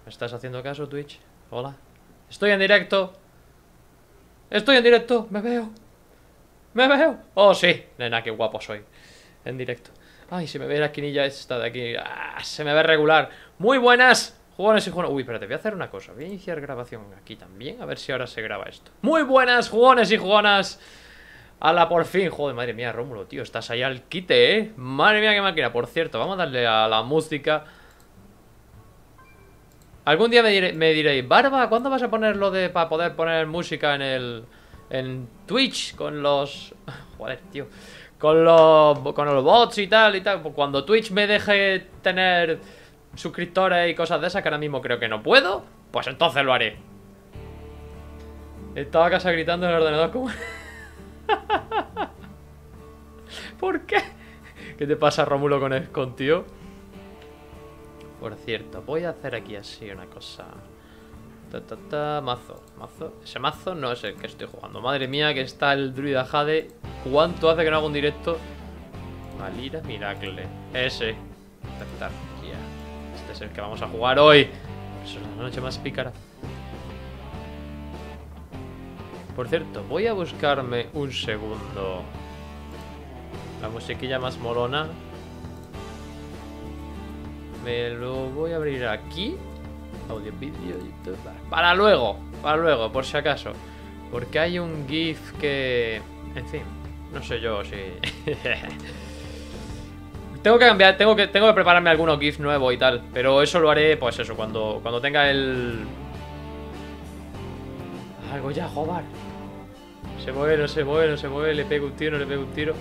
¿Me estás haciendo caso, Twitch? Hola. Estoy en directo. Estoy en directo. Me veo. Me veo. Oh, sí. Nena, qué guapo soy. En directo. Ay, se me ve la esquinilla esta de aquí. Ah, se me ve regular. Muy buenas. Jugones y jugonas. Uy, espérate, voy a hacer una cosa. Voy a iniciar grabación aquí también. A ver si ahora se graba esto. Muy buenas, jugones y jugonas. ¡Hala, por fin! Joder, madre mía, Rómulo, tío, estás ahí al quite, ¿eh? Madre mía, qué máquina. Por cierto, vamos a darle a la música. Algún día me diréis, Barba, ¿cuándo vas a poner lo de para poder poner música en Twitch? Con los... Joder, tío. Con los bots y tal y tal. Cuando Twitch me deje tener suscriptores y cosas de esas, que ahora mismo creo que no puedo, pues entonces lo haré. Estaba a casa gritando en el ordenador como... ¿Por qué? ¿Qué te pasa, Rómulo, con tío? Por cierto, voy a hacer aquí así una cosa. Mazo. Ese mazo no es el que estoy jugando. Madre mía, que está el druida Jade. ¿Cuánto hace que no hago un directo? Valira Miracle. Ese. Este es el que vamos a jugar hoy. Es la noche más pícara. Por cierto, voy a buscarme un segundo la musiquilla más molona. Me lo voy a abrir aquí. Audio, vídeo, YouTube. Para luego, por si acaso. Porque hay un GIF que... En fin, no sé yo si... Tengo que cambiar, tengo que prepararme algunos GIFs nuevos y tal. Pero eso lo haré, pues eso, cuando tenga el... Algo ya, joder. Se mueve, no se mueve, le pego un tiro, no le pego un tiro.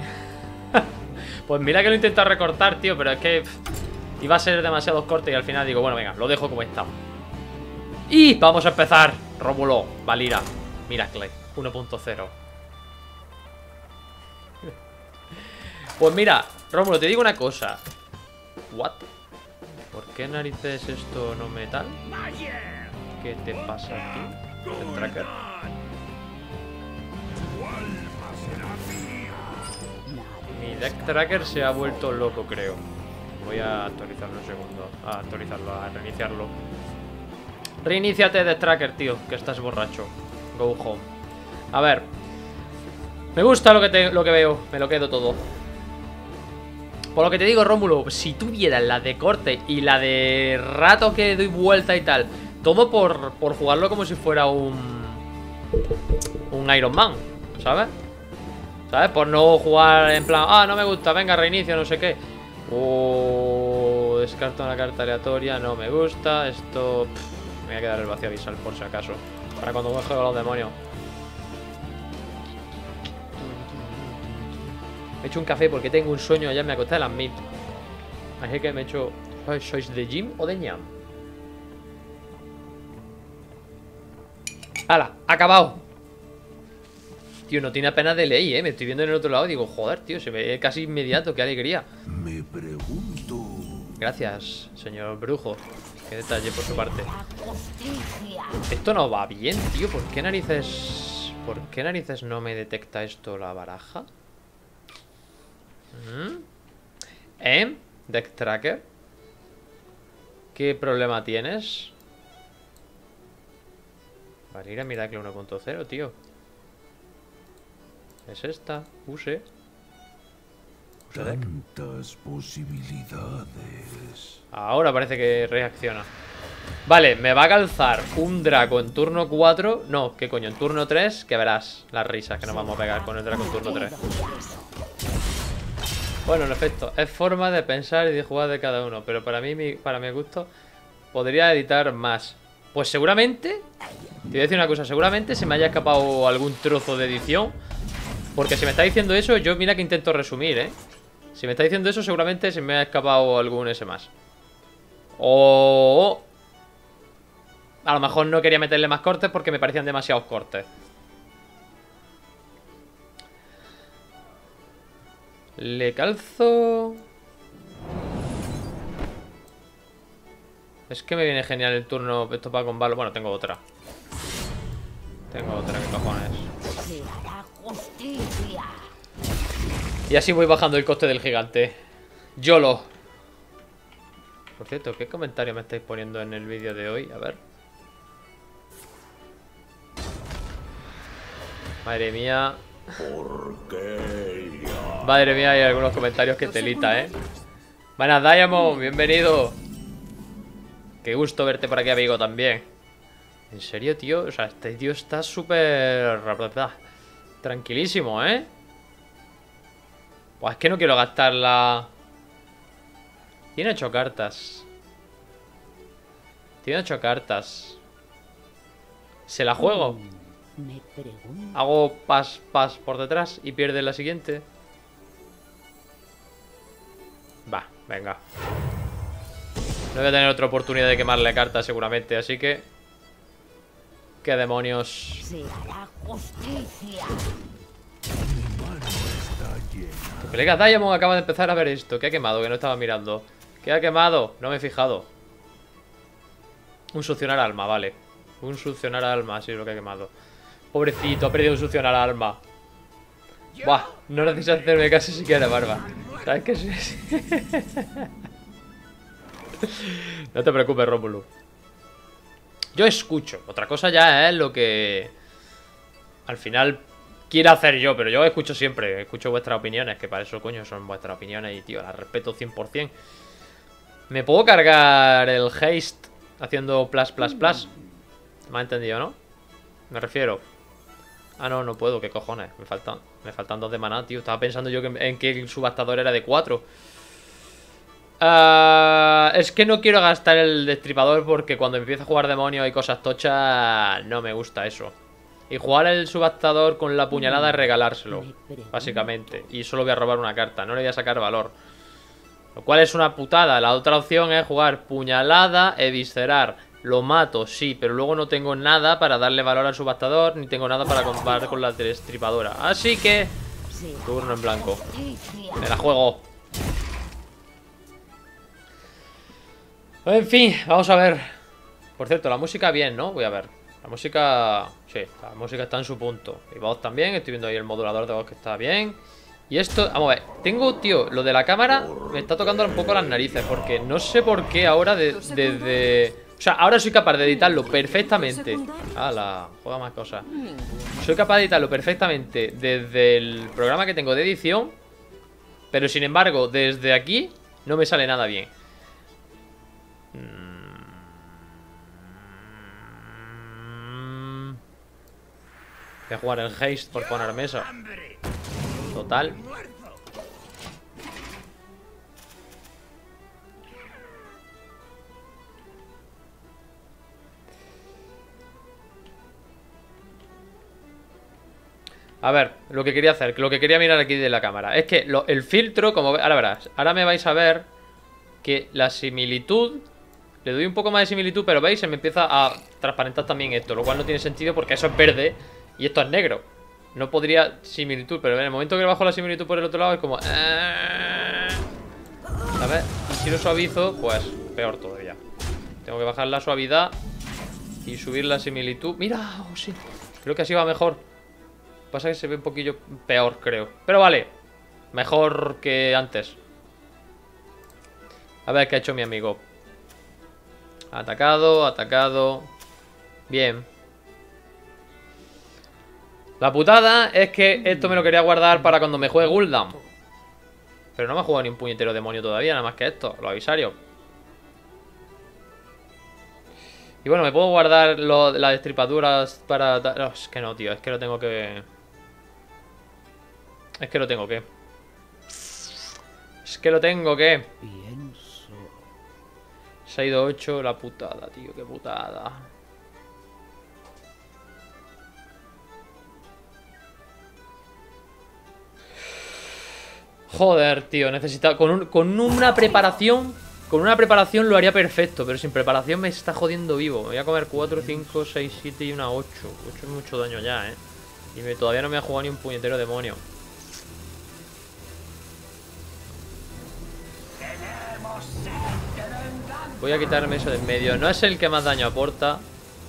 Pues mira que lo he intentado recortar, tío, pero es que iba a ser demasiados cortes y al final digo, bueno, venga, lo dejo como está. Y vamos a empezar. Rómulo, Valira, Miracle 1.0. Pues mira, Rómulo, te digo una cosa. ¿What? ¿Por qué narices esto no me tal? ¿Qué te pasa aquí? El tracker. Mi deck tracker se ha vuelto loco, creo. Voy a actualizarlo un segundo. A actualizarlo, a reiniciarlo. Reiníciate deck tracker, tío, que estás borracho. Go home. A ver. Me gusta lo que veo. Me lo quedo todo. Por lo que te digo, Rómulo, si tuvieras la de corte y la de rato que doy vuelta y tal, todo por jugarlo como si fuera un Iron Man, ¿sabes? ¿Sabes? Por no jugar en plan, ah, no me gusta, venga, reinicio, no sé qué. Descarto una carta aleatoria, no me gusta. Esto... me voy a quedar el vacío avisal por si acaso. Para cuando juego a los demonios. Me he hecho un café porque tengo un sueño, ya me acosté a las 1000. Así que me he hecho... ¿Sois de gym o de ñam? ¡Hala! ¡Acabado! Tío, no tiene apenas de ley, me estoy viendo en el otro lado y digo, joder, tío, se ve casi inmediato, qué alegría. Me pregunto... Gracias, señor brujo. Qué detalle por su parte. Esto no va bien, tío. ¿Por qué narices no me detecta esto la baraja? Deck tracker. ¿Qué problema tienes? Valira Miracle 1.0, tío. Es esta. Use deck. Tantas posibilidades. Ahora parece que reacciona. Vale, me va a calzar un Draco en turno 4. No, ¿qué coño? En turno 3, que verás las risas que nos vamos a pegar con el Draco en turno 3. Bueno, en efecto, es forma de pensar y de jugar de cada uno. Pero para mí, para mi gusto, podría editar más. Pues seguramente, te voy a decir una cosa, seguramente se me haya escapado algún trozo de edición. Porque si me está diciendo eso, yo mira que intento resumir, Si me está diciendo eso, seguramente se me ha escapado algún ese más. O... a lo mejor no quería meterle más cortes porque me parecían demasiados cortes. Le calzo... Es que me viene genial el turno. Esto para combarlo. Bueno, tengo otra. ¿Qué cojones? Y así voy bajando el coste del gigante. YOLO. Por cierto, ¿qué comentario me estáis poniendo en el vídeo de hoy? A ver. Madre mía. Madre mía, hay algunos comentarios que telita, ¿eh? Buenas, Diamond, bienvenido. Qué gusto verte por aquí, amigo, también. En serio, tío, o sea, este tío está súper... tranquilísimo, ¿eh? Pues es que no quiero gastar la... Tiene 8 cartas. Tiene 8 cartas. ¿Se la juego? Hago pas por detrás y pierde la siguiente. Va, venga. No voy a tener otra oportunidad de quemarle cartas seguramente, así que... ¿Qué demonios? Se hará justicia. Colega Diamond acaba de empezar a ver esto. ¿Qué ha quemado? Que no estaba mirando. ¿Qué ha quemado? No me he fijado. Un succionar alma, vale. Un succionar alma, sí es lo que ha quemado. Pobrecito, ha perdido un succionar alma. Buah, no necesitas hacerme caso siquiera, barba. ¿Sabes qué es? No te preocupes, Rómulo. Yo escucho. Otra cosa ya es lo que... al final quiero hacer yo, pero yo escucho siempre. Escucho vuestras opiniones, que para eso, coño, son vuestras opiniones. Y, tío, las respeto 100%. ¿Me puedo cargar el haste haciendo plus? ¿Me ha entendido, no? Me refiero. Ah, no, no puedo, qué cojones. Me faltan 2 de maná, tío. Estaba pensando yo en que el subastador era de 4. Es que no quiero gastar el destripador porque cuando empiezo a jugar demonios y cosas tochas no me gusta eso. Y jugar el subastador con la puñalada es regalárselo, básicamente. Y solo voy a robar una carta, no le voy a sacar valor. Lo cual es una putada. La otra opción es jugar puñalada, eviscerar. Lo mato, sí, pero luego no tengo nada para darle valor al subastador, ni tengo nada para comparar con la destripadora. Así que... turno en blanco. Me la juego. En fin, vamos a ver. Por cierto, la música bien, ¿no? Voy a ver. La música... sí, la música está en su punto. Y voz también, estoy viendo ahí el modulador de voz que está bien. Y esto, vamos a ver. Tengo, tío, lo de la cámara me está tocando un poco las narices. Porque no sé por qué ahora desde... o sea, ahora soy capaz de editarlo perfectamente. ¡Hala! Juega más cosas. Soy capaz de editarlo perfectamente desde el programa que tengo de edición. Pero sin embargo, desde aquí no me sale nada bien. Voy a jugar el haste por ponerme eso. Total. A ver, lo que quería hacer, lo que quería mirar aquí de la cámara es que el filtro, como ahora verás, ahora me vais a ver que la similitud, le doy un poco más de similitud, pero veis, se me empieza a transparentar también esto, lo cual no tiene sentido porque eso es verde y esto es negro. No podría similitud, pero en el momento que bajo la similitud por el otro lado es como... a ver, y si lo suavizo, pues peor todavía. Tengo que bajar la suavidad y subir la similitud. ¡Mira! Oh, sí. Creo que así va mejor. Pasa que se ve un poquillo peor, creo. Pero vale, mejor que antes. A ver qué ha hecho mi amigo. Atacado, atacado. Bien. La putada es que esto me lo quería guardar para cuando me juegue Gul'dan. Pero no me ha jugado ni un puñetero demonio todavía, nada más que esto, los avisarios. Y bueno, me puedo guardar las destripaduras para... no, es que no, tío, es que lo tengo que... es que lo tengo que... es que lo tengo que... se ha ido 8, la putada, tío, qué putada. Joder, tío, necesita... con una preparación... con una preparación lo haría perfecto, pero sin preparación me está jodiendo vivo. Me voy a comer 4, 5, 6, 7 y una 8. 8 es mucho daño ya, Y todavía no me ha jugado ni un puñetero demonio. Voy a quitarme eso de en medio. No es el que más daño aporta.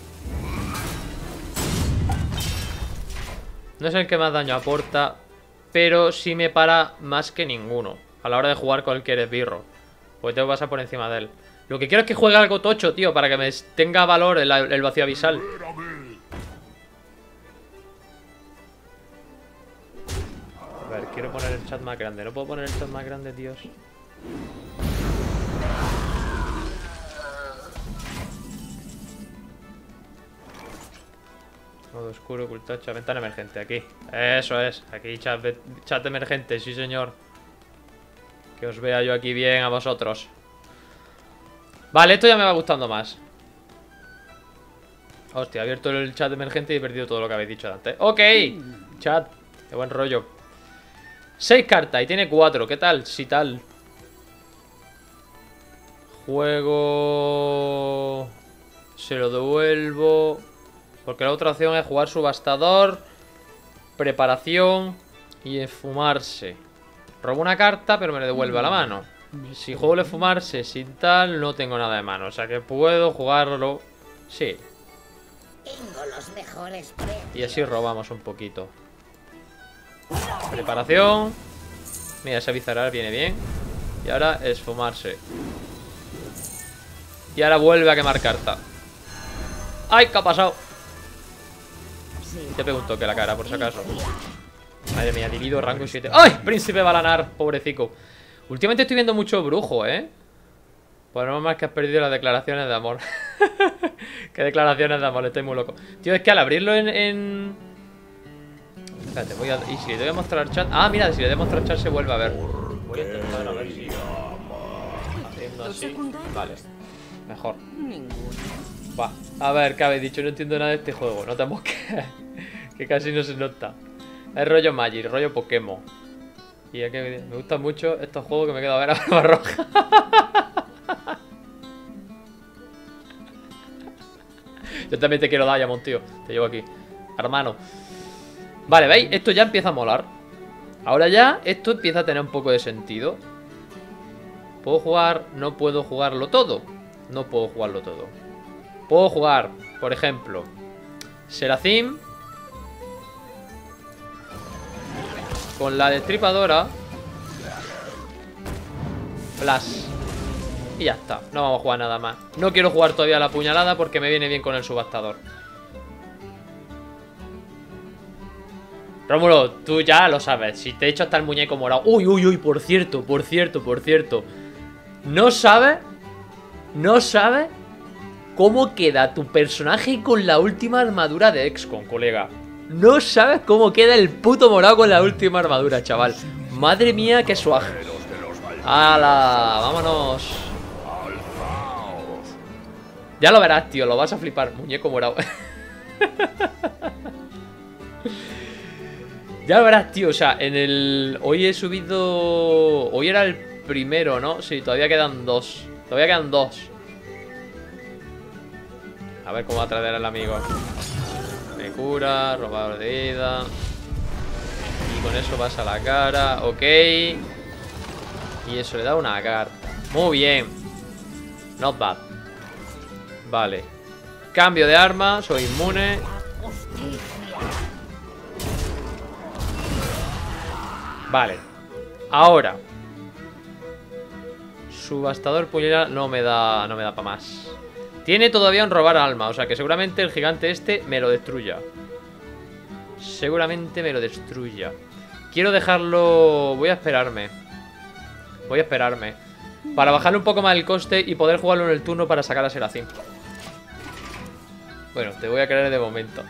No es el que más daño aporta, pero sí me para más que ninguno a la hora de jugar cualquier esbirro, porque tengo que pasar por encima de él. Lo que quiero es que juegue algo tocho, tío, para que me tenga valor el vacío abisal. A ver, quiero poner el chat más grande. No puedo poner el chat más grande, Dios. Modo oscuro, ocultar chat, ventana emergente, aquí. Eso es, aquí chat emergente, sí señor. Que os vea yo aquí bien a vosotros. Vale, esto ya me va gustando más. Hostia, he abierto el chat emergente y he perdido todo lo que habéis dicho antes. Ok, chat, qué buen rollo. 6 cartas y tiene 4, ¿qué tal? Sí, tal. Juego... Se lo devuelvo... Porque la otra opción es jugar subastador, preparación y esfumarse. Robo una carta, pero me la devuelve a la mano. Si juego el esfumarse sin tal, no tengo nada de mano. O sea que puedo jugarlo. Sí. Tengo los mejores precios. Y así robamos un poquito. Preparación. Mira, ese bizarar viene bien. Y ahora esfumarse. Y ahora vuelve a quemar carta. ¡Ay! ¿Qué ha pasado? Te pregunto que la cara, por si acaso. Madre mía, divido rango 7. ¡Ay! Príncipe Balanar, pobrecico. Últimamente estoy viendo mucho brujo, ¿eh? Pues no más que has perdido las declaraciones de amor. ¿Qué declaraciones de amor? Estoy muy loco. Tío, es que al abrirlo en... Espérate, voy a... ¿Y si le doy a mostrar chat? Ah, mira, si le doy a mostrar chat se vuelve a ver. Voy a intentar a ver si... Haciendo así... Vale. Mejor. Va, a ver, ¿qué habéis dicho? No entiendo nada de este juego. No te mosques. Que casi no se nota. Es rollo Magic, rollo Pokémon. Y es que me gustan mucho estos juegos que me quedo a ver a barba roja. Yo también te quiero Diamond, tío. Te llevo aquí, hermano. Vale, ¿veis? Esto ya empieza a molar. Ahora ya esto empieza a tener un poco de sentido. ¿Puedo jugar? No puedo jugarlo todo. No puedo jugarlo todo. Puedo jugar, por ejemplo, Seraphim con la destripadora, Flash. Y ya está, no vamos a jugar nada más. No quiero jugar todavía la puñalada porque me viene bien con el subastador. Rómulo, tú ya lo sabes. Si te he hecho hasta el muñeco morado. Uy, uy, uy, por cierto. No sabes cómo queda tu personaje con la última armadura de XCOM, colega. No sabes cómo queda el puto morado con la última armadura, chaval. Madre mía, qué swag. ¡Hala! ¡Vámonos! Ya lo verás, tío, lo vas a flipar. Muñeco morado. Ya lo verás, tío, o sea, en el... Hoy he subido... Hoy era el primero, ¿no? Sí, todavía quedan 2. Todavía quedan 2. A ver cómo va a traer al amigo. Me cura, robador de vida. Y con eso pasa la cara, ok. Y eso le da una carta. Muy bien. Not bad. Vale. Cambio de arma, soy inmune. Vale. Ahora. Subastador puñalada no me da para más. Tiene todavía un robar alma, o sea que seguramente el gigante este me lo destruya. Seguramente me lo destruya. Quiero dejarlo... Voy a esperarme. Para bajarle un poco más el coste y poder jugarlo en el turno para sacar a Seraphim. Bueno, te voy a creer de momento.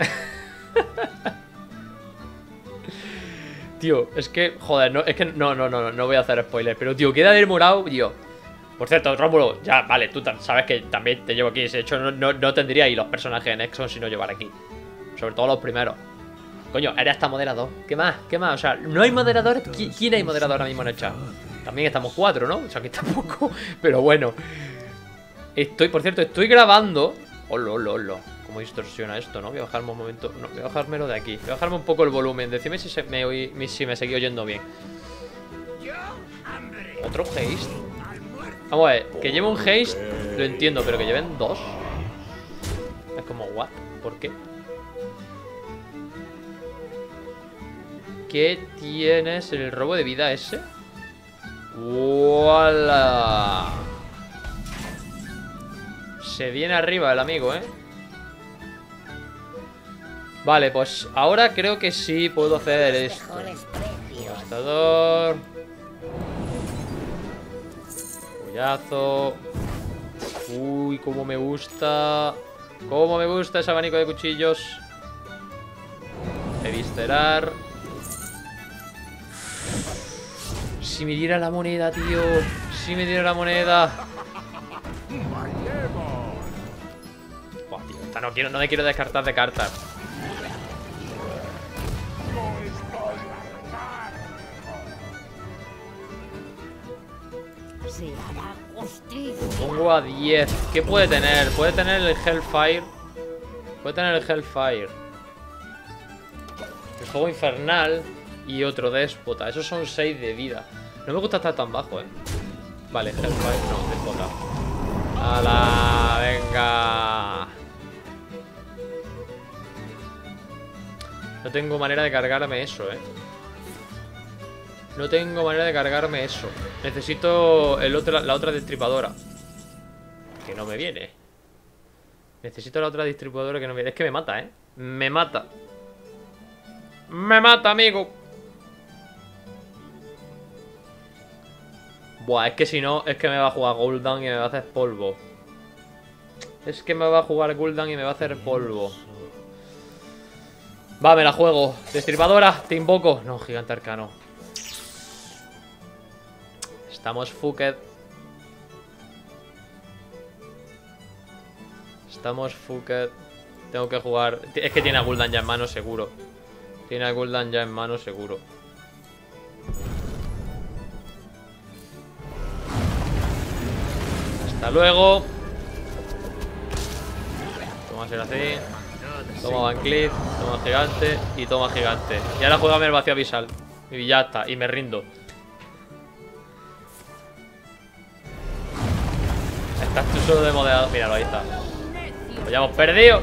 Tío, es que... Joder, no, es que... No voy a hacer spoiler. Pero, tío, queda del morado, tío. Por cierto, Rómulo, ya, vale, tú sabes que también te llevo aquí. De hecho, no tendría ahí los personajes en XCOM si no llevar aquí. Sobre todo los primeros. Coño, eres hasta moderador. ¿Qué más? O sea, ¿no hay moderadores? ¿Quién hay moderador ahora mismo en el chat? También estamos 4, ¿no? O sea, que tampoco... Pero bueno. Por cierto, estoy grabando... Hola. ¿Cómo distorsiona esto, no? Voy a bajarme un momento... No, voy a bajármelo de aquí. Voy a bajarme un poco el volumen. Decidme si me seguí oyendo bien. ¿Otro haste? Vamos a ver, que lleve un haste lo entiendo, pero que lleven 2 es como, ¿what? ¿Por qué? ¿Qué tienes? ¿El robo de vida ese? ¡Wala! Se viene arriba el amigo, ¿eh? Vale, pues ahora creo que sí puedo hacer esto. Mejores precios. Gastador. Puyazo. Uy, cómo me gusta. Cómo me gusta ese abanico de cuchillos. Eviscerar. Si me diera la moneda, tío. Si me diera la moneda. Buah, tío, esta no me quiero descartar de cartas. Se hará justicia. Pongo a 10. ¿Qué puede tener? Puede tener el Hellfire. Puede tener el Hellfire. El fuego infernal. Y otro déspota. Esos son 6 de vida. No me gusta estar tan bajo, Vale, Hellfire. No, déspota. ¡Hala! ¡Venga! No tengo manera de cargarme eso, No tengo manera de cargarme eso. Necesito la otra destripadora. Que no me viene. Necesito la otra destripadora que no me viene. Es que me mata, Me mata. Me mata, amigo. Buah, es que si no, es que me va a jugar Gul'dan y me va a hacer polvo. Es que me va a jugar Gul'dan y me va a hacer polvo. Va, me la juego. Destripadora, te invoco. No, gigante arcano. Estamos fucked. Estamos fucked. Tengo que jugar. Es que tiene a Gul'dan ya en mano seguro. Tiene a Gul'dan ya en mano seguro. Hasta luego. Toma ser así. Toma Van Cleef. Toma gigante. Y toma gigante. Y ahora juégame el vacío abisal. Y ya está. Y me rindo. Estás tú solo de moderador. Míralo, ahí está. Pues ya hemos perdido.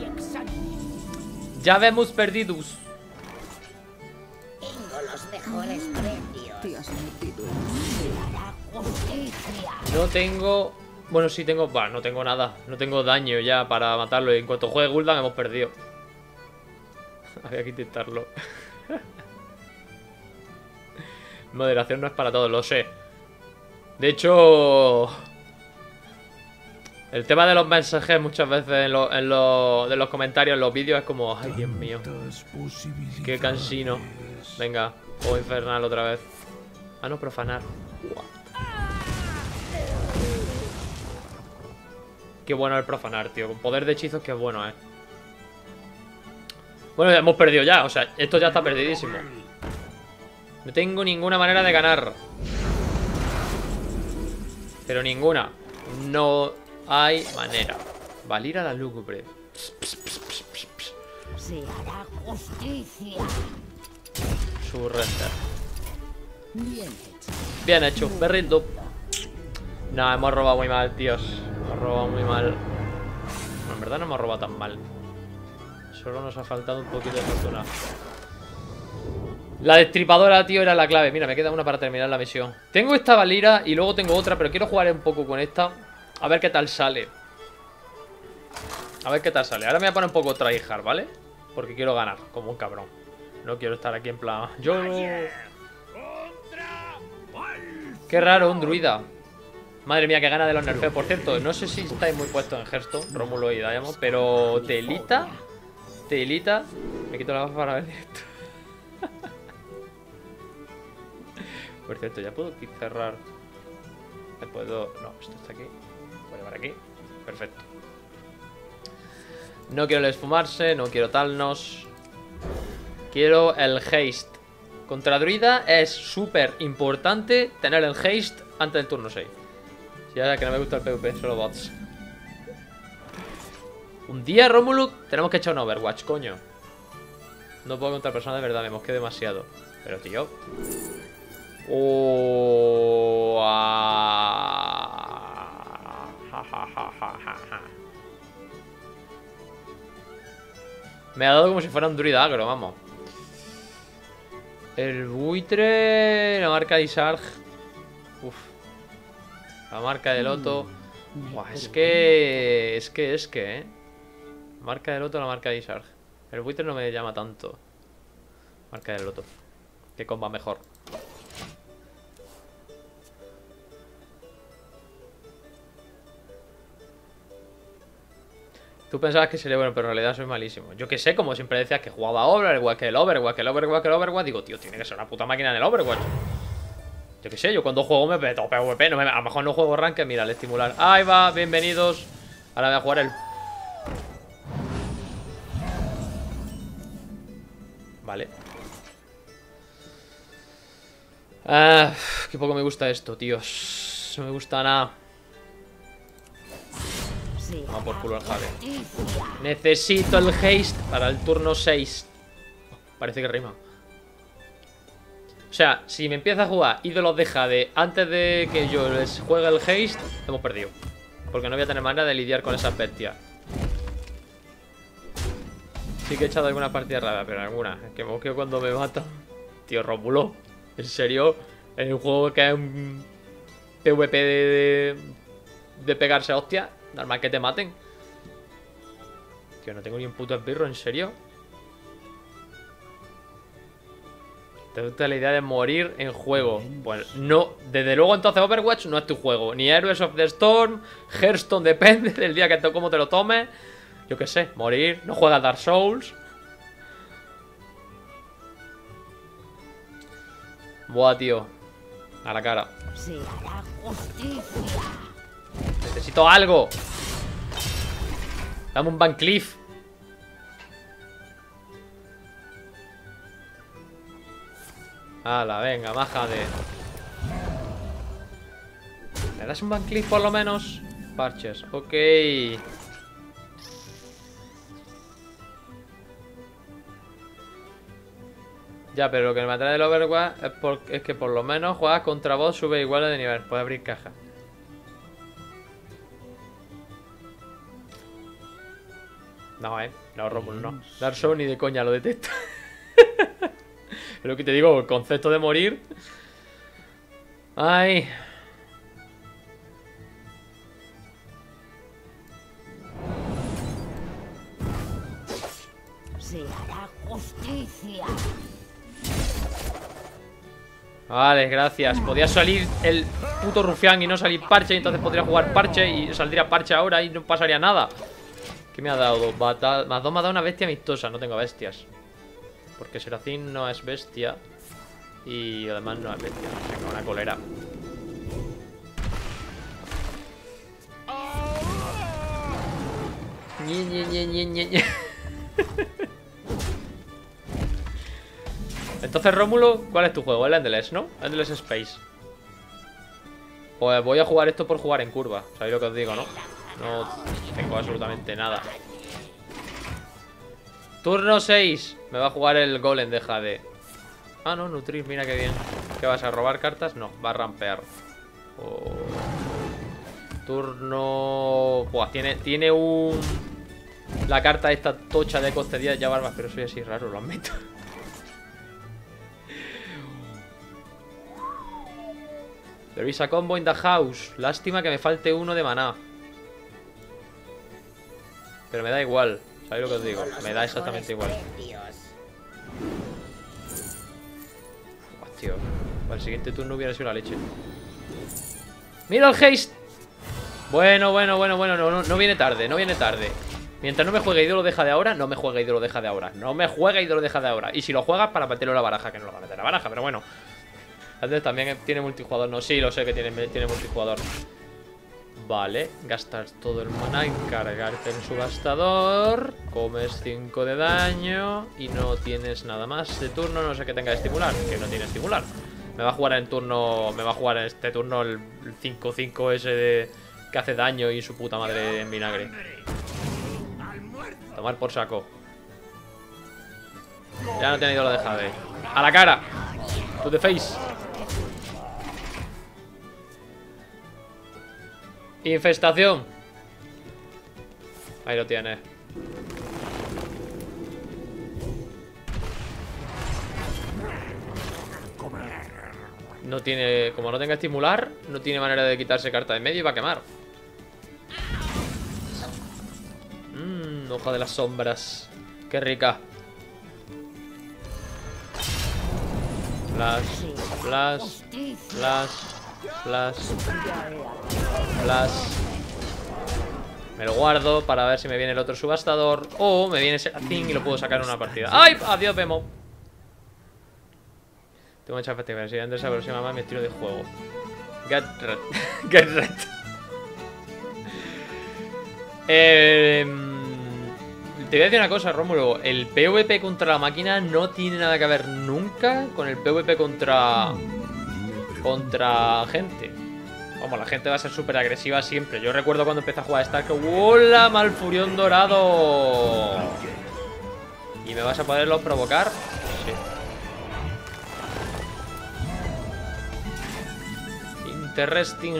Ya hemos perdido. Tengo los mejores precios. Te has metido en Se hará justicia. No tengo... Bueno, sí tengo... Bueno, no tengo nada. No tengo daño ya para matarlo. Y en cuanto juegue Gul'dan hemos perdido. Había que intentarlo. Moderación no es para todos, lo sé. De hecho... El tema de los mensajes muchas veces de los comentarios en los vídeos es como... Ay, Dios mío. Qué cansino. Venga, fuego infernal otra vez. Ah, no, profanar. Uah. Qué bueno el profanar, tío. Con poder de hechizos que es bueno, Bueno, hemos perdido ya. O sea, esto ya está perdidísimo. No tengo ninguna manera de ganar. Pero ninguna. No hay manera. Valira la lúgubre. Se hará justicia. Surrender. Bien hecho. Bien hecho, me rindo. No, hemos robado muy mal, tíos. Hemos robado muy mal. No, en verdad no hemos robado tan mal. Solo nos ha faltado un poquito de fortuna. La destripadora, tío, era la clave. Mira, me queda una para terminar la misión. Tengo esta Valira y luego tengo otra, pero quiero jugar un poco con esta. A ver qué tal sale. A ver qué tal sale. Ahora me voy a poner un poco tryhard, ¿vale? Porque quiero ganar, como un cabrón. No quiero estar aquí en plan... Yo... Qué raro, un druida. Madre mía, que gana de los nerfeos. Por cierto, no sé si estáis muy puestos en Hearthstone, Rómulo y Diamond, pero telita. Telita. Me quito la gafa para ver esto. Por cierto, ya puedo cerrar. Me puedo... No, esto está aquí. Voy a llevar aquí. Perfecto. No quiero el esfumarse, no quiero talnos. Quiero el haste. Contra druida es súper importante tener el haste antes del turno 6. Si ahora que no me gusta el PvP, solo bots. Un día, Rómulo, tenemos que echar un Overwatch, coño. No puedo contra personas de verdad, me mosqué demasiado. Pero, tío. Oh, me ha dado como si fuera un druida agro, vamos. El buitre. La marca de Isarg. Uf. La marca de Loto. Buah, es que, Marca de Loto, la marca de Isarg. El buitre no me llama tanto. Marca de Loto. Que comba mejor. Tú pensabas que sería bueno, pero en realidad soy malísimo. Yo que sé, como siempre decías que jugaba Overwatch, que el Overwatch. Digo, tío, tiene que ser una puta máquina en el Overwatch. Yo que sé, yo cuando juego me peto PvP. No a lo mejor no juego Ranked, mira, el estimular. Ahí va, bienvenidos. Ahora voy a jugar el... Vale. Qué poco me gusta esto, tíos. No me gusta nada. Vamos por culo el Jade. Necesito el haste para el turno 6. Parece que rima. O sea, si me empieza a jugar ídolos de Jade antes de que yo les juegue el haste, hemos perdido. Porque no voy a tener manera de lidiar con esas bestias. Sí que he echado alguna partida rara, pero alguna. Es que me quedo cuando me matan. Tío, Rómulo. ¿En serio? En un juego que es un PvP de pegarse a hostia. Normal que te maten. Tío, no tengo ni un puto esbirro, ¿en serio? Te gusta la idea de morir en juego. Pues no, desde luego entonces Overwatch no es tu juego. Ni Heroes of the Storm, Hearthstone, depende del día que cómo te lo tomes. Yo qué sé, morir. No juegas Dark Souls. Buah, tío. A la cara. Se hará justicia. Necesito algo. Dame un Van Cleef. Hala, venga, bájate. ¿Me das un Van Cleef por lo menos? Parches, ok. Ya, pero lo que me atrae del Overwatch es que por lo menos juegas contra vos, sube igual de nivel. Puedes abrir caja. No, no, Romul, no. Dark Souls ni de coña lo detesto. Es lo que te digo, el concepto de morir. Ay. Se hará justicia. Vale, gracias. Podía salir el puto rufián y no salir parche. Y entonces podría jugar parche y saldría parche ahora y no pasaría nada. ¿Qué me ha dado? Más 2 me ha dado una bestia amistosa. No tengo bestias. Porque Serafín no es bestia. Y además no es bestia. Tengo una colera. Entonces, Rómulo, ¿cuál es tu juego? El Endless, ¿no? Endless Space. Pues voy a jugar esto por jugar en curva. ¿Sabéis lo que os digo, no? No tengo absolutamente nada. Turno 6. Me va a jugar el golem de Jade. Ah, no, nutrir, mira qué bien. ¿Qué vas a robar cartas? No, va a rampear. Oh. Turno... Buah, tiene un... La carta esta tocha de coste 10 ya barbas, pero soy así raro, lo admito. There is a combo in the house. Lástima que me falte uno de maná. Pero me da igual. ¿Sabéis lo que os digo? Me da exactamente igual. Buah, tío. Para el siguiente turno hubiera sido la leche. ¡Mira el haste! Bueno. No viene tarde, no viene tarde. Mientras no me juegue ídolo deja de ahora, no me juegue ídolo deja de ahora. No me juega ídolo deja de ahora. Y si lo juegas, para meterlo en la baraja, que no lo va a meter en la baraja, pero bueno. Antes también tiene multijugador. No, sí, lo sé que tiene multijugador. Vale, gastas todo el maná en cargarte en su gastador. Comes 5 de daño. Y no tienes nada más de turno. No sé que tenga de estimular. Que no tiene estimular. Me va a jugar en turno. Me va a jugar en este turno el 5-5 ese de que hace daño y su puta madre en vinagre. Tomar por saco. Ya no he tenido lo de Jade. ¡A la cara! To the face. Infestación. Ahí lo tienes. No tiene... Como no tenga estimular, no tiene manera de quitarse carta de medio y va a quemar. Hoja de las sombras. Qué rica. Flash, flash, flash, flash, flash. Me lo guardo para ver si me viene el otro subastador. O me viene Serafín y lo puedo sacar en una partida. ¡Ay! Adiós, Vemo. Tengo mucha fatiga. Si antes se aproxima más mi estilo de juego. Get red. Get red. Te voy a decir una cosa, Rómulo. El PvP contra la máquina no tiene nada que ver nunca con el PvP contra gente. Vamos, la gente va a ser súper agresiva siempre. Yo recuerdo cuando empecé a jugar a Stark. ¡Hola, Malfurión dorado! ¿Y me vas a poderlos provocar? Sí. Interesting.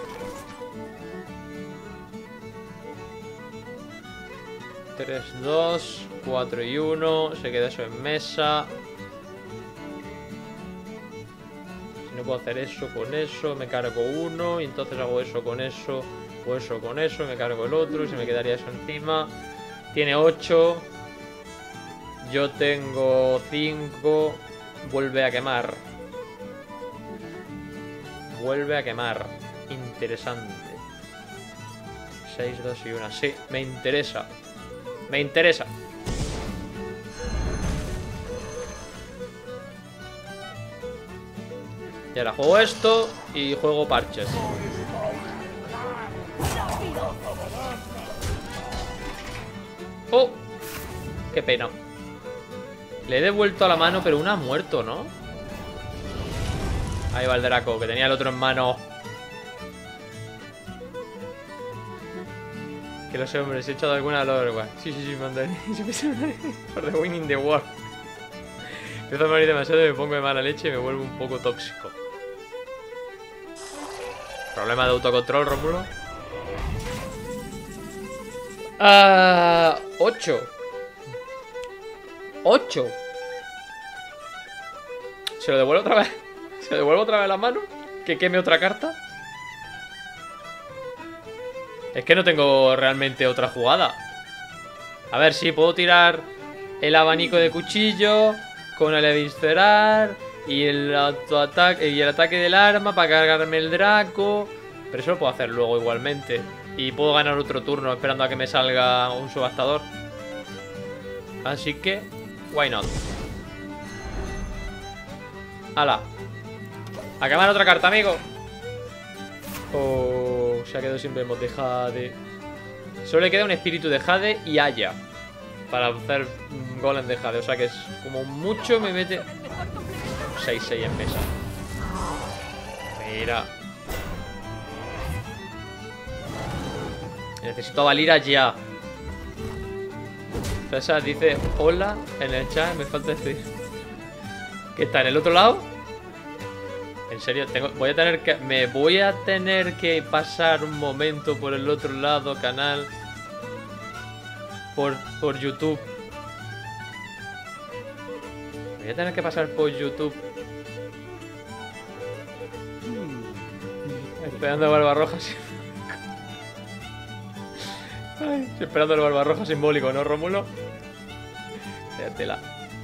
3, 2, 4 y 1. Se queda eso en mesa. Si no puedo hacer eso con eso, me cargo uno. Y entonces hago eso con eso. O eso con eso, me cargo el otro. Y se me quedaría eso encima. Tiene 8. Yo tengo 5. Vuelve a quemar. Vuelve a quemar. Interesante. 6, 2 y 1. Sí, me interesa. Me interesa. Y ahora juego esto y juego parches. ¡Oh! ¡Qué pena! Le he devuelto a la mano, pero una ha muerto, ¿no? Ahí va el Draco, que tenía el otro en mano. Que lo sé, hombre, se he echado alguna a la Overwatch. Sí, mandarín. Por the winning the war. Empiezo a morir demasiado y me pongo de mala leche y me vuelvo un poco tóxico. Problema de autocontrol, Rómulo. 8. 8. ¿Se lo devuelvo otra vez? ¿Se lo devuelvo otra vez la mano? ¿Que queme otra carta? Es que no tengo realmente otra jugada. A ver, sí, puedo tirar el abanico de cuchillo con el eviscerar y el autoataque y el ataque del arma para cargarme el Draco. Pero eso lo puedo hacer luego igualmente. Y puedo ganar otro turno esperando a que me salga un subastador. Así que, why not? ¡Hala! A quemar otra carta, amigo. Oh, se ha quedado sin vemos de Jade. Solo le queda un espíritu de Jade y Aya para hacer golem de Jade. O sea que es como mucho me mete 6-6 en mesa. Mira. Necesito a Valira ya. César dice hola en el chat. Me falta decir que está en el otro lado. En serio, me voy a tener que pasar un momento por el otro lado, canal. Por YouTube. Voy a tener que pasar por YouTube. Esperando el Barbarroja. Ay, estoy esperando el Barbarroja simbólico, ¿no, Rómulo? Tela.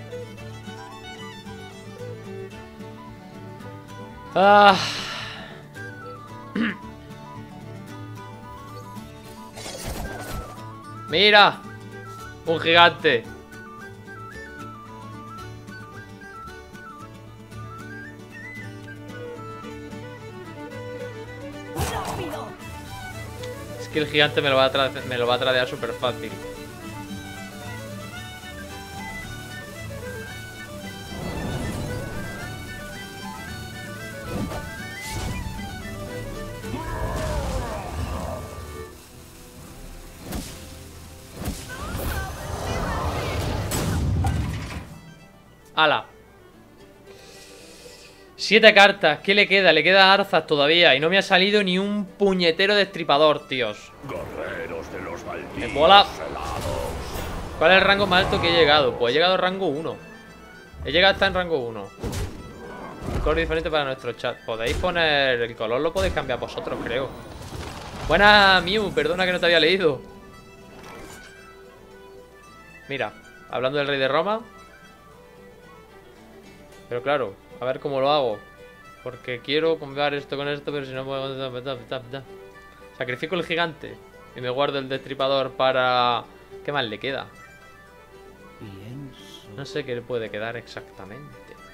Ah. Mira, un gigante. Es que el gigante me lo va a tradear súper fácil. ¡Hala! 7 cartas. ¿Qué le queda? Le queda Arzas todavía. Y no me ha salido ni un puñetero destripador, tíos. Guerreros de los Me mola. ¿Cuál es el rango más alto que he llegado? Pues he llegado al rango 1. He llegado hasta en rango 1. Un color diferente para nuestro chat. Podéis poner... El color lo podéis cambiar vosotros, creo. Buena, Mew. Perdona que no te había leído. Mira, hablando del rey de Roma. Pero claro, a ver cómo lo hago. Porque quiero combinar esto con esto, pero si no puedo... Sacrifico el gigante y me guardo el destripador para... ¿Qué más le queda? Pienso. No sé qué le puede quedar exactamente.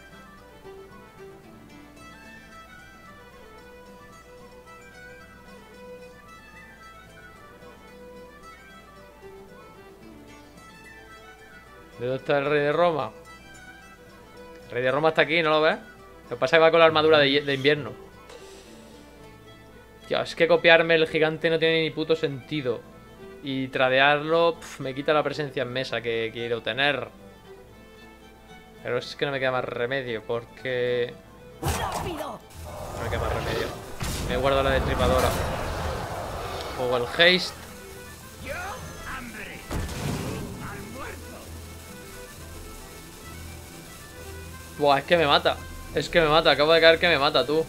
¿De dónde está el rey de Roma? El rey de Roma está aquí, ¿no lo ves? Lo que pasa es que va con la armadura de invierno. Tío, es que copiarme el gigante no tiene ni puto sentido. Y tradearlo me quita la presencia en mesa que quiero tener. Pero es que no me queda más remedio, porque... ¡Rápido! No me queda más remedio. Me guardo la destripadora. Juego el haste. Buah, es que me mata. Es que me mata, acabo de caer que me mata, tú.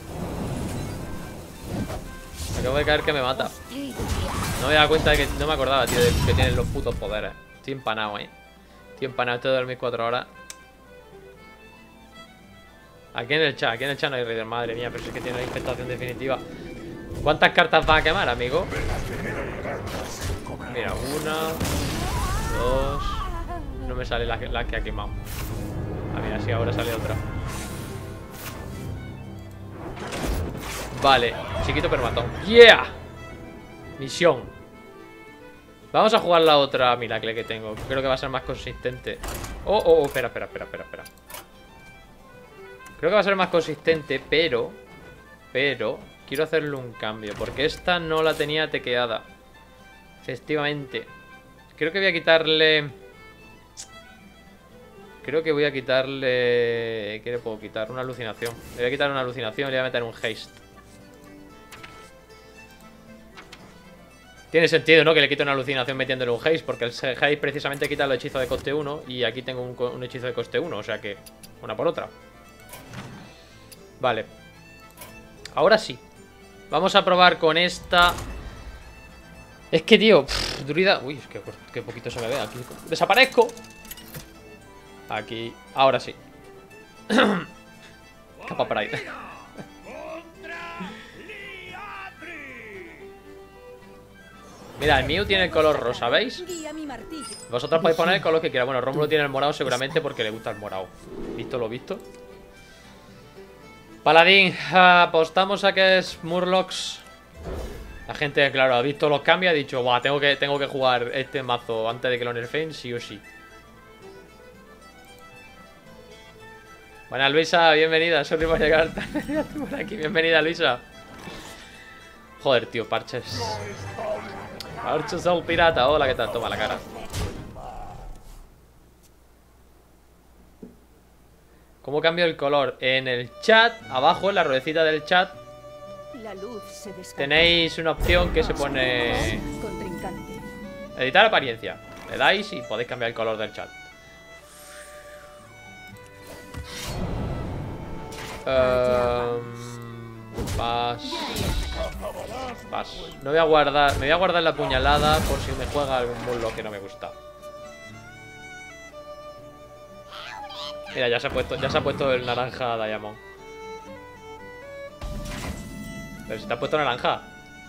Acabo de caer que me mata. Justicia. No me daba cuenta de que... No me acordaba, tío, de que tienen los putos poderes. Estoy empanado, Estoy empanado, estoy de dormir 4 horas. Aquí en el chat no hay Raider, madre mía, pero si es que tiene la infestación definitiva. ¿Cuántas cartas va a quemar, amigo? Mira, 1, 2. No me sale la que ha quemado. Ah, mira, sí, ahora sale otra. Vale, chiquito permatón. ¡Yeah! Misión. Vamos a jugar la otra Miracle que tengo. Creo que va a ser más consistente. Espera. Creo que va a ser más consistente, pero quiero hacerle un cambio, porque esta no la tenía tequeada. Efectivamente. Creo que voy a quitarle... ¿Qué le puedo quitar? Una alucinación. Le voy a quitar una alucinación y le voy a meter un haste. Tiene sentido, ¿no? Que le quite una alucinación metiéndole un haste, porque el haste precisamente quita el hechizo de coste 1 y aquí tengo un hechizo de coste 1, o sea que una por otra. Vale. Ahora sí. Vamos a probar con esta. Es que, tío, druida... Uy, es que poquito se me ve aquí. ¡Desaparezco! Aquí. Ahora sí. Capa por ahí. Mira, el mío tiene el color rosa, ¿veis? Vosotros podéis poner el color que quieras. Bueno, Rómulo tiene el morado seguramente porque le gusta el morado. ¿Visto lo visto? Paladín, apostamos a que es Murlocs. La gente, claro, ha visto los cambios y ha dicho, buah, tengo que jugar este mazo antes de que lo nerfeen, sí o sí. Buenas, Luisa, bienvenida. Sorry por llegar tarde por aquí. Bienvenida, Luisa. Joder, tío, Parches. Parches el pirata. Hola, ¿qué tal? Toma la cara. ¿Cómo cambio el color? En el chat, abajo en la ruedecita del chat, tenéis una opción que se pone editar apariencia. Le dais y podéis cambiar el color del chat. Pas. No voy a guardar. Me voy a guardar la puñalada por si me juega algún Murloc que no me gusta. Mira, ya se ha puesto el naranja Diamond. Pero si te has puesto naranja.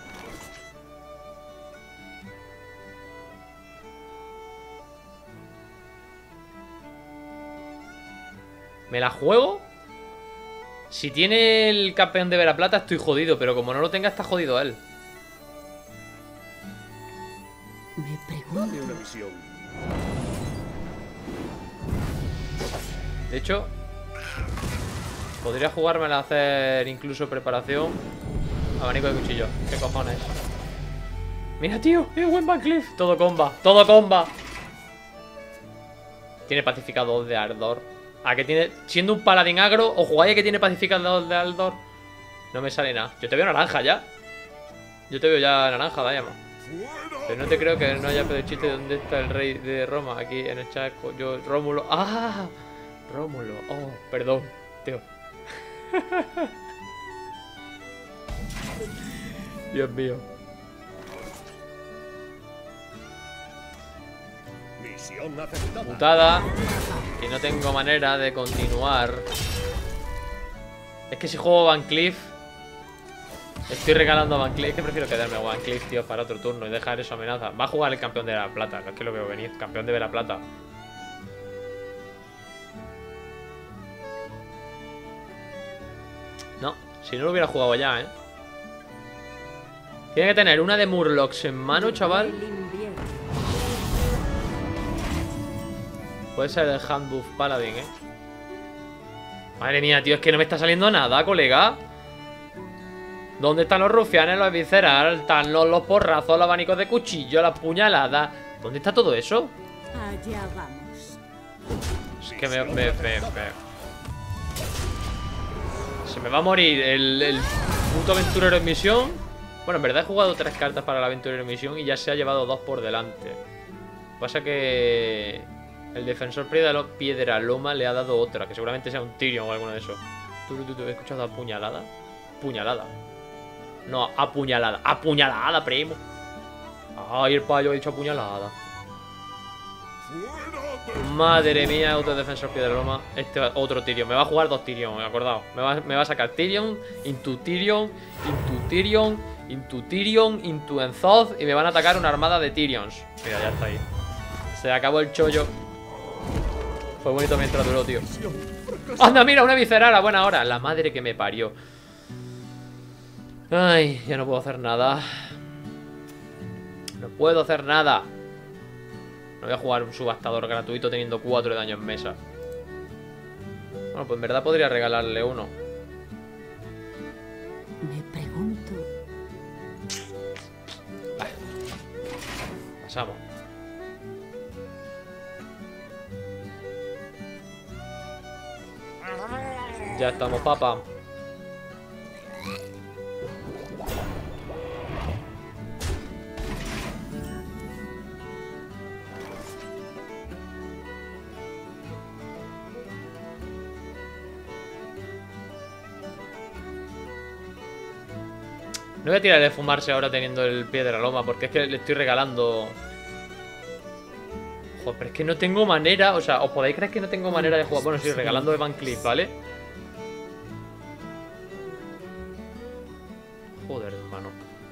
¿Me la juego? Si tiene el campeón de Veraplata estoy jodido, pero como no lo tenga está jodido él. Me pregunto. De hecho, podría jugármela a hacer incluso preparación. Abanico de cuchillo. ¿Qué cojones? Mira, tío, buen Van Cleef. Todo comba, todo comba. Tiene pacificador de ardor. ¿A que tiene? Siendo un paladín agro, o jugáis que tiene pacificador de ardor. No me sale nada. Yo te veo naranja ya. Yo te veo ya naranja, Diamond. Pero no te creo que no haya pedido chiste de dónde está el rey de Roma. Aquí en el chat. Yo, Rómulo. ¡Ah! Rómulo. Oh, perdón, tío. Dios mío. Misión aceptada. Putada. Y no tengo manera de continuar. Es que si juego Van Cleef, estoy regalando a Van Cleef. Es que prefiero quedarme a Van Cleef, tío, para otro turno y dejar esa amenaza. Va a jugar el campeón de la plata, no es que lo veo venir. Campeón de la plata. No, si no lo hubiera jugado ya, Tiene que tener una de Murlocs en mano, chaval. El invierno. Puede ser el Handbuff Paladin, Madre mía, tío, es que no me está saliendo nada, colega. ¿Dónde están los rufianes, los visceral? Están los porrazos, los abanicos de cuchillo, las puñaladas. ¿Dónde está todo eso? Allá vamos. Es que se me va a morir el puto aventurero en misión. Bueno, en verdad he jugado 3 cartas para el aventurero en misión y ya se ha llevado 2 por delante. Pasa que el defensor Piedra Loma le ha dado otra, que seguramente sea un Tyrion o alguno de esos. ¿He escuchado apuñalada? Puñalada. No, apuñalada. Apuñalada, primo. Ay, el payo ha dicho apuñalada. Madre mía, otro defensor Piedra Loma. Este otro Tyrion. Me va a jugar 2 Tyrion, acordado. Me va a sacar Tyrion, into Tyrion, into Tyrion, into Tyrion, into Enzoth. Y me van a atacar una armada de Tyrions. Mira, ya está ahí. Se acabó el chollo. Fue bonito mientras duró, tío. ¡Anda, mira! Una visceral a buena hora. La madre que me parió. Ay, ya no puedo hacer nada. No puedo hacer nada. No voy a jugar un subastador gratuito teniendo 4 de daño en mesa. Bueno, pues en verdad podría regalarle uno. Me pregunto. Pasamos. Ya estamos, papá. No voy a tirar de fumarse ahora teniendo el Piedra Loma, porque es que le estoy regalando. Joder, pero es que no tengo manera. O sea, ¿os podéis creer que no tengo manera de jugar? Bueno, sí, regalando de Van Cleef, ¿vale? Joder, hermano.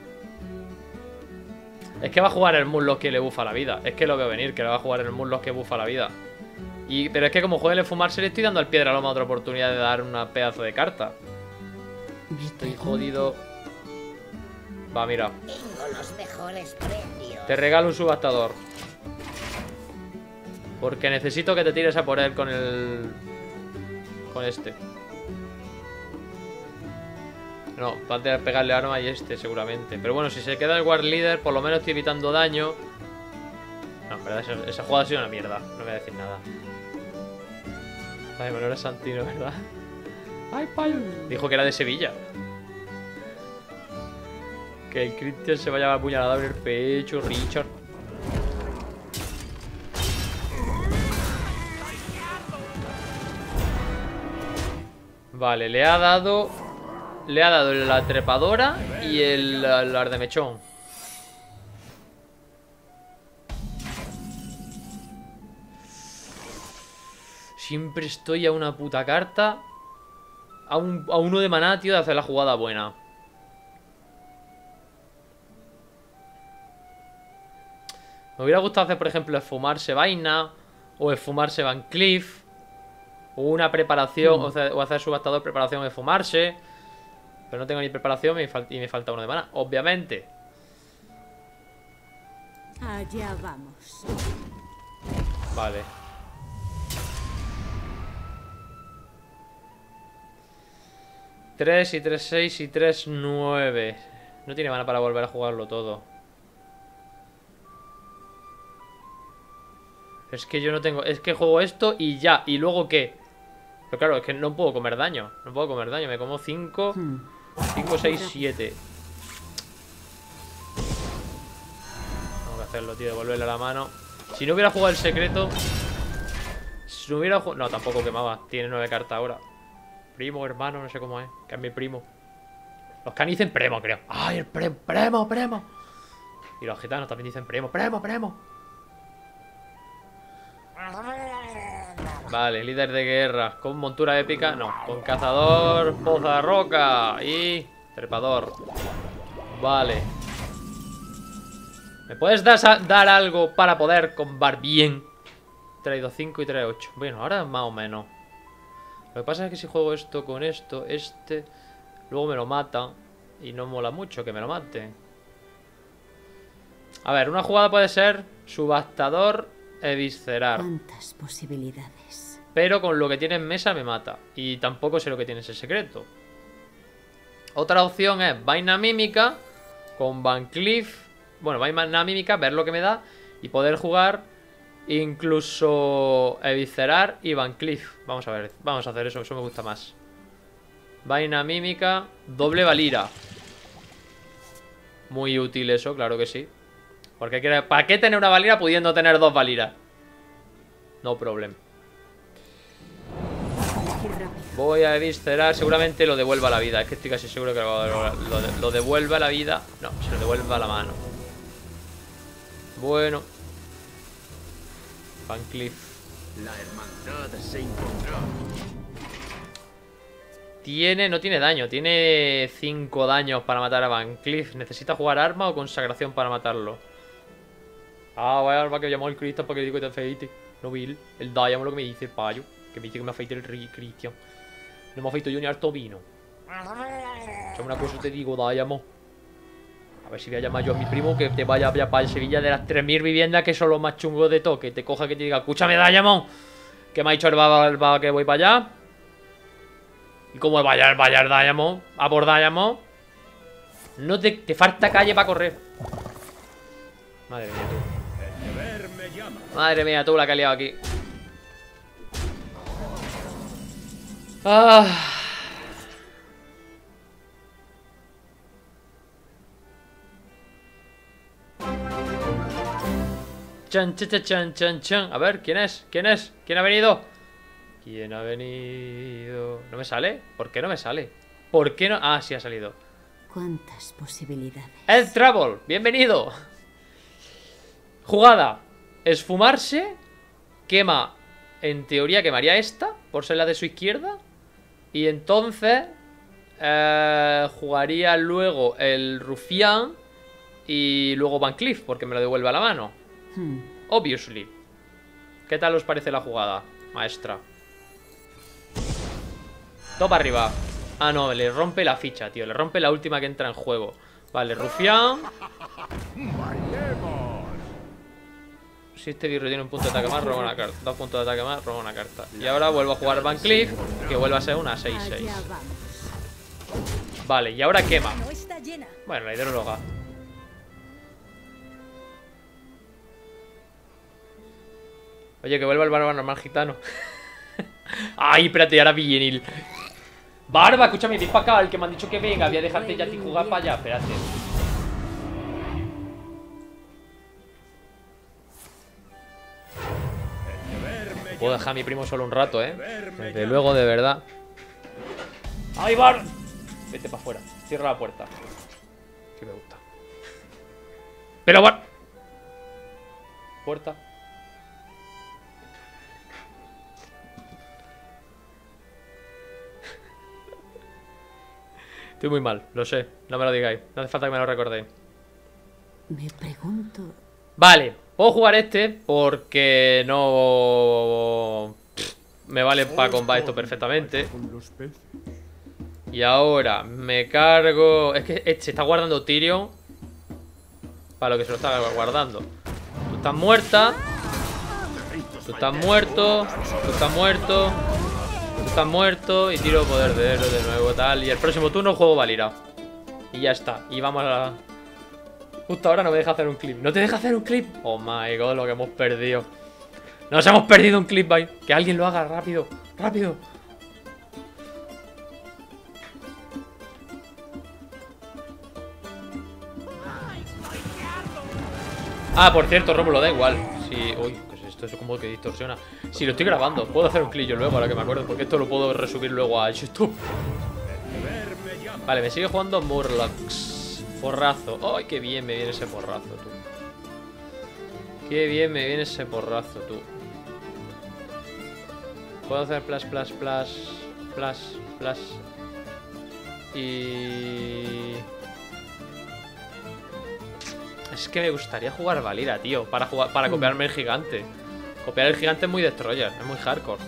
Es que va a jugar el Murloc que le bufa la vida. Es que lo veo venir, que le va a jugar el Murloc que bufa la vida. Pero es que como juegue el fumarse, le estoy dando al Piedra Loma otra oportunidad de dar una pedazo de carta. Estoy jodido. Va, mira. Tengo los mejores precios. Te regalo un subastador. Porque necesito que te tires a por él con el... Con este. No, va a tener que pegarle arma y este seguramente. Pero bueno, si se queda el War Leader, por lo menos estoy evitando daño. No, en verdad, esa jugada ha sido una mierda. No voy a decir nada. Ay, bueno, era Santino, ¿verdad? Ay, payo. Dijo que era de Sevilla. Que el Christian se vaya apuñalado en el pecho, Richard. Vale, le ha dado la trepadora y el ardemechón. Siempre estoy a una puta carta. A uno de maná, tío, de hacer la jugada buena. Me hubiera gustado hacer, por ejemplo, esfumarse vaina. O esfumarse Van Cleef. O una preparación, o hacer subastador preparación de fumarse. Pero no tengo ni preparación y me falta uno de mana, obviamente. Allá vamos. Vale. Tres y 3, 6 y 3, 9. No tiene mana para volver a jugarlo todo. Es que yo no tengo... Es que juego esto y ya. ¿Y luego qué? Pero claro, es que no puedo comer daño. No puedo comer daño. Me como 5, 5, 6, 7. Tengo que hacerlo, tío. Devolverle la mano. Si no hubiera jugado el secreto... Si no hubiera jugado... No, tampoco quemaba. Tiene 9 cartas ahora. Primo, hermano, no sé cómo es. Que es mi primo. Los canis dicen primo, creo. ¡Ay, el primo! ¡Primo, primo! Y los gitanos también dicen primo, primo, primo. Vale, líder de guerra. Con montura épica, no. Con cazador, poza de roca y trepador. Vale. ¿Me puedes dar algo para poder combar bien? Traído 5 y trae 8. Bueno, ahora más o menos. Lo que pasa es que si juego esto con esto, luego me lo mata. Y no mola mucho que me lo mate. A ver, una jugada puede ser subastador viscerar. ¿Cuántas posibilidades? Pero con lo que tiene en mesa me mata. Y tampoco sé lo que tiene ese secreto. Otra opción es vaina mímica con Van Cleef. Bueno, vaina mímica, ver lo que me da y poder jugar incluso eviscerar y Van Cleef. Vamos a ver, vamos a hacer eso, eso me gusta más. Vaina mímica, doble valira. Muy útil eso, claro que sí. Porque ¿para qué tener una valira pudiendo tener 2 valiras? No problem. Voy a eviscerar, seguramente lo devuelva a la vida. Es que estoy casi seguro que lo devuelva a la vida. No, se lo devuelva a la mano. Bueno. Van Cleef. La hermandad se encontró. No tiene daño, tiene 5 daños para matar a Van Cleef. ¿Necesita jugar arma o consagración para matarlo? Ah, vaya arma que llamó el Cristian para que digo que te afeite. No vi el Diamond lo que me dice, payo. Que me dice que me afeite el Cristian. No me afeito yo ni harto vino. Echame una cosa te digo, Diamond. A ver si voy a llamar yo a mi primo que te vaya para el Sevilla de las 3000 viviendas que son los más chungos de todo. Que te coja que te diga, escúchame, Diamond, que me ha dicho el baba que voy para allá. ¿Y cómo vaya el Diamond? ¿A por Diamond? No te falta calle para correr. Madre mía, tú. Madre mía, tú la que ha liado aquí. Ah. Chan, chan, chan, chan, chan. A ver, ¿quién es? ¿Quién es? ¿Quién ha venido? ¿Quién ha venido? ¿No me sale? ¿Por qué no me sale? ¿Por qué no? Ah, sí ha salido. ¿Cuántas posibilidades? El Trouble, bienvenido. Jugada. Esfumarse. Quema. En teoría quemaría esta, por ser la de su izquierda. Y entonces jugaría luego el Rufián. Y luego Van Cleef, porque me lo devuelve a la mano. Obviously. ¿Qué tal os parece la jugada, maestra? Top arriba. Ah, no, le rompe la ficha, tío. Le rompe la última que entra en juego. Vale, Rufián. Si este birro tiene un punto de ataque más, roba una carta. 2 puntos de ataque más, roba una carta. Y ahora vuelvo a jugar Van Cleef, que vuelve a ser una 6-6. Vale, y ahora quema. Bueno, la hidróloga. Oye, que vuelva el barba normal gitano. Ay, espérate, ahora villenil. Barba, escúchame, ven para acá. El que me han dicho que venga, voy a dejarte ya a ti jugar para allá. Espérate. Puedo dejar a mi primo solo un rato, desde luego, de verdad. ¡Ay, Bar! Vete para afuera, cierra la puerta. Que me gusta. Pero Bar. Puerta. Estoy muy mal, lo sé, no me lo digáis. No hace falta que me lo recordéis. Me pregunto... Vale, puedo jugar este porque no... me vale para combatir esto perfectamente. Y ahora me cargo... Es que se está guardando Tyrion para lo que se lo está guardando. Tú estás muerta. Tú estás muerto. Tú estás muerto. Tú estás muerto. Y tiro poder de héroe de nuevo, tal. Y el próximo turno juego Valira. Y ya está. Y vamos a la... Justo ahora no me deja hacer un clip. ¿No te deja hacer un clip? Oh my god, lo que hemos perdido. Nos hemos perdido un clip, bye. Que alguien lo haga rápido. Rápido. Ah, por cierto, Rómulo, da igual. Sí, uy, pues esto es como que distorsiona. Si lo estoy grabando, puedo hacer un clip yo luego, ahora que me acuerdo, porque esto lo puedo resubir luego a YouTube. Vale, me sigue jugando Murlocs. Porrazo. Ay, qué bien me viene ese porrazo, tú. Qué bien me viene ese porrazo, tú. Puedo hacer plus, plus, plus, plus, plus. Y... Es que me gustaría jugar Valira, tío. Para copiarme el gigante. Copiar el gigante es muy destroyer, es muy hardcore.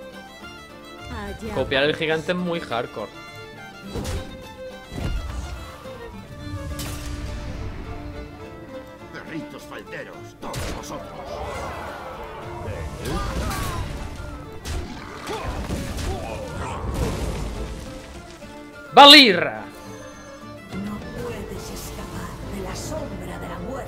Copiar el gigante es muy hardcore. Perritos falteros, todos vosotros. ¡Valira! No puedes escapar de la sombra de la muerte.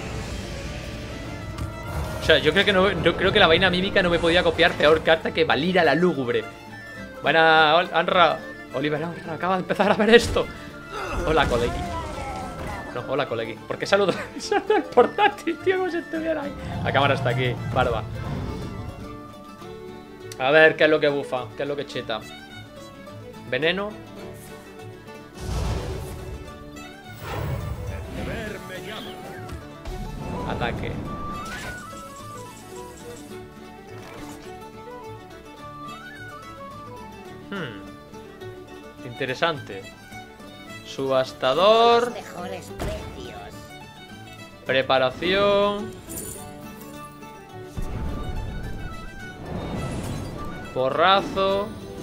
O sea, yo creo que la vaina mímica no me podía copiar peor carta que Valira la lúgubre. Buena, Anra. Oliver Anra, acaba de empezar a ver esto. Hola, colegi. No, hola, colegi. ¿Por qué saludo? Saludo el portátil, tío, como si estuviera ahí. La cámara está aquí, barba. A ver, ¿qué es lo que bufa? ¿Qué es lo que cheta? Veneno. Ataque. Interesante. Subastador. Mejores precios. Preparación. Porrazo.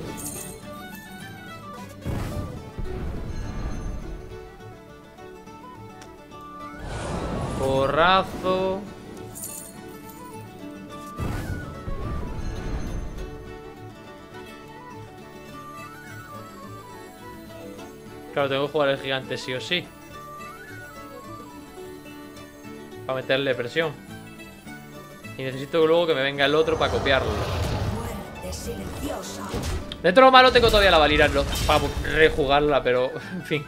Porrazo. Claro, tengo que jugar el gigante sí o sí. Para meterle presión. Y necesito luego que me venga el otro para copiarlo. Muerte silenciosa. Dentro de lo malo tengo todavía la Valira para rejugarla, pero en fin.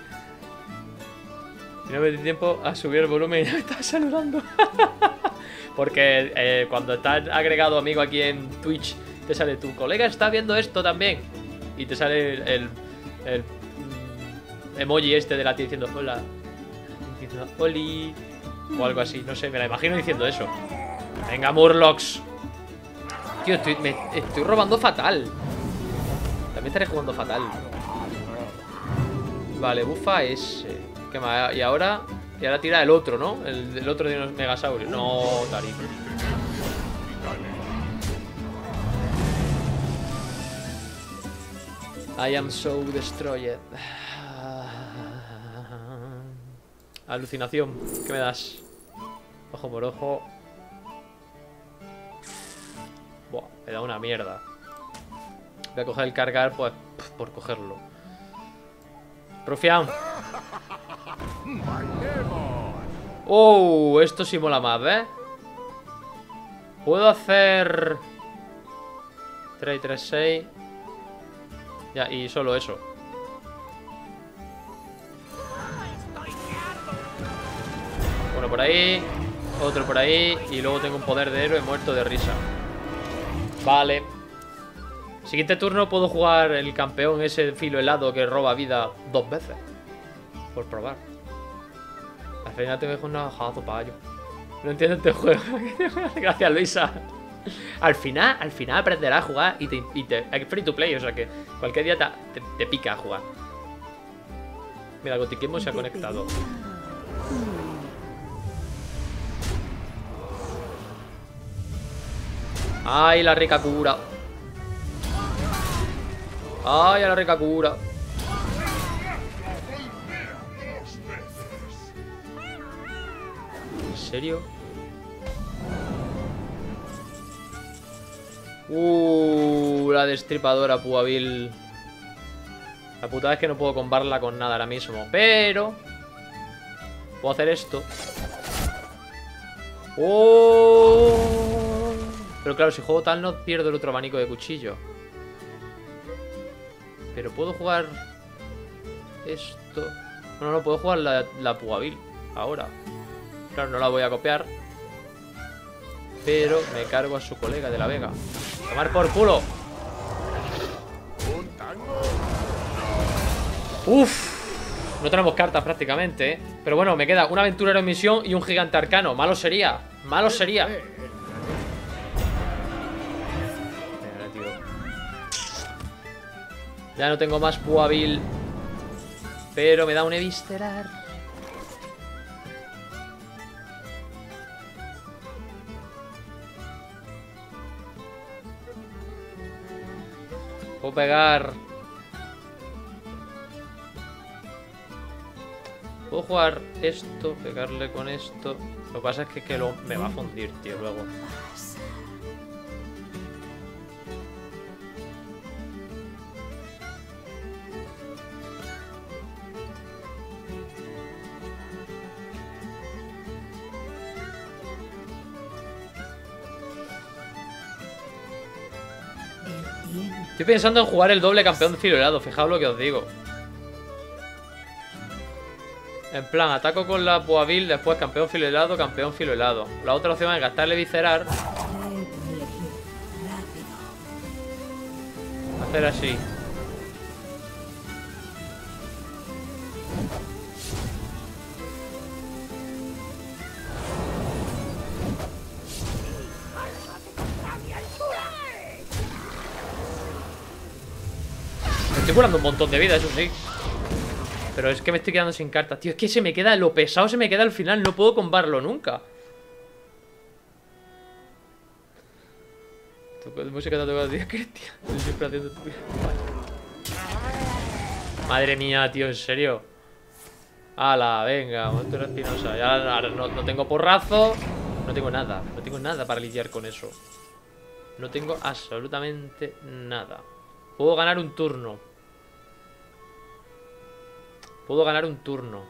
Si no me di tiempo a subir el volumen y me estás saludando. Porque cuando estás agregado amigo aquí en Twitch, te sale tu colega está viendo esto también. Y te sale el emoji este de la tía diciendo hola. Diciendo oli. O algo así, no sé, me la imagino diciendo eso. Venga, Murlocs. Tío, me estoy robando fatal. También estaré jugando fatal. Vale, bufa ese. ¿Qué más? Y ahora tira el otro, ¿no? El otro de unos megasaurios. No, Tarik. I am so destroyed. Alucinación. ¿Qué me das? Ojo por ojo. Buah, me da una mierda. Voy a coger el cargar pues por cogerlo. Rufián. Oh, esto sí mola más, ¿ves? Puedo hacer 3 y 3, 6. Ya, y solo eso. Uno por ahí, otro por ahí. Y luego tengo un poder de héroe muerto de risa. Vale. Siguiente turno puedo jugar el campeón ese filo helado que roba vida 2 veces. Por probar. Al final te dejo una jazo payo. No entiendo este juego. Gracias, Luisa. Al final aprenderás a jugar y es free to play, o sea que cualquier día te pica a jugar. Mira, Gotiquemo se ha conectado. ¡Ay, la rica cura! ¡Ay, a la rica cura! ¿En serio? La destripadora Puabil. La putada es que no puedo combarla con nada ahora mismo. Pero puedo hacer esto. Pero claro, si juego tal no pierdo el otro abanico de cuchillo. Pero puedo jugar esto. Bueno, no puedo jugar la Puabil ahora. Claro, no la voy a copiar. Pero me cargo a su colega de la Vega. ¡Tomar por culo! ¡Uf! No tenemos cartas prácticamente, ¿eh? Pero bueno, me queda un aventurero en misión y un gigante arcano. Malo sería. Malo sería. Venga, le tiro. Ya no tengo más Puabil. Pero me da un Eviscerar. Puedo pegar. Puedo jugar esto, pegarle con esto. Lo que pasa es que me va a fundir, tío, luego. Estoy pensando en jugar el doble campeón de filo helado, fijaos lo que os digo. En plan, ataco con la Puabil, después campeón filo helado, campeón filo helado. La otra opción es gastarle viscerar. Hacer así. Me estoy curando un montón de vida, eso sí. Pero es que me estoy quedando sin cartas, tío. Es que se me queda, lo pesado se me queda al final. No puedo combarlo nunca. Música te ha tocado, tío, Cristian. Estoy siempre haciendo tu vida. Madre mía, tío, en serio. Ala, venga, monstruo espinosa. Ya ahora no tengo porrazo. No tengo nada. No tengo nada para lidiar con eso. No tengo absolutamente nada. Puedo ganar un turno. Puedo ganar un turno.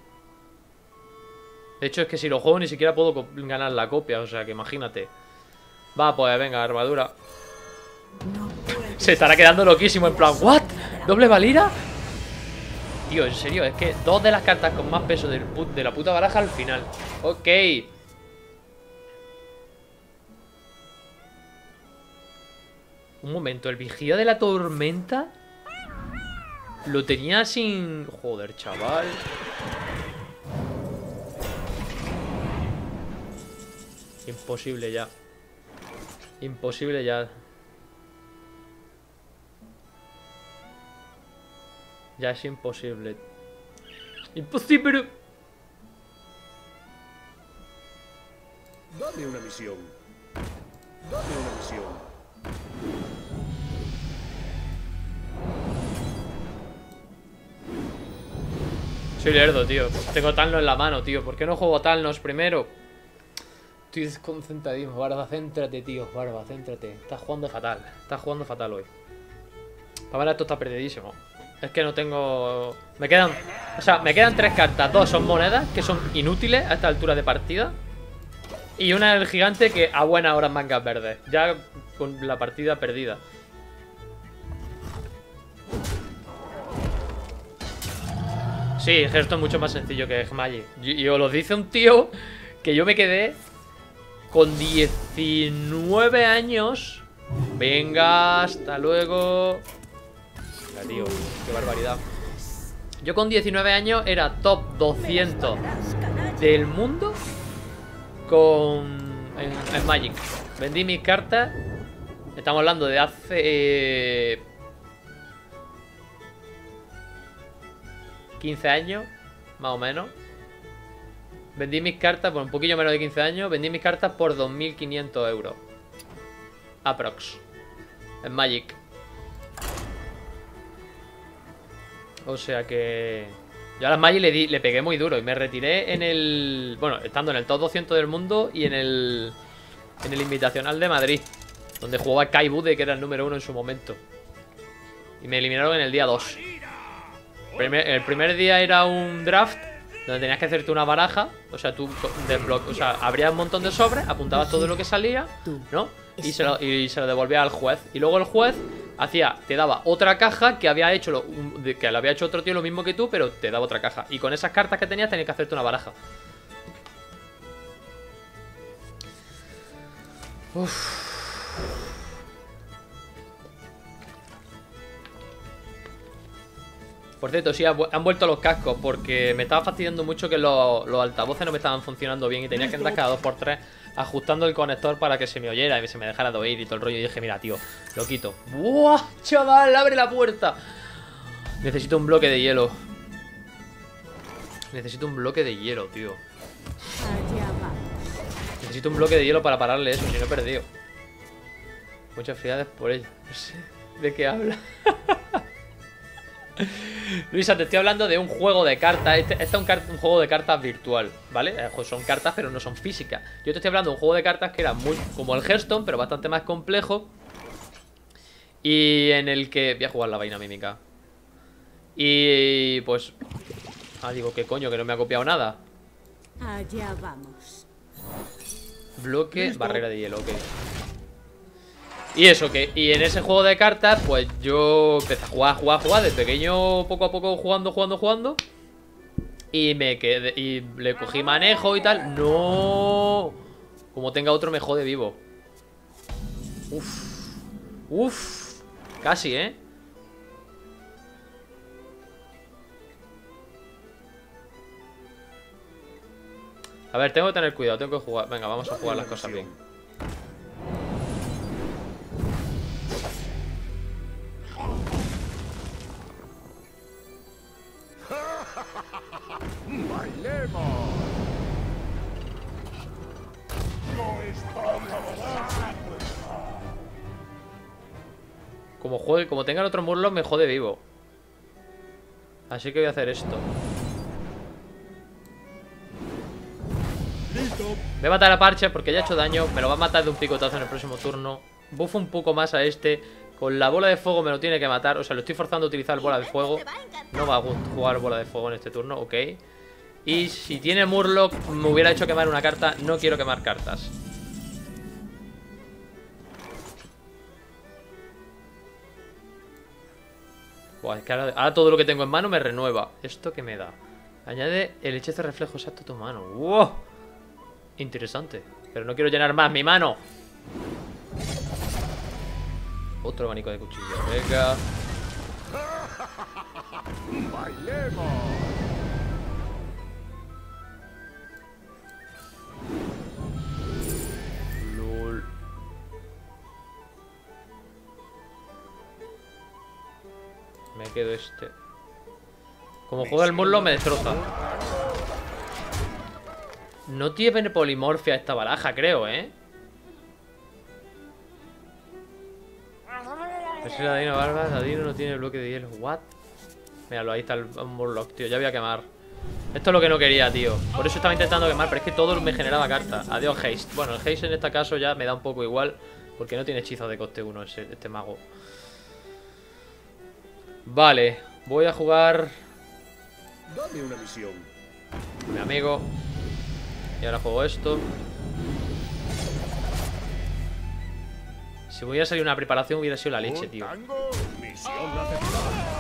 De hecho, es que si lo juego ni siquiera puedo ganar la copia. O sea, que imagínate. Va, pues venga, armadura. Se estará quedando loquísimo. En plan, ¿what? ¿Doble Valira? Tío, en serio, es que dos de las cartas con más peso de la puta baraja al final. Ok. Un momento, el vigía de la tormenta lo tenía sin... Joder, chaval. Imposible ya. Imposible ya. Ya es imposible. Imposible. Dame una misión. Dame una misión. Soy lerdo, tío. Tengo Talnos en la mano, tío. ¿Por qué no juego Talnos primero? Estoy desconcentradísimo. Barba, céntrate, tío. Barba, céntrate. Estás jugando fatal. Estás jugando fatal hoy. Para ver, esto está perdidísimo. Es que no tengo... Me quedan... O sea, me quedan 3 cartas. 2 son monedas, que son inútiles a esta altura de partida. Y una del gigante que a buena hora mangas verdes. Ya con la partida perdida. Sí, es que esto es mucho más sencillo que Magic. Y os lo dice un tío que yo me quedé con 19 años. Venga, hasta luego. Venga, tío, qué barbaridad. Yo con 19 años era top 200 del mundo en Magic. Vendí mis cartas. Estamos hablando de hace 15 años, más o menos. Vendí mis cartas por un poquillo menos de 15 años. Vendí mis cartas por 2.500 euros aprox en Magic. O sea que... Yo a las Magic le pegué muy duro. Y me retiré en el... Bueno, estando en el top 200 del mundo. Y en el Invitacional de Madrid, donde jugaba Kai Bude, que era el número 1 en su momento. Y me eliminaron en el día 2. El primer día era un draft donde tenías que hacerte una baraja. O sea, tú abrías un montón de sobres, apuntabas todo lo que salía, ¿no? Y se lo devolvías al juez. Y luego el juez te daba otra caja que había hecho que lo había hecho otro tío lo mismo que tú, pero te daba otra caja. Y con esas cartas que tenías que hacerte una baraja. Uff. Por cierto, sí, han vuelto los cascos, porque me estaba fastidiando mucho que los altavoces no me estaban funcionando bien y tenía que andar cada 2x3 ajustando el conector para que se me oyera y se me dejara de oír y todo el rollo. Y dije, mira, tío, lo quito. ¡Buah, chaval! ¡Abre la puerta! Necesito un bloque de hielo. Necesito un bloque de hielo, tío. Allá vamos. Necesito un bloque de hielo para pararle eso, si no he perdido. Muchas felicidades por ello. No sé de qué habla. Luisa, te estoy hablando de un juego de cartas. Este es un juego de cartas virtual, ¿vale? Son cartas, pero no son físicas. Yo te estoy hablando de un juego de cartas que era muy como el Hearthstone, pero bastante más complejo. Y en el que... Voy a jugar la vaina mímica. Y pues... Ah, digo, ¿qué coño? Que no me ha copiado nada. Allá vamos. Bloque, barrera de hielo, ok. Y eso, que y en ese juego de cartas, pues yo empecé a jugar de pequeño, poco a poco jugando. Y me quedé, y le cogí manejo y tal. No. Como tenga otro me jode vivo. Uf. Casi, ¿eh? A ver, tengo que tener cuidado, tengo que jugar. Venga, vamos a jugar las cosas bien. ¡Bailemos! Como tenga el otro Murloc me jode vivo. Así que voy a hacer esto. Voy a matar a Parche porque ya ha hecho daño. Me lo va a matar de un picotazo en el próximo turno. Buffo un poco más a este. Con la bola de fuego me lo tiene que matar. O sea, lo estoy forzando a utilizar bola de fuego. No va a jugar bola de fuego en este turno, ok. Y si tiene Murloc me hubiera hecho quemar una carta. No quiero quemar cartas. Buah, es que ahora todo lo que tengo en mano me renueva. ¿Esto qué me da? Añade el hechizo de reflejo exacto a tu mano. ¡Wow! Interesante. Pero no quiero llenar más mi mano. Otro abanico de cuchillo. Venga. ¡Bailemos! LOL. Me quedo este. Como juega el Murloc me destroza. No tiene polimorfia esta baraja, creo, ¿eh? Pues la Dino Barba, la Dino no tiene bloque de hielo. ¿What? Míralo, ahí está el Murloc, tío. Ya voy a quemar. Esto es lo que no quería, tío. Por eso estaba intentando quemar, pero es que todo me generaba carta. Adiós, Haste. Bueno, el Haste en este caso ya me da un poco igual, porque no tiene hechizos de coste 1 este mago. Vale, voy a jugar Dame una misión. mi amigo. Y ahora juego esto. Si hubiera salido una preparación hubiera sido la leche, tío. Tango, misión aceptada.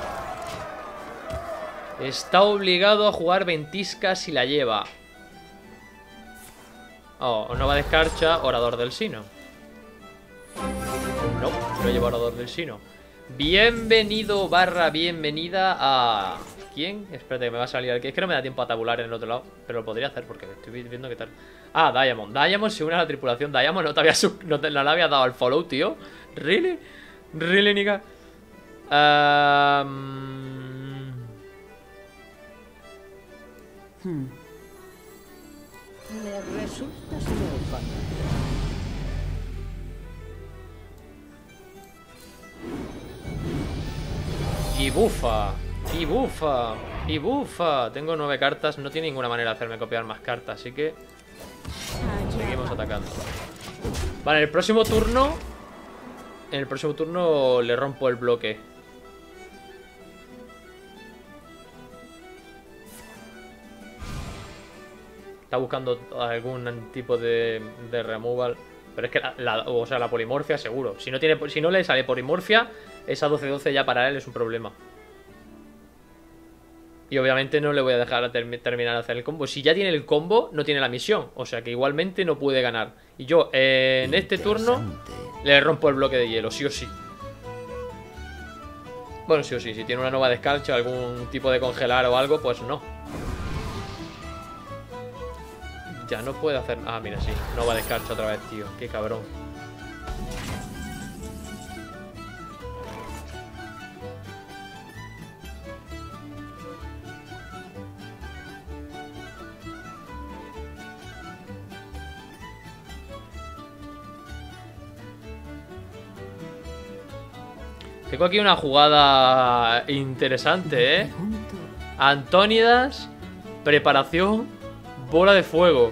Está obligado a jugar ventisca si la lleva. Oh, Nova de Escarcha, Orador del Sino. No, no lleva Orador del Sino. Bienvenido / bienvenida a... ¿Quién? Espérate que me va a salir aquí. Es que no me da tiempo a tabular en el otro lado. Pero lo podría hacer porque estoy viendo qué tal. Ah, Diamond. Diamond se une a la tripulación. Diamond no te había no le había dado el follow, tío. ¿Really? ¿Really, nigga? Me resultas muy familiar. Y bufa. Y bufa. Y bufa. Tengo 9 cartas. No tiene ninguna manera de hacerme copiar más cartas. Así que seguimos atacando. Vale, en el próximo turno. En el próximo turno le rompo el bloque. Está buscando algún tipo de removal. Pero es que o sea, la polimorfia seguro. Si no le sale polimorfia, esa 12-12 ya para él es un problema. Y obviamente no le voy a dejar terminar de hacer el combo. Si ya tiene el combo, no tiene la misión. O sea que igualmente no puede ganar. Y yo en este turno le rompo el bloque de hielo, sí o sí. Bueno, sí o sí. Si tiene una nueva descarcha, algún tipo de congelar o algo, pues no. Ya no puede hacer... Ah, mira, sí. Nueva descarcha otra vez, tío. Qué cabrón. Tengo aquí una jugada interesante, ¿eh? Pregunto. Antónidas, preparación, bola de fuego.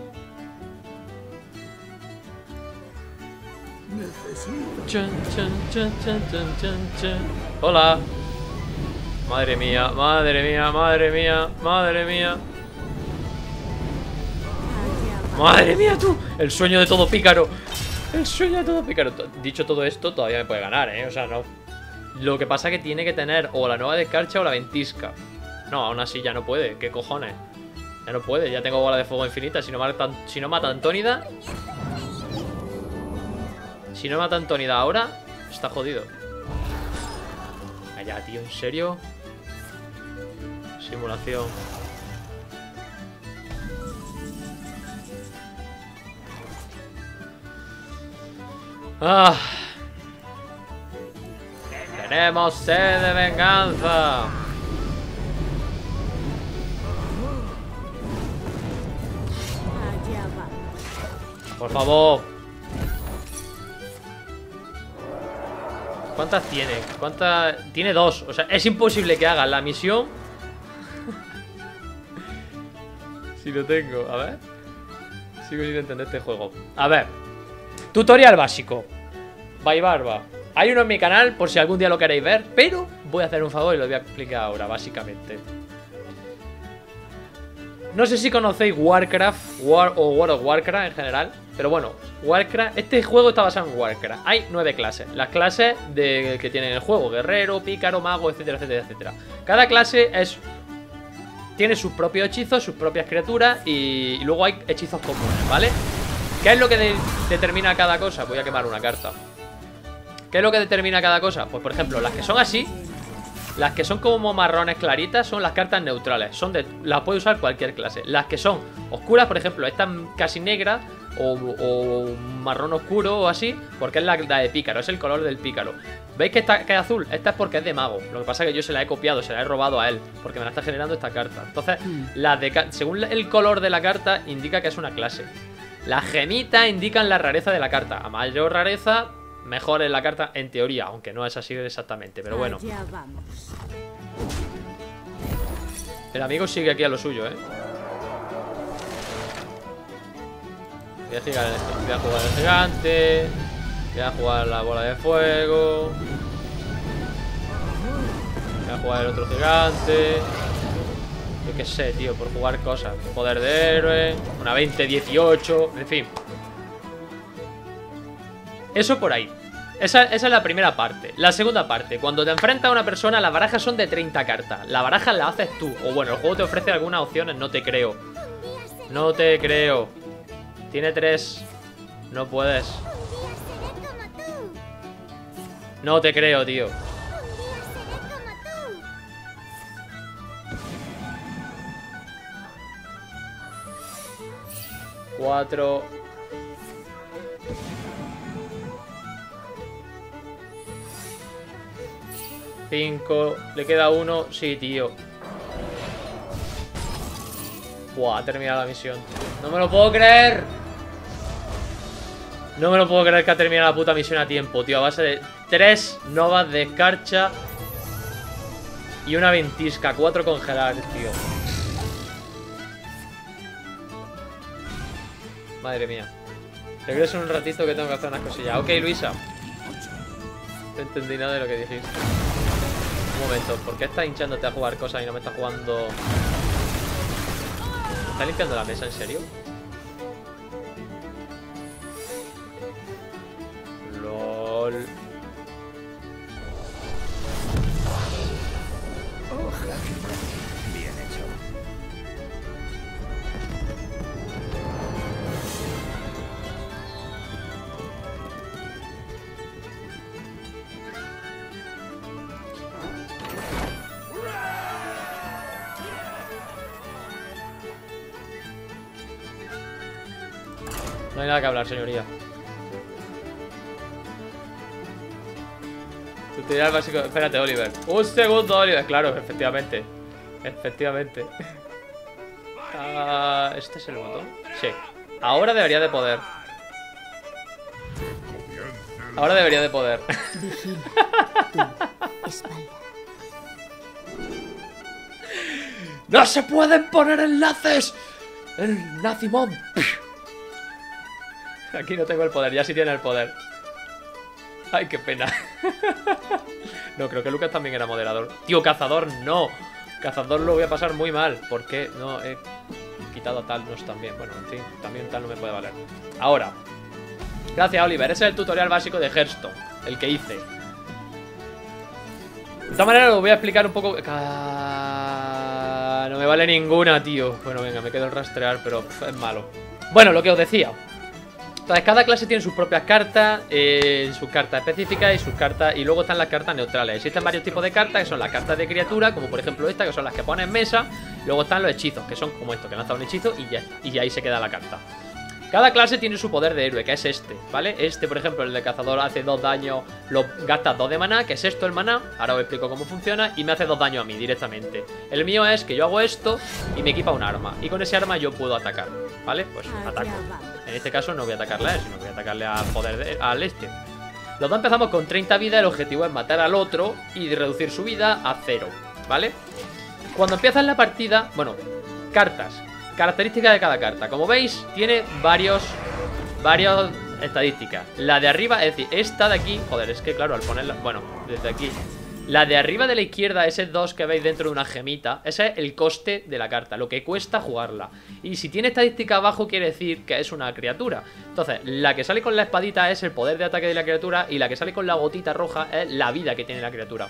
Chun, chun, chun, chun, chun, chun, chun. Hola. Madre mía, madre mía, madre mía, madre mía. Allá vamos. Madre mía, tú. El sueño de todo pícaro. El sueño de todo pícaro. Dicho todo esto, todavía me puede ganar, ¿eh? O sea, no. Lo que pasa es que tiene que tener o la nueva descarcha o la ventisca. No, aún así ya no puede. ¿Qué cojones? Ya no puede. Ya tengo bola de fuego infinita. Si no mata a Antónida. Si no mata a Antónida ahora, está jodido. Allá, tío, ¿en serio? Simulación. Ah. Tenemos sed de venganza. Allá vamos. Por favor. ¿Cuántas tiene? ¿Cuántas? Tiene 2. O sea, es imposible que haga la misión. Si lo tengo, a ver. Sigo sin entender este juego. A ver. Tutorial básico. By Barba. Hay uno en mi canal por si algún día lo queréis ver, pero voy a hacer un favor y lo voy a explicar ahora, básicamente. No sé si conocéis Warcraft o World of Warcraft en general, pero bueno, Warcraft, este juego está basado en Warcraft. Hay 9 clases, las clases que tienen el juego: guerrero, pícaro, mago, etcétera, etcétera, etcétera. Cada clase tiene sus propios hechizos, sus propias criaturas y luego hay hechizos comunes, ¿vale? ¿Qué es lo que determina cada cosa? Voy a quemar una carta. ¿Qué es lo que determina cada cosa? Pues por ejemplo, las que son así, las que son como marrones claritas, son las cartas neutrales. Las puede usar cualquier clase. Las que son oscuras, por ejemplo, esta casi negra o marrón oscuro o así, porque es la de pícaro, es el color del pícaro. ¿Veis que esta que es azul? Esta es porque es de mago. Lo que pasa es que yo se la he copiado, se la he robado a él, porque me la está generando esta carta. Entonces, según el color de la carta, indica que es una clase. Las gemitas indican la rareza de la carta. A mayor rareza, mejor es la carta en teoría, aunque no es así exactamente, pero bueno. Allá vamos. El amigo sigue aquí a lo suyo, ¿eh? Voy a jugar el gigante. Voy a jugar la bola de fuego. Voy a jugar el otro gigante. Yo qué sé, tío, por jugar cosas. Poder de héroe, una 20-18, en fin. Eso por ahí. Esa es la primera parte. La segunda parte, cuando te enfrentas a una persona, las barajas son de 30 cartas. La baraja la haces tú. O bueno, el juego te ofrece algunas opciones, no te creo. No te creo. Tiene 3. No puedes. No te creo, tío. Cuatro. 5. Le queda 1. Sí, tío. Buah, ha terminado la misión. No me lo puedo creer. No me lo puedo creer que ha terminado la puta misión a tiempo, tío. A base de 3 novas de escarcha y una ventisca. 4 congelar, tío. Madre mía. Regreso en un ratito que tengo que hacer unas cosillas. Ok, Luisa. No entendí nada de lo que dijiste. Un momento, ¿por qué estás hinchándote a jugar cosas y no me estás jugando? ¿Estás limpiando la mesa, en serio? LOL. Bien hecho. No hay nada que hablar, señoría. Tutorial básico. Espérate, Oliver. Un segundo, Oliver. Claro, efectivamente. Efectivamente. ¿Este es el botón? Sí. Ahora debería de poder. Ahora debería de poder. Vigila tu espalda. ¡No se pueden poner enlaces! ¡El Nazimon! Aquí no tengo el poder, ya sí tiene el poder. Ay, qué pena. No, creo que Lucas también era moderador. Tío, cazador, no. Cazador lo voy a pasar muy mal. ¿Por qué? No, he quitado a Talnos también. Bueno, en fin, también tal no me puede valer. Ahora. Gracias, Oliver. Ese es el tutorial básico de Hearthstone. El que hice. De esta manera lo voy a explicar un poco. No me vale ninguna, tío. Bueno, venga, me quedo el rastrear, pero es malo. Bueno, lo que os decía. Entonces, cada clase tiene sus propias cartas, sus cartas específicas y sus cartas. Y luego están las cartas neutrales. Existen varios tipos de cartas, que son las cartas de criatura, como por ejemplo esta, que son las que pones en mesa. Luego están los hechizos, que son como esto, que lanza un hechizo y ya, ahí se queda la carta. Cada clase tiene su poder de héroe, que es este, ¿vale? Este, por ejemplo, el de cazador hace 2 daños, lo gastas 2 de maná, que es esto el maná. Ahora os explico cómo funciona y me hace 2 daños a mí directamente. El mío es que yo hago esto y me equipa un arma. Y con ese arma yo puedo atacar, ¿vale? Pues ataco. En este caso no voy a atacarle a él, sino voy a atacarle al poder al este. Los dos empezamos con 30 vida, el objetivo es matar al otro y reducir su vida a 0, ¿vale? Cuando empiezas la partida, bueno, cartas. Características de cada carta. Como veis, tiene varias estadísticas. La de arriba, es decir, esta de aquí. Joder, es que claro, al ponerla. Bueno, desde aquí. La de arriba de la izquierda, ese 2 que veis dentro de una gemita. Ese es el coste de la carta, lo que cuesta jugarla. Y si tiene estadística abajo, quiere decir que es una criatura. Entonces, la que sale con la espadita es el poder de ataque de la criatura. Y la que sale con la gotita roja es la vida que tiene la criatura.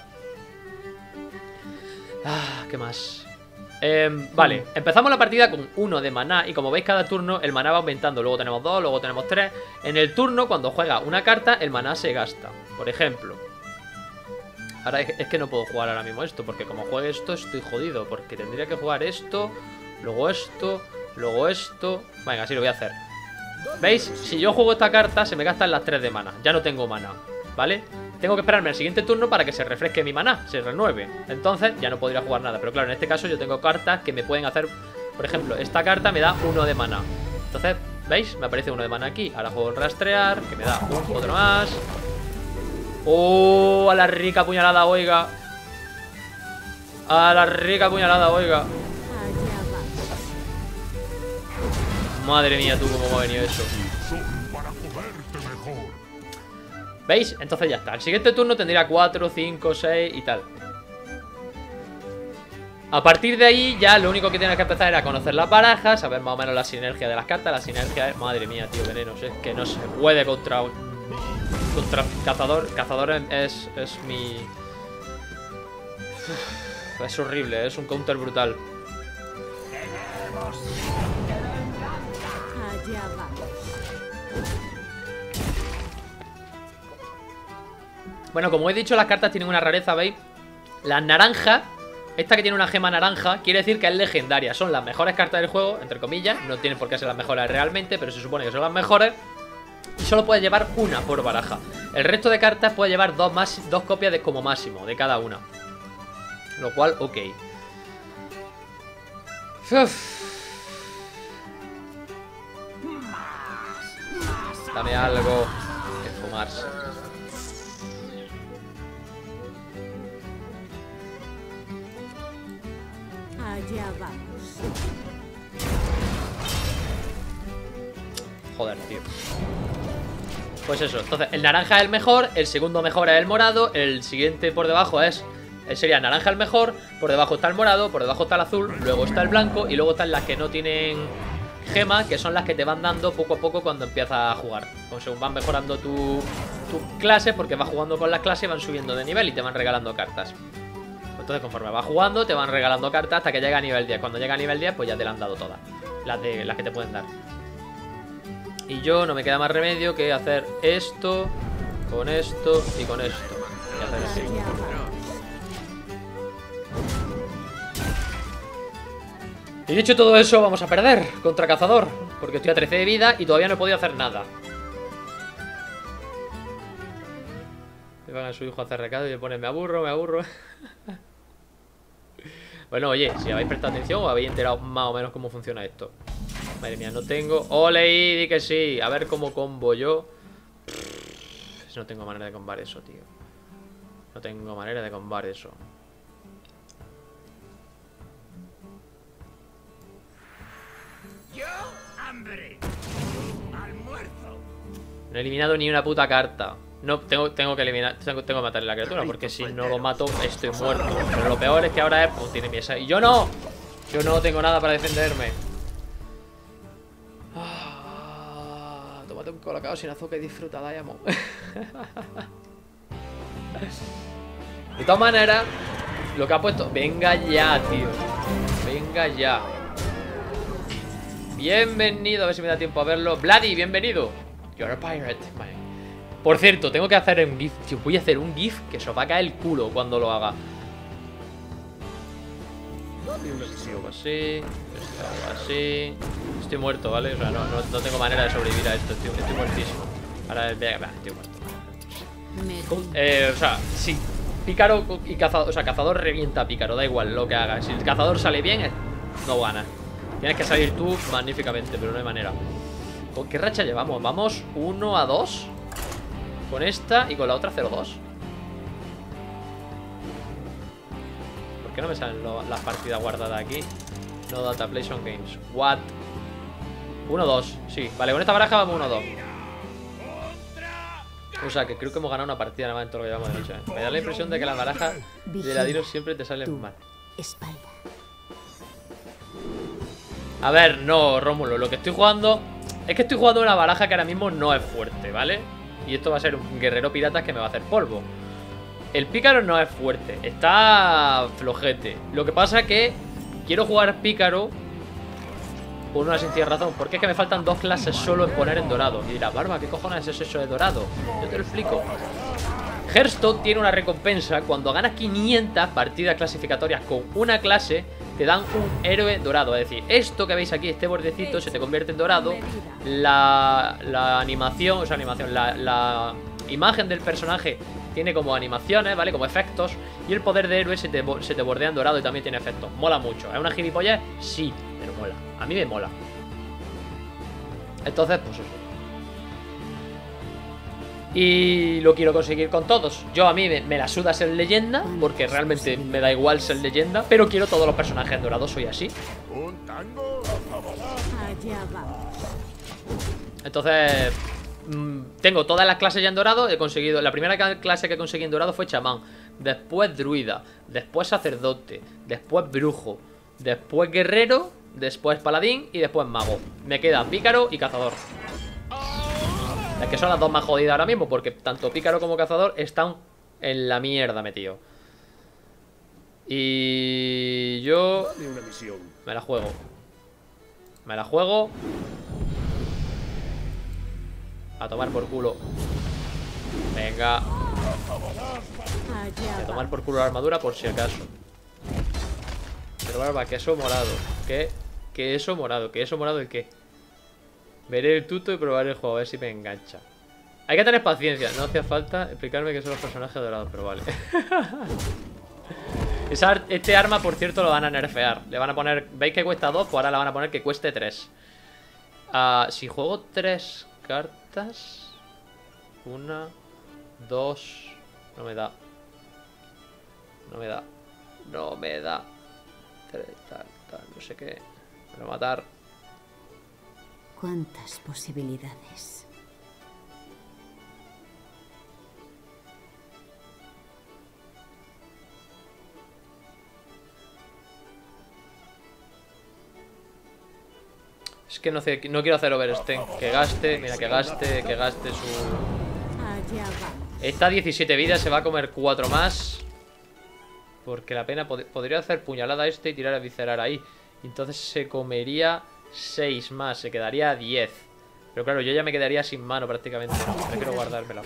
¿Qué más? Vale, empezamos la partida con 1 de maná. Y como veis cada turno el maná va aumentando. Luego tenemos 2, luego tenemos 3. En el turno cuando juega una carta el maná se gasta. Por ejemplo, ahora es que no puedo jugar ahora mismo esto, porque como juegue esto estoy jodido. Porque tendría que jugar esto, luego esto, luego esto. Venga, así lo voy a hacer. ¿Veis? Si yo juego esta carta se me gastan las 3 de maná. Ya no tengo maná, ¿vale? Tengo que esperarme al siguiente turno para que se refresque mi maná, se renueve. Entonces ya no podría jugar nada. Pero claro, en este caso yo tengo cartas que me pueden hacer. Por ejemplo, esta carta me da 1 de maná. Entonces, ¿veis? Me aparece 1 de maná aquí. Ahora juego el rastrear, que me da otro más. ¡Oh! A la rica puñalada, oiga. A la rica puñalada, oiga. Madre mía, tú, cómo me ha venido eso. ¿Veis? Entonces ya está. El siguiente turno tendría 4, 5, 6 y tal. A partir de ahí ya lo único que tienes que empezar era conocer las barajas, saber más o menos la sinergia de las cartas. La sinergia es... Madre mía, tío, venenos. Es que no se puede contra cazador. Cazador es mi... Es horrible, es un counter brutal. Allá vamos. Bueno, como he dicho, las cartas tienen una rareza, ¿veis? Las naranjas, esta que tiene una gema naranja, quiere decir que es legendaria. Son las mejores cartas del juego, entre comillas. No tienen por qué ser las mejores realmente, pero se supone que son las mejores. Y solo puedes llevar una por baraja. El resto de cartas puedes llevar dos copias como máximo de cada una. Lo cual, ok. Uf. Dame algo que fumarse. Allá vamos. Joder, tío. Pues eso, entonces el naranja es el mejor. El segundo mejor es el morado. El siguiente por debajo sería naranja el mejor. Por debajo está el morado, por debajo está el azul. Luego está el blanco y luego están las que no tienen gema, que son las que te van dando poco a poco cuando empiezas a jugar. Como según van mejorando tu clase, porque vas jugando con las clases, van subiendo de nivel y te van regalando cartas. Entonces conforme vas jugando te van regalando cartas hasta que llega a nivel 10. Cuando llega a nivel 10 pues ya te la han dado todas. Las que te pueden dar. Y yo no me queda más remedio que hacer esto, con esto y con esto. Y hacer así. Allá vamos. Y dicho todo eso, vamos a perder contra cazador, porque estoy a 13 de vida y todavía no he podido hacer nada. Le van a su hijo a hacer recado y le ponen me aburro, me aburro. Bueno, oye, si habéis prestado atención o habéis enterado más o menos cómo funciona esto. Madre mía, no tengo... ¡Ole! Di que sí. A ver cómo combo yo. no tengo manera de combar eso, tío. No tengo manera de combar eso. Yo, hambre. Almuerzo. No he eliminado ni una puta carta. No, tengo que eliminar. Tengo que matarle a la criatura, porque si no lo mato, estoy muerto. Pero lo peor es que ahora es tiene mi esa. Y yo no. Yo no tengo nada para defenderme. Tómate un colacao sin azúcar y disfruta, Diamond. De todas maneras, lo que ha puesto. Venga ya, tío. Venga ya. Bienvenido, a ver si me da tiempo a verlo. Bloody, bienvenido. You're a pirate, man. Por cierto, tengo que hacer un GIF. Tío, voy a hacer un GIF que se os va a caer el culo cuando lo haga. Dame una visión. Algo así. Algo así. Estoy muerto, ¿vale? O sea, no tengo manera de sobrevivir a esto. Estoy muertísimo. Ahora, estoy muerto. Me O sea, sí. Pícaro y cazador. O sea, cazador revienta a pícaro. Da igual lo que haga. Si el cazador sale bien, no gana. Tienes que salir tú magníficamente, pero no hay manera. ¿Con qué racha llevamos? Vamos 1-2. Con esta y con la otra 0-2. ¿Por qué no me salen las partidas guardadas aquí? No data, play some games. What? 1-2, sí. Vale, con esta baraja vamos 1-2. O sea, que creo que hemos ganado una partida nada más en todo lo que llevamos de noche. Me da la impresión de que las barajas de ladino siempre te salen mal. espalda. A ver, no, Rómulo, lo que estoy jugando es que estoy jugando una baraja que ahora mismo no es fuerte, ¿vale? Y esto va a ser un guerrero pirata que me va a hacer polvo. El pícaro no es fuerte, está flojete. Lo que pasa que quiero jugar pícaro por una sencilla razón, porque es que me faltan 2 clases solo en poner en dorado. Y dirás, Barba, ¿qué cojones es eso de dorado? Yo te lo explico. Hearthstone tiene una recompensa cuando ganas 500 partidas clasificatorias con una clase. Te dan un héroe dorado, es decir, esto que veis aquí, este bordecito se te convierte en dorado. La animación, o sea, la imagen del personaje tiene como animaciones, ¿vale? Como efectos. Y el poder de héroe se te bordea en dorado y también tiene efectos. Mola mucho. ¿Es una gilipollez? Sí, pero mola. A mí me mola. Entonces, pues eso. Y lo quiero conseguir con todos. Yo a mí me la suda ser leyenda, porque realmente me da igual ser leyenda, pero quiero todos los personajes dorados, soy así. Un tango. Allá vamos. Entonces, tengo todas las clases ya en dorado. He conseguido, la primera clase que conseguí en dorado fue chamán, después druida, después sacerdote, después brujo, después guerrero, después paladín y después mago. Me quedan pícaro y cazador. Es que son las dos más jodidas ahora mismo, porque tanto pícaro como cazador están en la mierda metido. Y yo Dame una visión. me la juego. Me la juego. A tomar por culo. Venga. Allá A tomar vamos. por culo la armadura por si acaso. Pero Barba, queso morado. ¿Qué? Queso morado. ¿Queso morado el qué? Veré el tuto y probaré el juego, a ver si me engancha. Hay que tener paciencia, no hacía falta explicarme qué son los personajes dorados, pero vale. Este arma, por cierto, lo van a nerfear. Le van a poner, ¿veis que cuesta 2? Pues ahora la van a poner que cueste 3. Si juego 3 cartas, 1, 2, no me da. No me da. No me da. 3, tal, no sé qué. Me va a matar. ¿Cuántas posibilidades? Es que no quiero hacer overstay. Que gaste, mira, que gaste su... Allá vamos. Está a 17 vidas, se va a comer 4 más. Porque la pena... Podría hacer puñalada y tirar a viscerar ahí. Entonces se comería 6 más, se quedaría a 10. Pero claro, yo ya me quedaría sin mano prácticamente. Prefiero guardármela.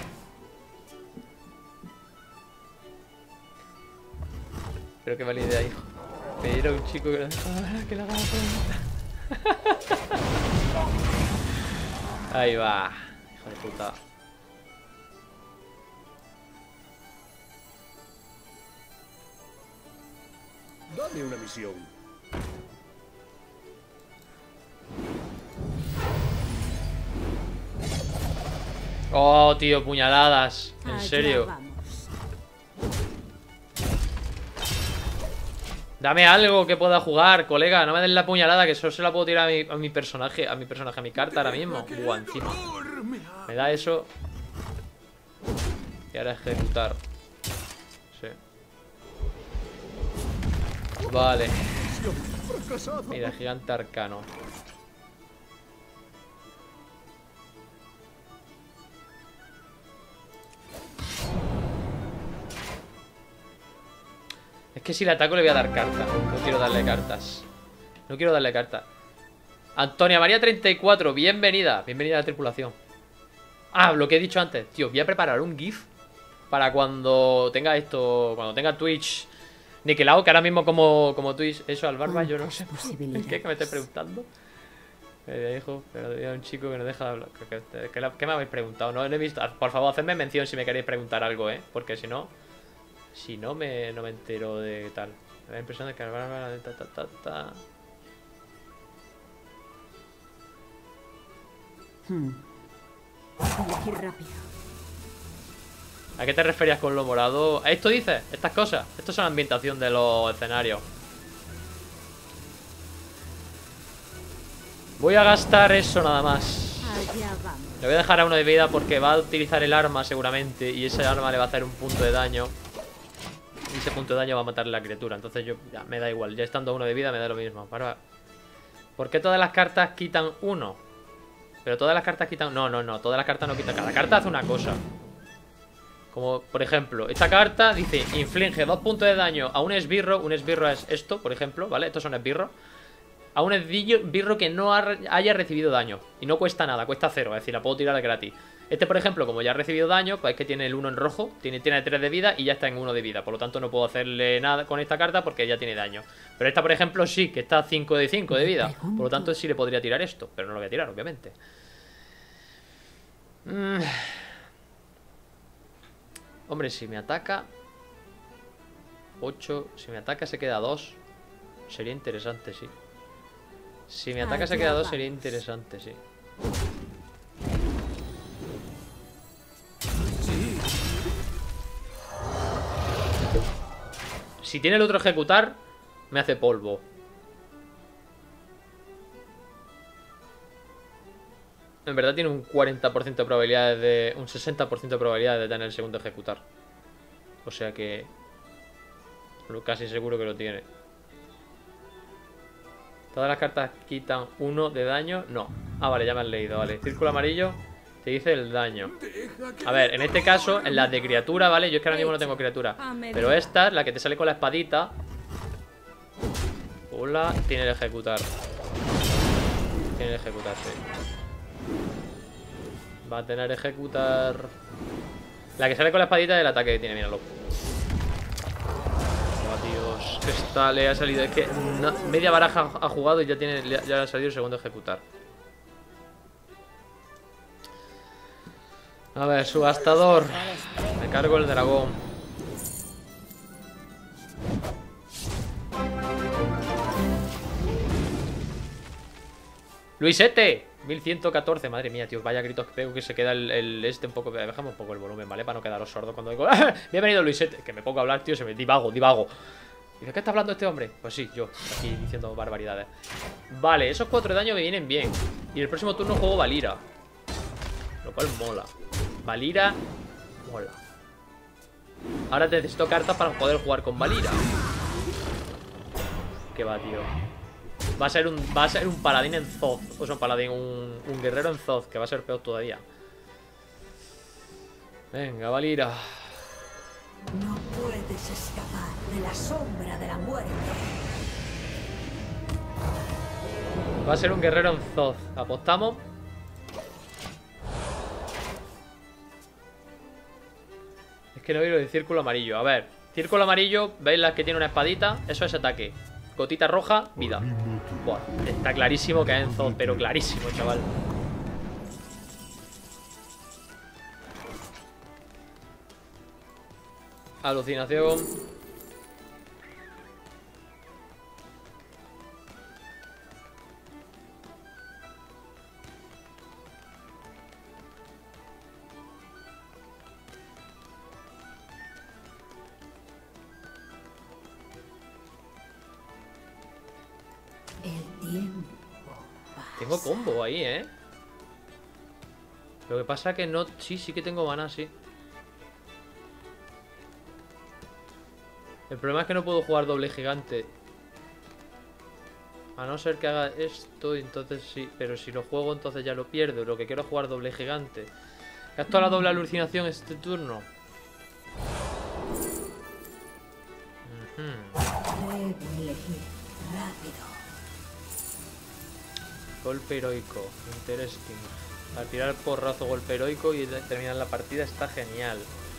Pero qué mala idea, hijo. Pedir a un chico que le haga la pregunta. Ahí va. Hijo de puta. Dame una visión. Oh, tío, puñaladas. En Allá serio. vamos. Dame algo que pueda jugar, colega. No me des la puñalada, que solo se la puedo tirar a mi personaje, a mi carta ahora mismo. Buah, encima. Me da eso. Y ahora ejecutar. Sí. Vale. Mira, gigante arcano. Es que si le ataco le voy a dar carta. No quiero darle cartas. No quiero darle carta. Antonia María 34, bienvenida. Bienvenida a la tripulación. Ah, lo que he dicho antes. Tío, voy a preparar un GIF para cuando tenga esto. Cuando tenga Twitch niquelado, que ahora mismo como Twitch. Eso al barba, yo no sé. ¿Qué me estáis preguntando? Hijo, pero había un chico que no deja de hablar. ¿Qué me habéis preguntado? No he visto. Por favor, hacedme mención si me queréis preguntar algo, porque si no. Si no me entero de tal. Me da la impresión de que Elegir rápido. ¿A qué te referías con lo morado? ¿A esto dices? ¿Estas cosas? Esto es la ambientación de los escenarios. Voy a gastar eso nada más. Allá vamos. Le voy a dejar a uno de vida porque va a utilizar el arma seguramente. Y ese arma le va a hacer un punto de daño. Y ese punto de daño va a matar a la criatura. Entonces yo, ya, me da igual. Ya estando a uno de vida me da lo mismo. ¿Por qué todas las cartas quitan uno? Pero todas las cartas quitan... No, todas las cartas no quitan. Cada carta hace una cosa. Como, por ejemplo, esta carta dice: inflige 2 puntos de daño a un esbirro. Un esbirro es esto, por ejemplo, ¿vale? Estos son esbirros. A un esbirro que no haya recibido daño. Y no cuesta nada, cuesta 0. Es decir, la puedo tirar gratis. Este, por ejemplo, como ya ha recibido daño, pues es que tiene el 1 en rojo, tiene 3 de vida y ya está en 1 de vida. Por lo tanto, no puedo hacerle nada con esta carta porque ya tiene daño. Pero esta, por ejemplo, sí, que está 5 de 5 de vida. Por lo tanto, sí le podría tirar esto. Pero no lo voy a tirar, obviamente. Hombre, si me ataca 8, si me ataca se queda 2. Sería interesante, sí. Si me ataca se queda 2, sería interesante, sí. Si tiene el otro ejecutar, me hace polvo. En verdad tiene un 40% de probabilidades de... Un 60% de probabilidades de tener el segundo ejecutar. O sea que... casi seguro que lo tiene. ¿Todas las cartas quitan 1 de daño? No. Ah, vale, ya me has leído, vale. Círculo amarillo te dice el daño. A ver, en este caso, en las de criatura, ¿vale? Yo es que ahora mismo no tengo criatura. Pero esta, la que te sale con la espadita. Hola, tiene el ejecutar. Tiene el ejecutar, sí. Va a tener ejecutar. La que sale con la espadita es el ataque que tiene, míralo. Oh, Dios. Esta le ha salido. Es que media baraja ha jugado y ya le ha salido el segundo ejecutar. A ver, subastador. Me cargo el dragón. Luisete 1114, madre mía, tío. Vaya gritos que pego que se queda un poco. Dejamos un poco el volumen, ¿vale? Para no quedaros sordos cuando digo ¡ah! Bienvenido Luisete. Que me pongo a hablar, tío, se me divago. ¿Y de qué está hablando este hombre? Pues sí, yo, aquí diciendo barbaridades. Vale, esos 4 de daño me vienen bien. Y el próximo turno juego Valira. Lo cual mola. Valira mola. Ahora necesito cartas para poder jugar con Valira. ¿Qué va, tío? Va a ser un paladín en Zoth. O sea, un paladín, un guerrero en Zoth, que va a ser peor todavía. Venga, Valira. No puedes escapar de la sombra de la muerte. Va a ser un guerrero en Zoth. ¿Apostamos? Es que no veo el círculo amarillo. A ver, círculo amarillo, ¿veis las que tiene una espadita? Eso es ataque. Gotita roja, vida. Buah, está clarísimo que es en Zoth, pero clarísimo, chaval. Alucinación. Tengo combo ahí, ¿eh? Lo que pasa que no... Sí que tengo mana, sí. El problema es que no puedo jugar doble gigante. A no ser que haga esto, entonces sí. Pero si lo juego, entonces ya lo pierdo. Lo que quiero es jugar doble gigante. ¿Gasto la doble alucinación este turno? Debo elegir rápido. Golpe heroico. Interesting. Al tirar el porrazo golpe heroico y terminar la partida está genial.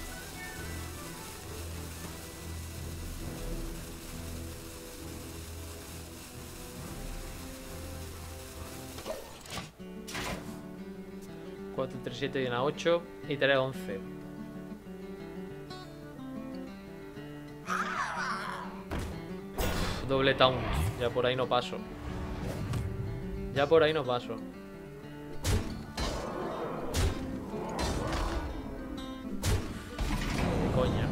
Cuatro, 3, 7 y una 8 y 3, 11. Doble taunt. Ya por ahí no paso. Ya por ahí no paso. De coña.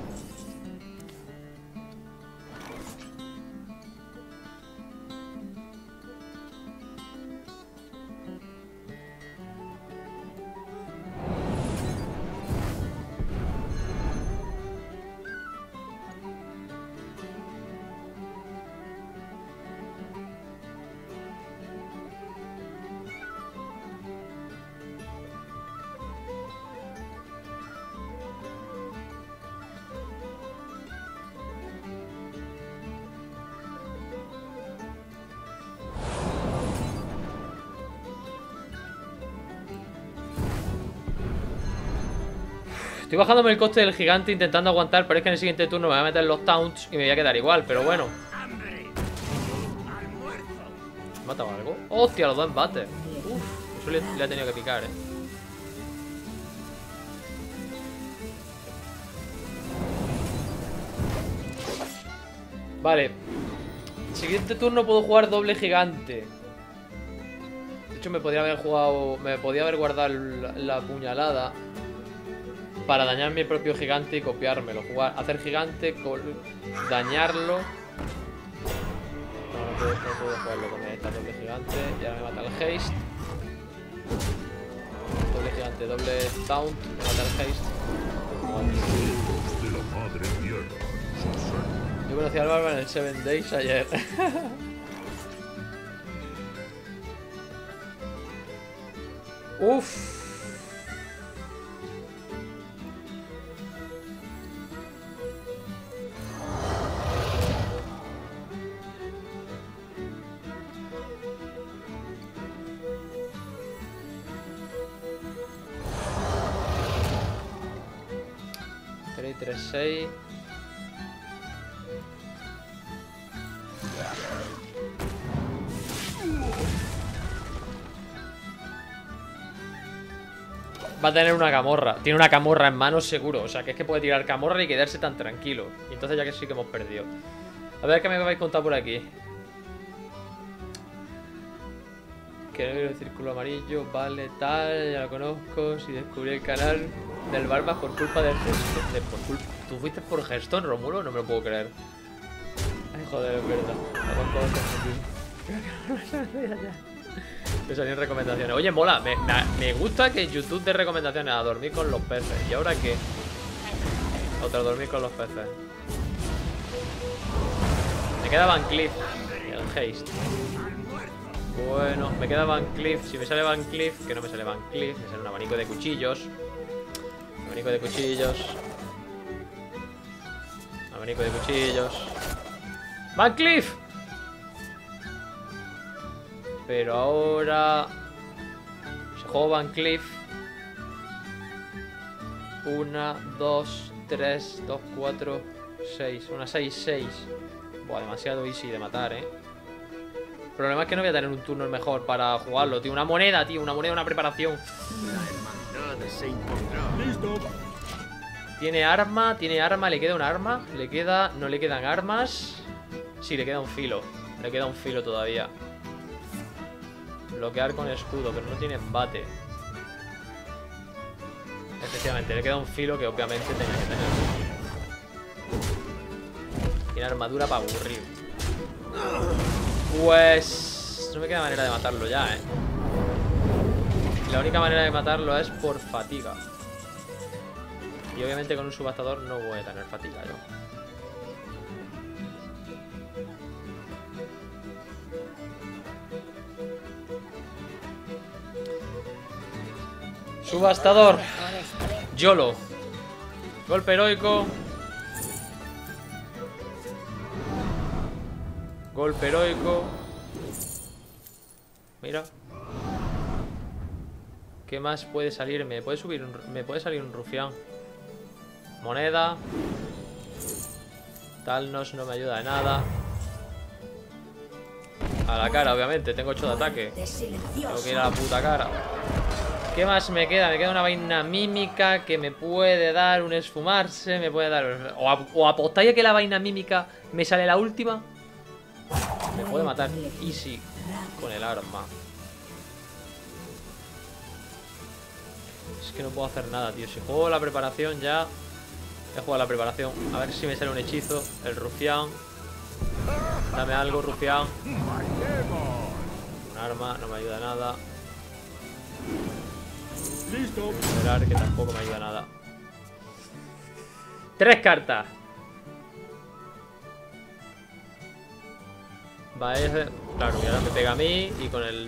Estoy bajándome el coste del gigante intentando aguantar, pero es que en el siguiente turno me voy a meter los taunts y me voy a quedar igual, pero bueno. ¿Me ha matado algo? ¡Hostia! Los dos embates. Uf, eso le ha tenido que picar, Vale. Siguiente turno puedo jugar doble gigante. De hecho me podría haber jugado... Me podía haber guardado la puñalada para dañar mi propio gigante y copiármelo. Hacer gigante, dañarlo. No puedo jugarlo con esta doble gigante. Y ahora me mata el haste. Doble gigante, doble taunt. Me mata el haste. Yo conocí al Barba en el 7 Days ayer. Uff. y 3, 6. Va a tener una camorra. Tiene una camorra en manos seguro. O sea, que es que puede tirar camorra y quedarse tan tranquilo. Y entonces ya que sí que hemos perdido. A ver qué me vais a contar por aquí. Que el círculo amarillo, vale, tal, ya lo conozco. Si descubrí el canal del Barba por culpa del Hearthstone. ¿Tú fuiste por Hearthstone, Rómulo? No me lo puedo creer. Ay, joder, es verdad. Me salían recomendaciones. Oye, mola, me gusta que YouTube dé recomendaciones a dormir con los peces. ¿Y ahora qué? Otra dormir con los peces. Me queda Van Cleef y el Haste. Bueno, me queda Van Cleef. Si me sale Van Cleef, que no me sale Van Cleef, me sale un abanico de cuchillos. Abanico de cuchillos. Abanico de cuchillos. ¡Van Cleef! Pero ahora... Se juega Van Cleef. 1, 2, 3, 2, 4, 6. Una 6, 6. Buah, demasiado easy de matar, El problema es que no voy a tener un turno mejor para jugarlo, tío. Una moneda, tío. Una moneda, una preparación. Tiene arma, le queda un arma. No le quedan armas. Sí, le queda un filo. Le queda un filo todavía. Bloquear con escudo, pero no tiene embate. Efectivamente, le queda un filo que obviamente tenía que tener. Tiene armadura para aburrir. Pues... No me queda manera de matarlo ya, La única manera de matarlo es por fatiga. Y obviamente con un subastador no voy a tener fatiga yo. Subastador. YOLO. Golpe heroico. Golpe heroico. Mira. ¿Qué más puede salirme? Me puede salir un rufián. Moneda. Talnos no me ayuda de nada. A la cara, obviamente. Tengo 8 de ataque. Tengo que ir a la puta cara. ¿Qué más me queda? Me queda una vaina mímica que me puede dar un esfumarse. Me puede dar... O apostáis a que la vaina mímica me sale la última. Me puede matar easy con el arma. Es que no puedo hacer nada, tío. Si juego la preparación ya... He jugado la preparación. A ver si me sale un hechizo. El rufián. Dame algo, rufián. Un arma, no me ayuda nada. Listo. Esperar, que tampoco me ayuda nada. 3 cartas. Vale, claro, y ahora me pega a mí. Y con el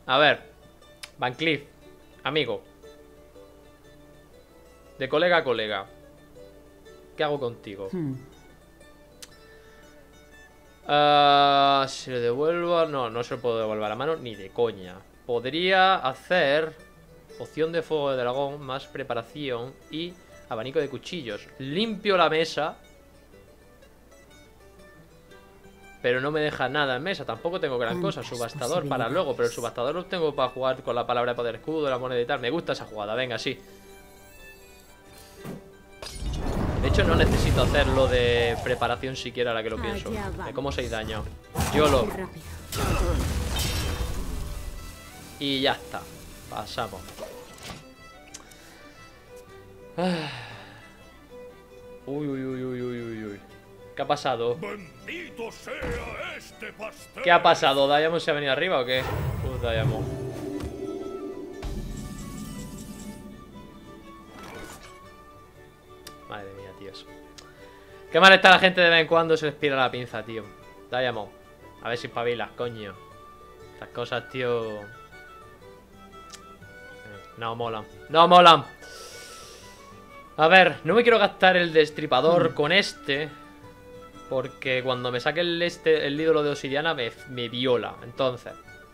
A ver, Van Cleef, amigo. De colega a colega. ¿Qué hago contigo? Si le devuelvo... No, no se lo puedo devolver a la mano ni de coña. Podría hacer poción de fuego de dragón, más preparación y abanico de cuchillos. Limpio la mesa, pero no me deja nada en mesa. Tampoco tengo gran cosa. Subastador para luego, pero el subastador lo tengo para jugar con la palabra de poder escudo, la moneda y tal. Me gusta esa jugada, venga, sí. De hecho, no necesito hacer lo de preparación siquiera, ahora que lo pienso. Me como 6 daño. YOLO. Y ya está. Pasamos. Uy, uy, uy, uy, uy, uy, uy. ¿Qué ha pasado? ¡Bendito sea este pastel! ¿Qué ha pasado? ¿Diamond se ha venido arriba o qué? Diamond. Madre mía, tíos. Qué mal está la gente de vez en cuando, se les pira la pinza, tío. Diamond. A ver si espabilas, coño. Estas cosas, tío. No molan. No molan. A ver, no me quiero gastar el destripador con este, porque cuando me saque el ídolo de obsidiana me viola. Entonces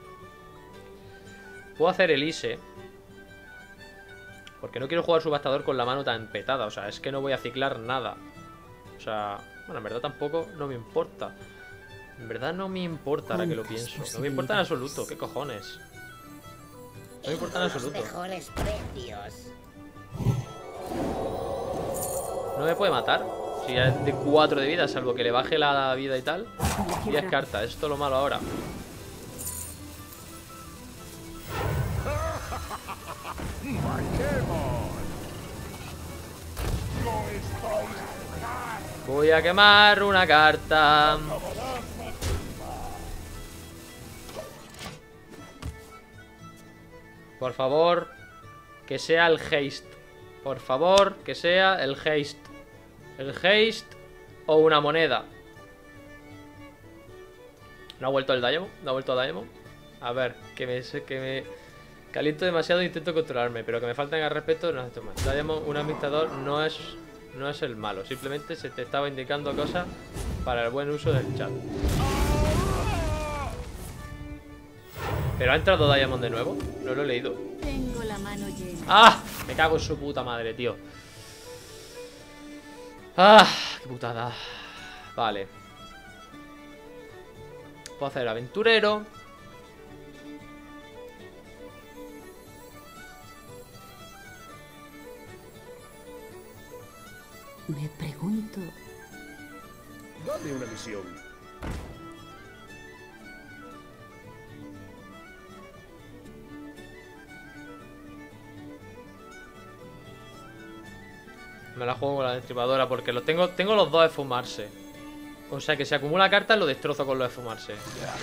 puedo hacer el Ise, porque no quiero jugar subastador con la mano tan petada. O sea, es que no voy a ciclar nada. O sea, bueno, en verdad tampoco no me importa. En verdad no me importa, ahora que lo pienso. No me importa en absoluto, ¿qué cojones? No me importa en absoluto. No me puede matar. Si ya es de 4 de vida, salvo que le baje la vida y tal. 10 cartas, esto es lo malo ahora. Voy a quemar una carta. Por favor, que sea el haste. Por favor, que sea el haste. El haste o una moneda. ¿No ha vuelto el Diamond? ¿No ha vuelto a Diamond? A ver, que me caliento demasiado e intento controlarme, pero que me falten al respeto no es esto más. Diamond, un administrador, no es el malo. Simplemente se te estaba indicando cosas para el buen uso del chat. ¿Pero ha entrado Diamond de nuevo? No lo he leído. Tengo la mano llena. ¡Ah! Me cago en su puta madre, tío. ¡Ah! ¡Qué putada! Vale. Puedo hacer aventurero. Me pregunto... Dame una misión. Me la juego con la destripadora porque tengo los dos de fumarse. O sea que si acumula cartas lo destrozo con los de fumarse.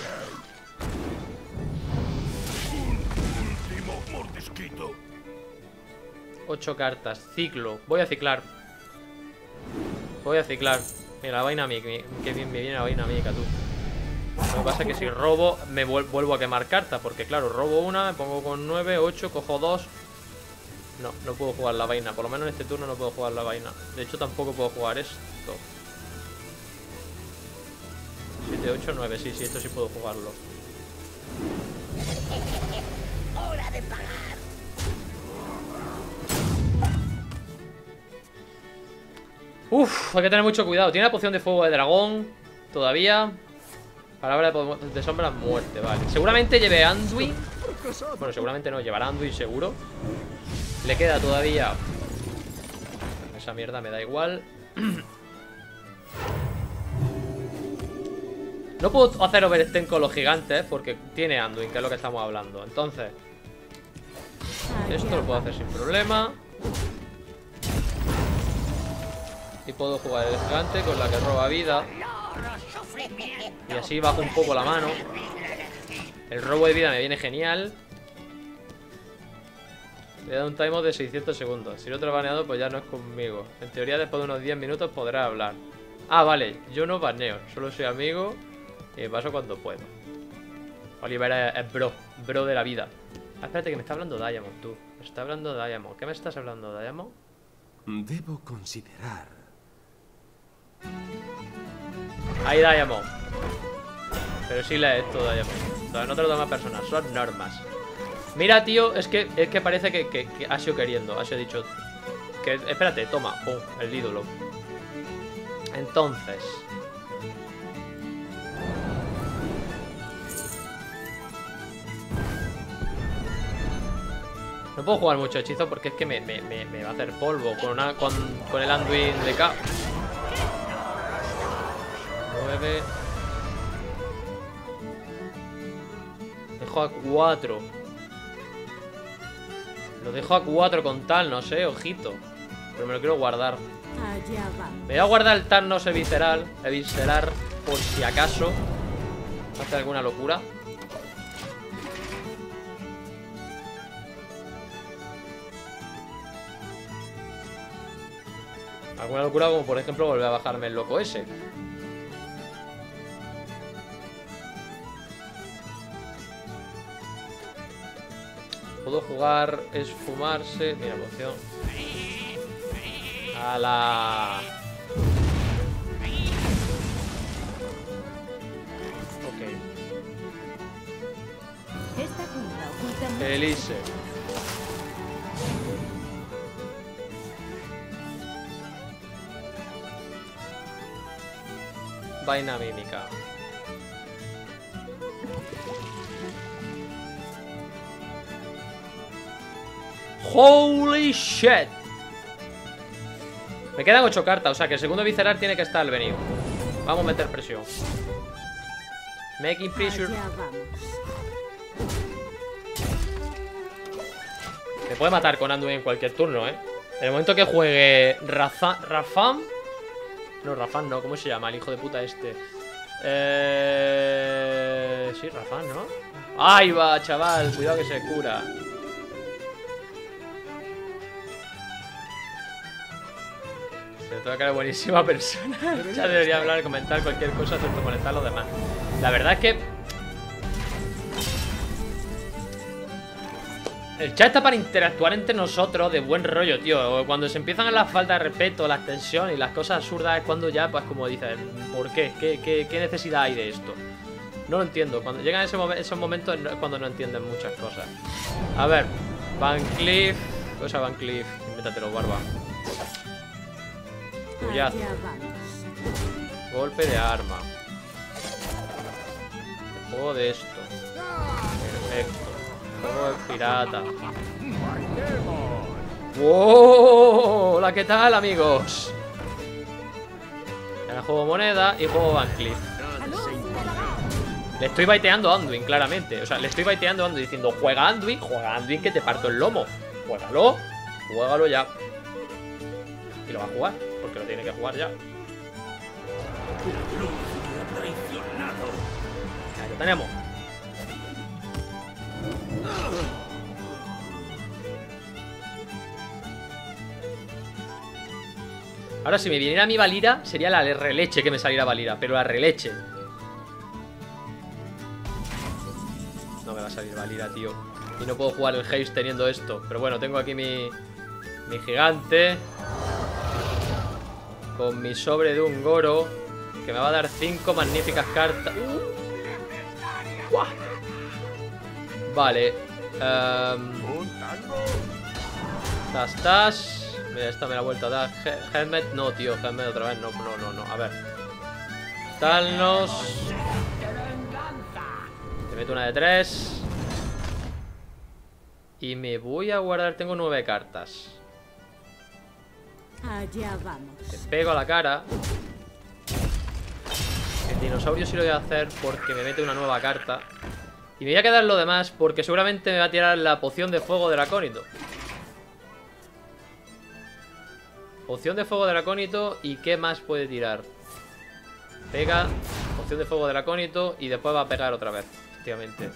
Último mordisquito. 8 cartas, ciclo. Voy a ciclar. Voy a ciclar. Mira, la vaina mica. Que bien me viene la vaina mica, tú. Lo que pasa es que si robo me vuelvo a quemar cartas. Porque claro, robo una, me pongo con 9, 8, cojo 2. No, no puedo jugar la vaina. Por lo menos en este turno no puedo jugar la vaina. De hecho tampoco puedo jugar esto. 7, 8, 9, sí, esto sí puedo jugarlo. ¡Hora de pagar! Uf, hay que tener mucho cuidado. Tiene la poción de fuego de dragón todavía. Palabra de sombra, muerte, vale. Seguramente lleve Anduin. Bueno, seguramente no, llevará Anduin seguro. Le queda todavía... Esa mierda me da igual. No puedo hacer overextend con los gigantes porque tiene Anduin, que es lo que estamos hablando. Entonces esto lo puedo hacer sin problema. Y puedo jugar el gigante con la que roba vida. Y así bajo un poco la mano. El robo de vida me viene genial. Le da un timeout de 600 segundos. Si no te lo he baneado, pues ya no es conmigo. En teoría, después de unos 10 minutos podrás hablar. Ah, vale, yo no baneo, solo soy amigo y me paso cuando puedo. Oliver es bro de la vida. Ah, espérate, que me está hablando Diamond, tú. Me está hablando Diamond. ¿Qué me estás hablando, Diamond? Debo considerar. Ahí Diamond. Pero sí lee esto, Diamond. O sea, no te lo tomas personal, son normas. Mira, tío, es que parece que ha sido queriendo. Ha sido dicho que, espérate, toma, pum, el ídolo. Entonces, no puedo jugar mucho hechizo porque es que me va a hacer polvo con el Anduin de K. 9. Dejo a 4. Lo dejo a 4 con tal, no sé, ojito. Pero me lo quiero guardar. Allá va. Me voy a guardar el Thanos Eviscerar, por si acaso hace alguna locura. Alguna locura, como por ejemplo volver a bajarme el loco ese. Puedo jugar esfumarse. Mira, poción. ¡Hala! Ok. Esta jungla oculta mucho. Elise. Vaina mímica. Holy shit. Me quedan 8 cartas, o sea que el segundo visceral tiene que estar el venido. Vamos a meter presión. Making pressure. Allá vamos. Me puede matar con Anduin en cualquier turno, En el momento que juegue Rafam. No, Rafam no, ¿cómo se llama? El hijo de puta este. Sí, Rafam, ¿no? Ahí va, chaval, cuidado que se cura. Se te va a caer buenísima persona. Ya debería hablar, comentar cualquier cosa, excepto molestar a los demás. La verdad es que el chat está para interactuar entre nosotros de buen rollo, tío. Cuando se empiezan las faltas de respeto, las tensiones y las cosas absurdas es cuando ya, pues como dices, ¿por qué? ¿Qué necesidad hay de esto? No lo entiendo. Cuando llegan esos momentos es cuando no entienden muchas cosas. A ver, Van Cleef. Cosa Van Cleef. Invéntatelo, barba. Puyazo. Allá vamos. Golpe de arma. Juego de esto. Perfecto. Juego de pirata. ¡Wow! Hola, ¿qué tal, amigos? Ahora juego moneda y juego Van Cleef. Le estoy baiteando a Anduin, claramente. O sea, le estoy baiteando a Anduin diciendo: juega Anduin que te parto el lomo. Juégalo ya. Y lo va a jugar, porque lo tiene que jugar ya. Ahí lo tenemos. Ahora, si me viniera mi Valira, sería la releche que me saliera Valira. Pero la releche. No me va a salir Valira, tío. Y no puedo jugar el Haze teniendo esto. Pero bueno, tengo aquí mi gigante. Con mi sobre de un Goro, que me va a dar 5 magníficas cartas. Vale. Tas. Mira, esta me la ha vuelto a dar. Helmet, no, tío. Helmet otra vez. No. A ver. Talnos. Te meto una de 3. Y me voy a guardar. Tengo 9 cartas. Allá vamos. Te pego a la cara. El dinosaurio sí lo voy a hacer porque me mete una nueva carta. Y me voy a quedar lo demás porque seguramente me va a tirar la poción de fuego dracónito. Poción de fuego dracónito. ¿Y qué más puede tirar? Pega. Poción de fuego dracónito. Y después va a pegar otra vez. Efectivamente.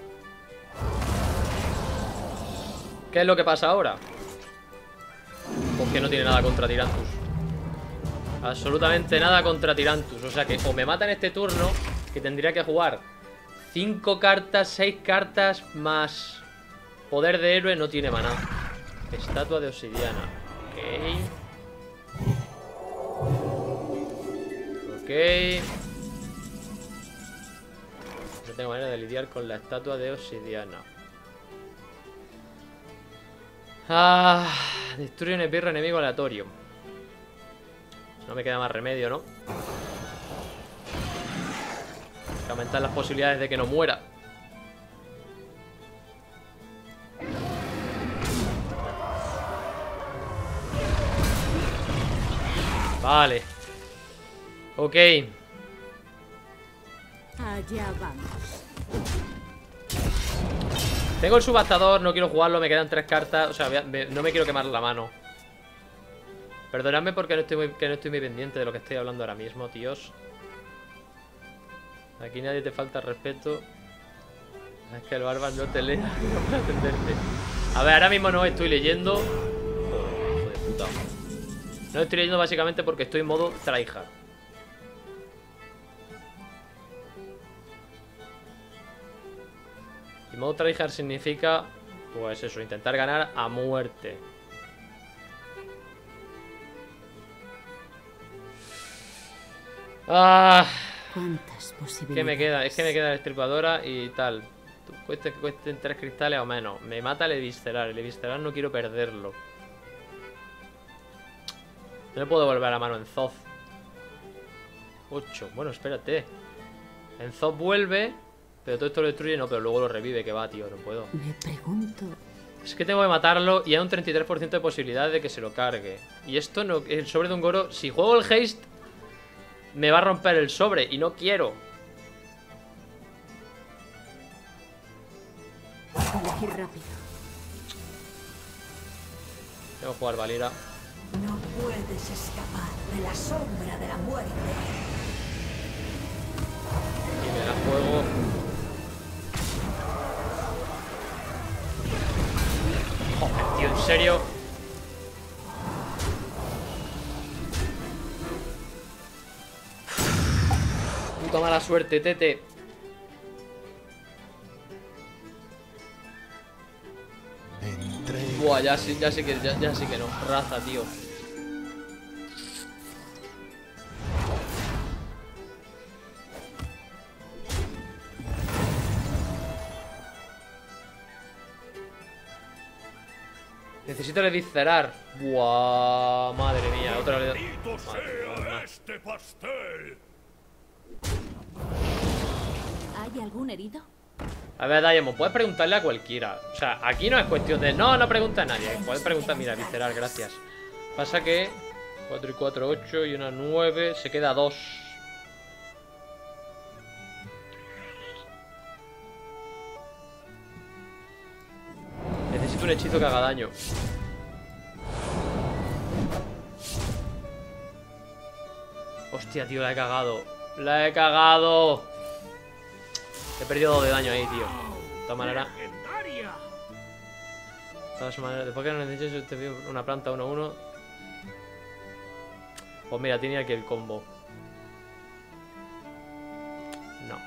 ¿Qué es lo que pasa ahora? Porque no tiene nada contra Tirantus. Absolutamente nada contra Tirantus. O sea que o me mata en este turno, que tendría que jugar 5 cartas, 6 cartas más poder de héroe, no tiene maná. Estatua de obsidiana. Ok. No tengo manera de lidiar con la estatua de obsidiana. Destruye un esbirro enemigo aleatorio. No me queda más remedio, ¿no? Hay que aumentar las posibilidades de que no muera. Vale. Ok. Allá vamos. Tengo el subastador, no quiero jugarlo, me quedan 3 cartas. O sea, no me quiero quemar la mano. Perdonadme porque no estoy muy pendiente de lo que estoy hablando ahora mismo, tíos. Aquí nadie te falta respeto. Es que el barba no te lea, no puedo atenderte. A ver, ahora mismo no estoy leyendo. Joder, hijo de puta. No estoy leyendo básicamente porque estoy en modo tryhard. Y modo tryhard significa, pues eso, intentar ganar a muerte. ¿Cuántas posibilidades? ¿Qué me queda? Es que me queda la destripadora y tal. Cueste que cuesten 3 cristales o menos. Me mata el visceral. El visceral no quiero perderlo. No me puedo volver a la mano en Zoth. 8. Bueno, espérate. En Zoth vuelve, pero todo esto lo destruye. No, pero luego lo revive. Que va, tío. No puedo. Me pregunto. Es que tengo que matarlo y hay un 33% de posibilidad de que se lo cargue. Y esto no... El sobre de un Goro... Si juego el haste, me va a romper el sobre y no quiero. Elegir rápido. Tengo que jugar Valira. No puedes escapar de la sombra de la muerte. Y me la juego. Joder, tío, en serio. Puta mala suerte, Tete. Buah, ya sí que no. Raza, tío. Necesito reviscerar. Buah, madre mía, otra vez. Este pastel. ¿Hay algún herido? A ver, Diamond, puedes preguntarle a cualquiera. O sea, aquí no es cuestión de... No pregunta a nadie. Puedes preguntar, mira, visceral, gracias. Pasa que 4 y 4, 8 y una 9. Se queda 2. Necesito un hechizo que haga daño. Hostia, tío, la he cagado. La he cagado. He perdido 2 de daño ahí, tío. De todas maneras. Después que no necesites una planta 1-1. Pues mira, tiene aquí el combo. No.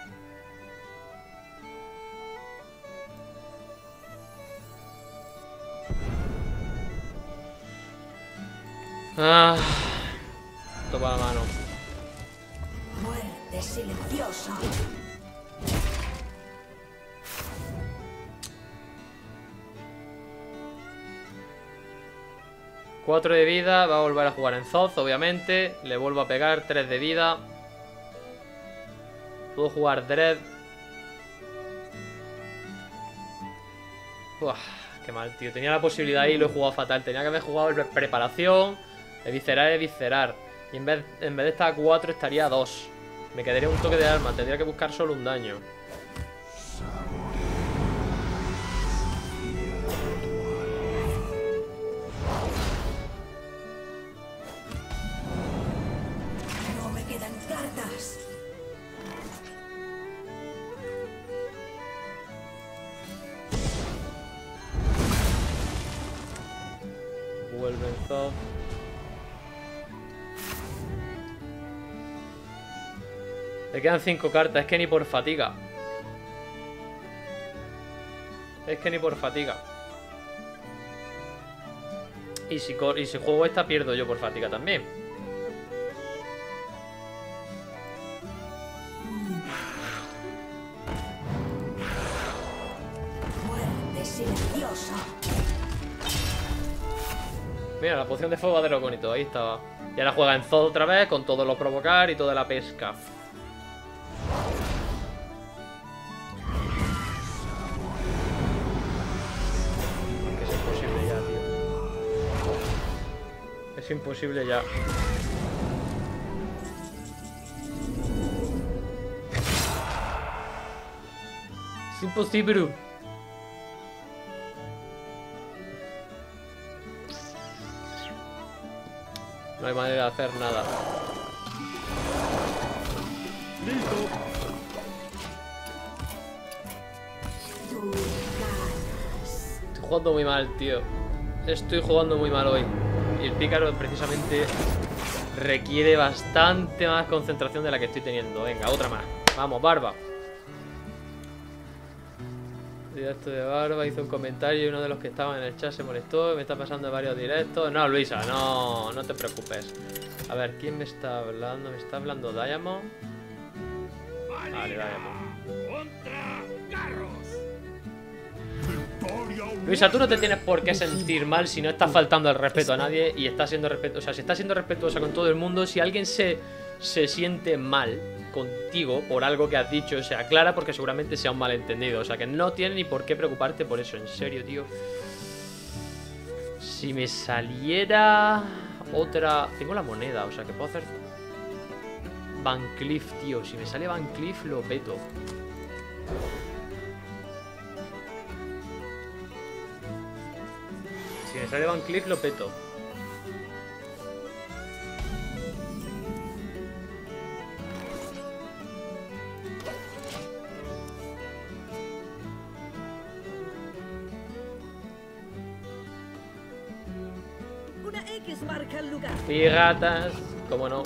Toma la mano. Muerte silenciosa. Cuatro de vida, va a volver a jugar en Zoth, obviamente. Le vuelvo a pegar, 3 de vida. Puedo jugar Dread. Uah, qué mal, tío. Tenía la posibilidad y lo he jugado fatal. Tenía que haber jugado el preparación, el viscerar. Y en vez de estar a 4 estaría a 2. Me quedaría un toque de arma. Tendría que buscar solo un daño. No me quedan cartas. vuelven Zob. Le quedan 5 cartas, es que ni por fatiga. Es que ni por fatiga. Y si juego esta, pierdo yo por fatiga también. Muerte silenciosa. Mira, la poción de fuego de dragón y todo, ahí estaba. Y ahora juega en Zod otra vez, con todo lo provocar y toda la pesca. Es imposible ya, tío. Es imposible ya. Es imposible. No hay manera de hacer nada. Listo. Tú ganas. Estoy jugando muy mal, tío. Estoy jugando muy mal hoy. Y el pícaro precisamente requiere bastante más concentración de la que estoy teniendo. Venga, otra más. Vamos, Barba. Directo de Barba, hizo un comentario y uno de los que estaban en el chat se molestó. Me está pasando varios directos. No, Luisa, no te preocupes. A ver, ¿quién me está hablando? ¿Me está hablando Diamond? Vale, Diamond. Contra Garros. Luisa, tú no te tienes por qué sentir mal si no estás faltando el respeto a nadie y estás siendo respetuosa. O sea, si estás siendo respetuosa con todo el mundo, si alguien se siente mal contigo por algo que has dicho, o sea, aclara porque seguramente sea un malentendido. O sea, que no tienes ni por qué preocuparte por eso. En serio, tío. Si me saliera otra... Tengo la moneda, o sea, que puedo hacer Van Cleef, tío. Si me sale Van Cleef, lo peto. Si me sale Van Cleef, lo peto. Una X marca el lugar. Piratas, cómo no.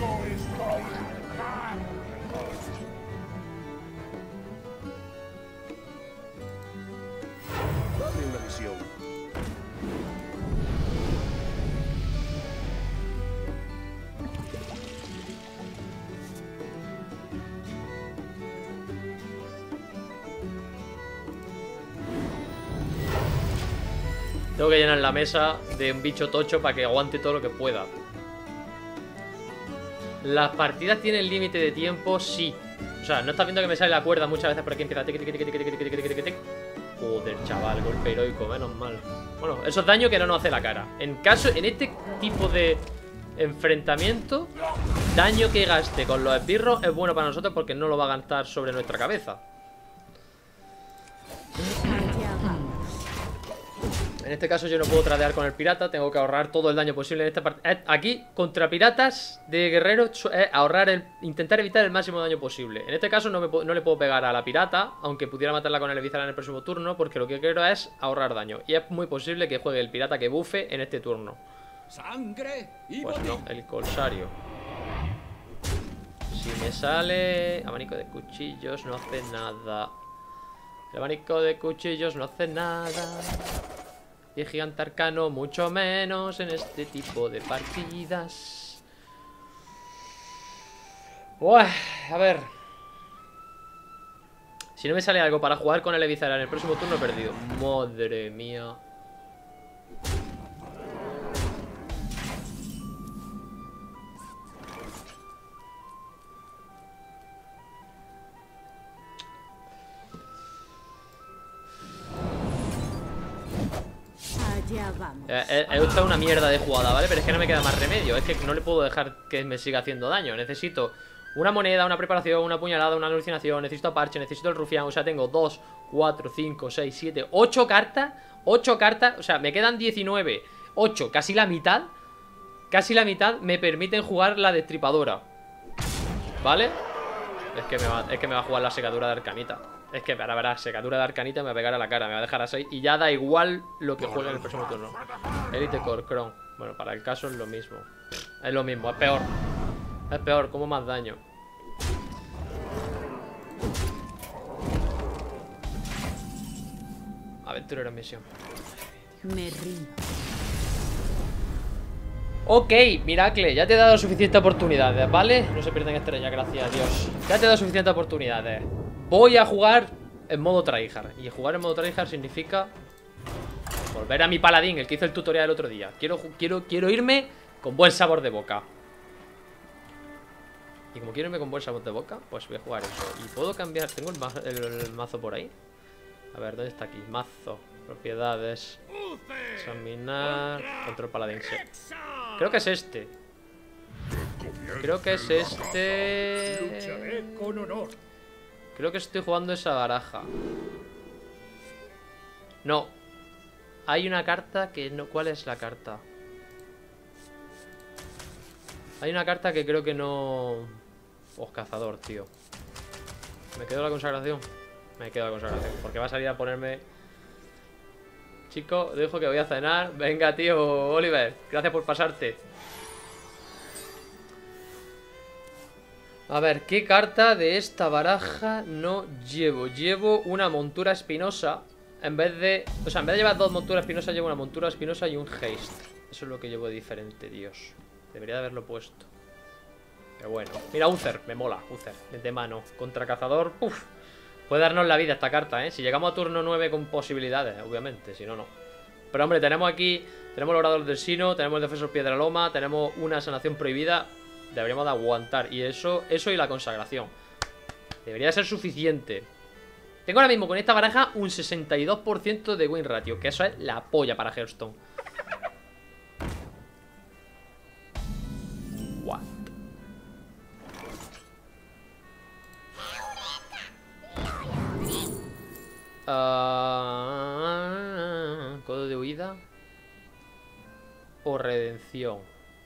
Dame una visión. Tengo que llenar la mesa de un bicho tocho para que aguante todo lo que pueda. ¿Las partidas tienen límite de tiempo? Sí. O sea, ¿no estás viendo que me sale la cuerda muchas veces por aquí? Empieza... Joder, chaval, golpe heroico, menos mal. Bueno, eso es daño que no nos hace la cara. En este tipo de enfrentamiento, daño que gaste con los esbirros es bueno para nosotros porque no lo va a gastar sobre nuestra cabeza. Allá vamos. En este caso yo no puedo tradear con el pirata. Tengo que ahorrar todo el daño posible en esta parte. Aquí, contra piratas de guerreros, intentar evitar el máximo daño posible. En este caso no le puedo pegar a la pirata, aunque pudiera matarla con el Evizara en el próximo turno, porque lo que quiero es ahorrar daño. Y es muy posible que juegue el pirata que bufe en este turno. Sangre y Pues botín. no, el corsario. Si me sale abanico de cuchillos, no hace nada. El abanico de cuchillos no hace nada. Y el gigante arcano mucho menos en este tipo de partidas. Uah, a ver. Si no me sale algo para jugar con el Evizara en el próximo turno, he perdido. Madre mía. Allá vamos. He hecho una mierda de jugada, ¿vale? Pero es que no me queda más remedio. Es que no le puedo dejar que me siga haciendo daño. Necesito una moneda, una preparación, una puñalada, una alucinación. Necesito parche, necesito el rufián. O sea, tengo 2, 4, 5, 6, 7, 8 cartas. 8 cartas, o sea, me quedan 19. 8, casi la mitad. Casi la mitad me permiten jugar la destripadora. ¿Vale? Es que me va a jugar la secadura de arcanita. Es que, ahora verás, secadura de arcanita me va a pegar a la cara. Me va a dejar a 6 y ya da igual lo que juegue en el próximo turno. Elite Corcron. Bueno, para el caso es lo mismo. Es lo mismo, es peor. Es peor, como más daño. Aventurero en misión. Me rindo. Ok, Miracle, ya te he dado suficientes oportunidades, ¿vale? No se pierden estrellas, gracias a Dios. Ya te he dado suficientes oportunidades. Voy a jugar en modo tryhard. Y jugar en modo tryhard significa volver a mi paladín, el que hizo el tutorial el otro día. Quiero irme con buen sabor de boca. Y como quiero irme con buen sabor de boca, pues voy a jugar eso. Y puedo cambiar, tengo el mazo por ahí. A ver, ¿dónde está aquí? Mazo, propiedades, examinar, control paladín, sí. Creo que es este. Creo que es este. Lucharé con honor. Creo que estoy jugando esa baraja. No. Hay una carta que no... ¿Cuál es la carta? Hay una carta que creo que no... Oh, cazador, tío. ¿Me quedo la consagración? Me quedo la consagración. Porque va a salir a ponerme... Chico, dejo que voy a cenar. Venga, tío, Oliver. Gracias por pasarte. A ver, ¿qué carta de esta baraja no llevo? Llevo una montura espinosa. En vez de... O sea, en vez de llevar dos monturas espinosas, llevo una montura espinosa y un haste. Eso es lo que llevo de diferente, Dios. Debería de haberlo puesto. Pero bueno. Mira, Uther, me mola, Uther. De mano. Contra cazador, uf. Puede darnos la vida esta carta, ¿eh? Si llegamos a turno 9 con posibilidades, obviamente. Si no, no. Pero hombre, tenemos aquí... Tenemos el orador del Sino, tenemos el defensor Piedra Loma, tenemos una sanación prohibida. Deberíamos de aguantar. Y eso y la consagración. Debería ser suficiente. Tengo ahora mismo con esta baraja un 62% de win ratio. Que eso es la polla para Hearthstone. What? Codo de huida. O redención.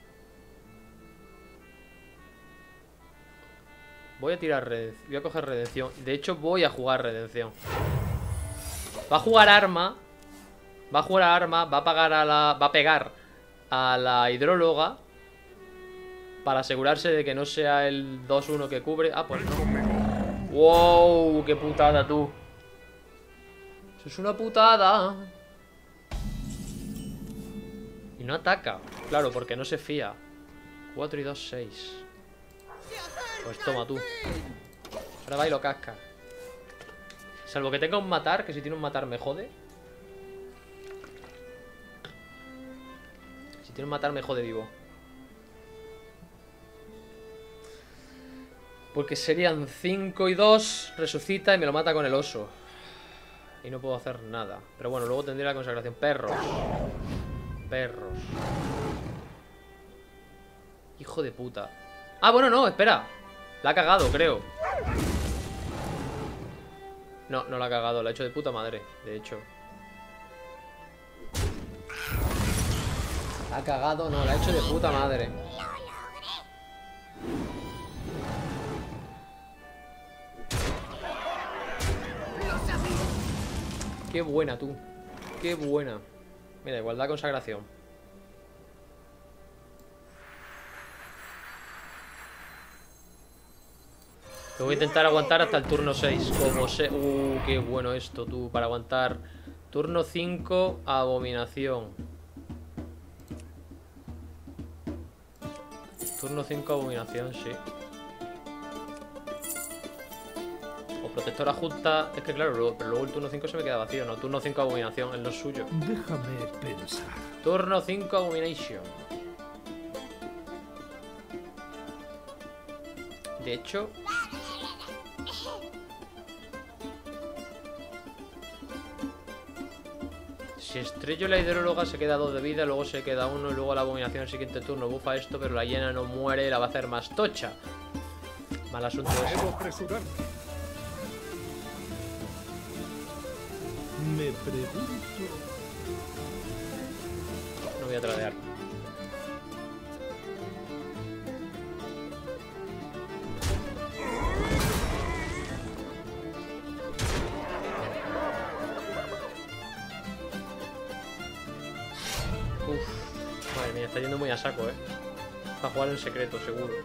Voy a tirar redención. Voy a coger redención. De hecho, voy a jugar redención. Va a jugar arma. Va a jugar arma. Va a pagar a la. Va a pegar a la hidróloga. Para asegurarse de que no sea el 2-1 que cubre. Ah, pues no. Wow, qué putada, tú. Eso es una putada. Y no ataca. Claro, porque no se fía. 4 y 2, 6. Pues toma tú. Ahora va y lo casca. Salvo que tenga un matar, que si tiene un matar me jode. Si tiene un matar me jode vivo. Porque serían 5 y 2. Resucita y me lo mata con el oso. Y no puedo hacer nada. Pero bueno, luego tendría la consagración. Perros. Perros. Hijo de puta. Ah, bueno, no, espera. La ha cagado, creo. No, no la ha cagado. La ha hecho de puta madre, de hecho. La ha cagado, no, la ha hecho de puta madre. Qué buena, tú. Qué buena. Mira, igualdad, consagración. Te voy a intentar aguantar hasta el turno 6. Como se... qué bueno esto, tú. Para aguantar. Turno 5, abominación. Turno 5, abominación, sí. O protectora justa. Es que claro, pero luego el turno 5 se me queda vacío. No, turno 5, abominación, es lo suyo. Déjame pensar. Turno 5, abomination. De hecho... Si estrello la hidróloga se queda 2 de vida, luego se queda 1 y luego la abominación el siguiente turno bufa esto, pero la hiena no muere, la va a hacer más tocha. Mal asunto eso. Debo apresurarme. Me pregunto. No voy a tradear. Uf. Me está yendo muy a saco, Para jugar en secreto, seguro.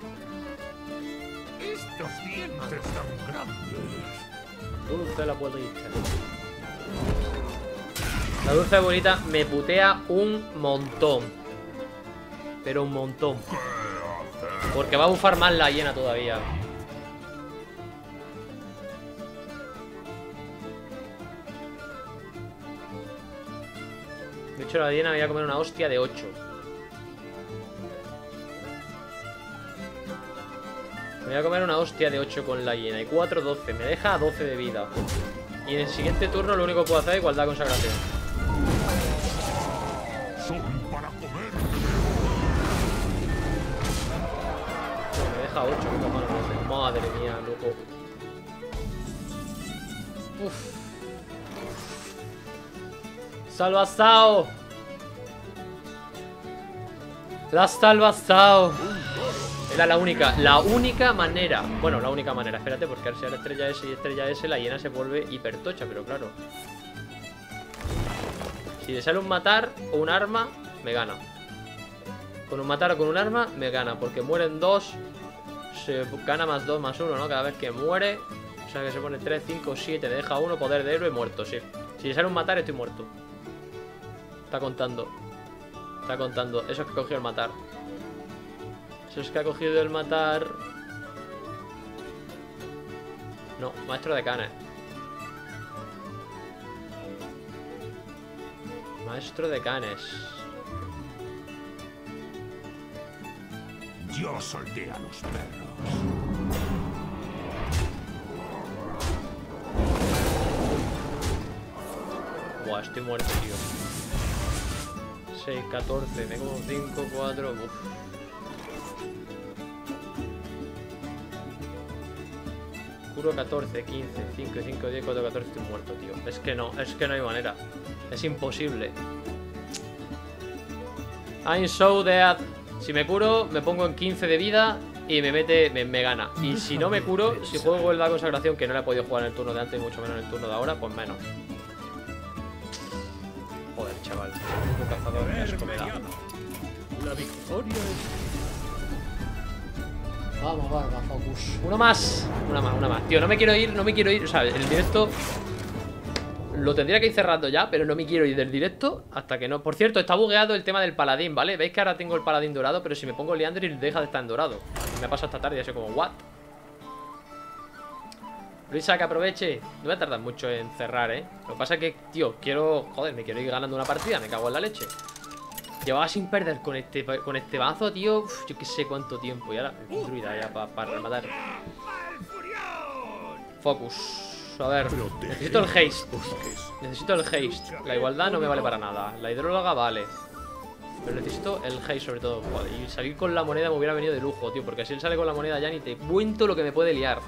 Estos dientes tan grandes. Dulce la abuelita. La dulce abuelita me putea un montón. Pero un montón. Porque va a bufar más la hiena todavía. De hecho, la hiena me voy a comer una hostia de 8. Me voy a comer una hostia de 8 con la hiena. Y 4, 12. Me deja a 12 de vida. Y en el siguiente turno lo único que puedo hacer es igualdad consagración. Son para comer. Me deja 8. ¿Qué cojones me hace? Madre mía, loco. Uff. ¡Salvastao! ¡La has salvastao! Era la única manera. Bueno, la única manera. Espérate, porque al ser estrella S y estrella S, la hiena se vuelve hipertocha, pero claro. Si le sale un matar o un arma, me gana. Con un matar o con un arma, me gana. Porque mueren 2. Se gana más 2, más 1, ¿no? Cada vez que muere. O sea que se pone 3, 5, 7. Me deja 1, poder de héroe, muerto, sí. Si le sale un matar, estoy muerto. Está contando. Está contando. Eso es que ha cogido el matar. Eso es que ha cogido el matar. No, maestro de canes. Maestro de canes. Yo solté a los perros. Buah, estoy muerto, tío. 6, 14, me como 5, 4. Uff. Curo 14, 15, 5, 5, 10, 4, 14. Estoy muerto, tío. Es que no hay manera. Es imposible. I'm so dead. Si me curo, me pongo en 15 de vida y me gana. Y si no me curo, si juego en la consagración, que no la he podido jugar en el turno de antes y mucho menos en el turno de ahora, pues menos. Joder, chaval. Un cazador que asco me da. La victoria es... Vamos, Barba, focus. Una más. Una más. Tío, no me quiero ir. O sea, el directo lo tendría que ir cerrando ya, pero no me quiero ir del directo hasta que no. Por cierto, está bugueado el tema del paladín, ¿vale? Veis que ahora tengo el paladín dorado, pero si me pongo Liandryl deja de estar en dorado. Me ha pasado esta tarde y así como, ¿what? Luisa, que aproveche. No voy a tardar mucho en cerrar, Lo que pasa es que, tío, joder, me quiero ir ganando una partida. Me cago en la leche. Llevaba sin perder con este mazo, tío. Uf, yo qué sé cuánto tiempo. Y ahora, druida ya para rematar. Focus. A ver, necesito el haste. Necesito el haste. La igualdad no me vale para nada. La hidróloga vale. Pero necesito el haste sobre todo. Joder, y salir con la moneda me hubiera venido de lujo, tío. Porque si él sale con la moneda ya ni te cuento lo que me puede liar.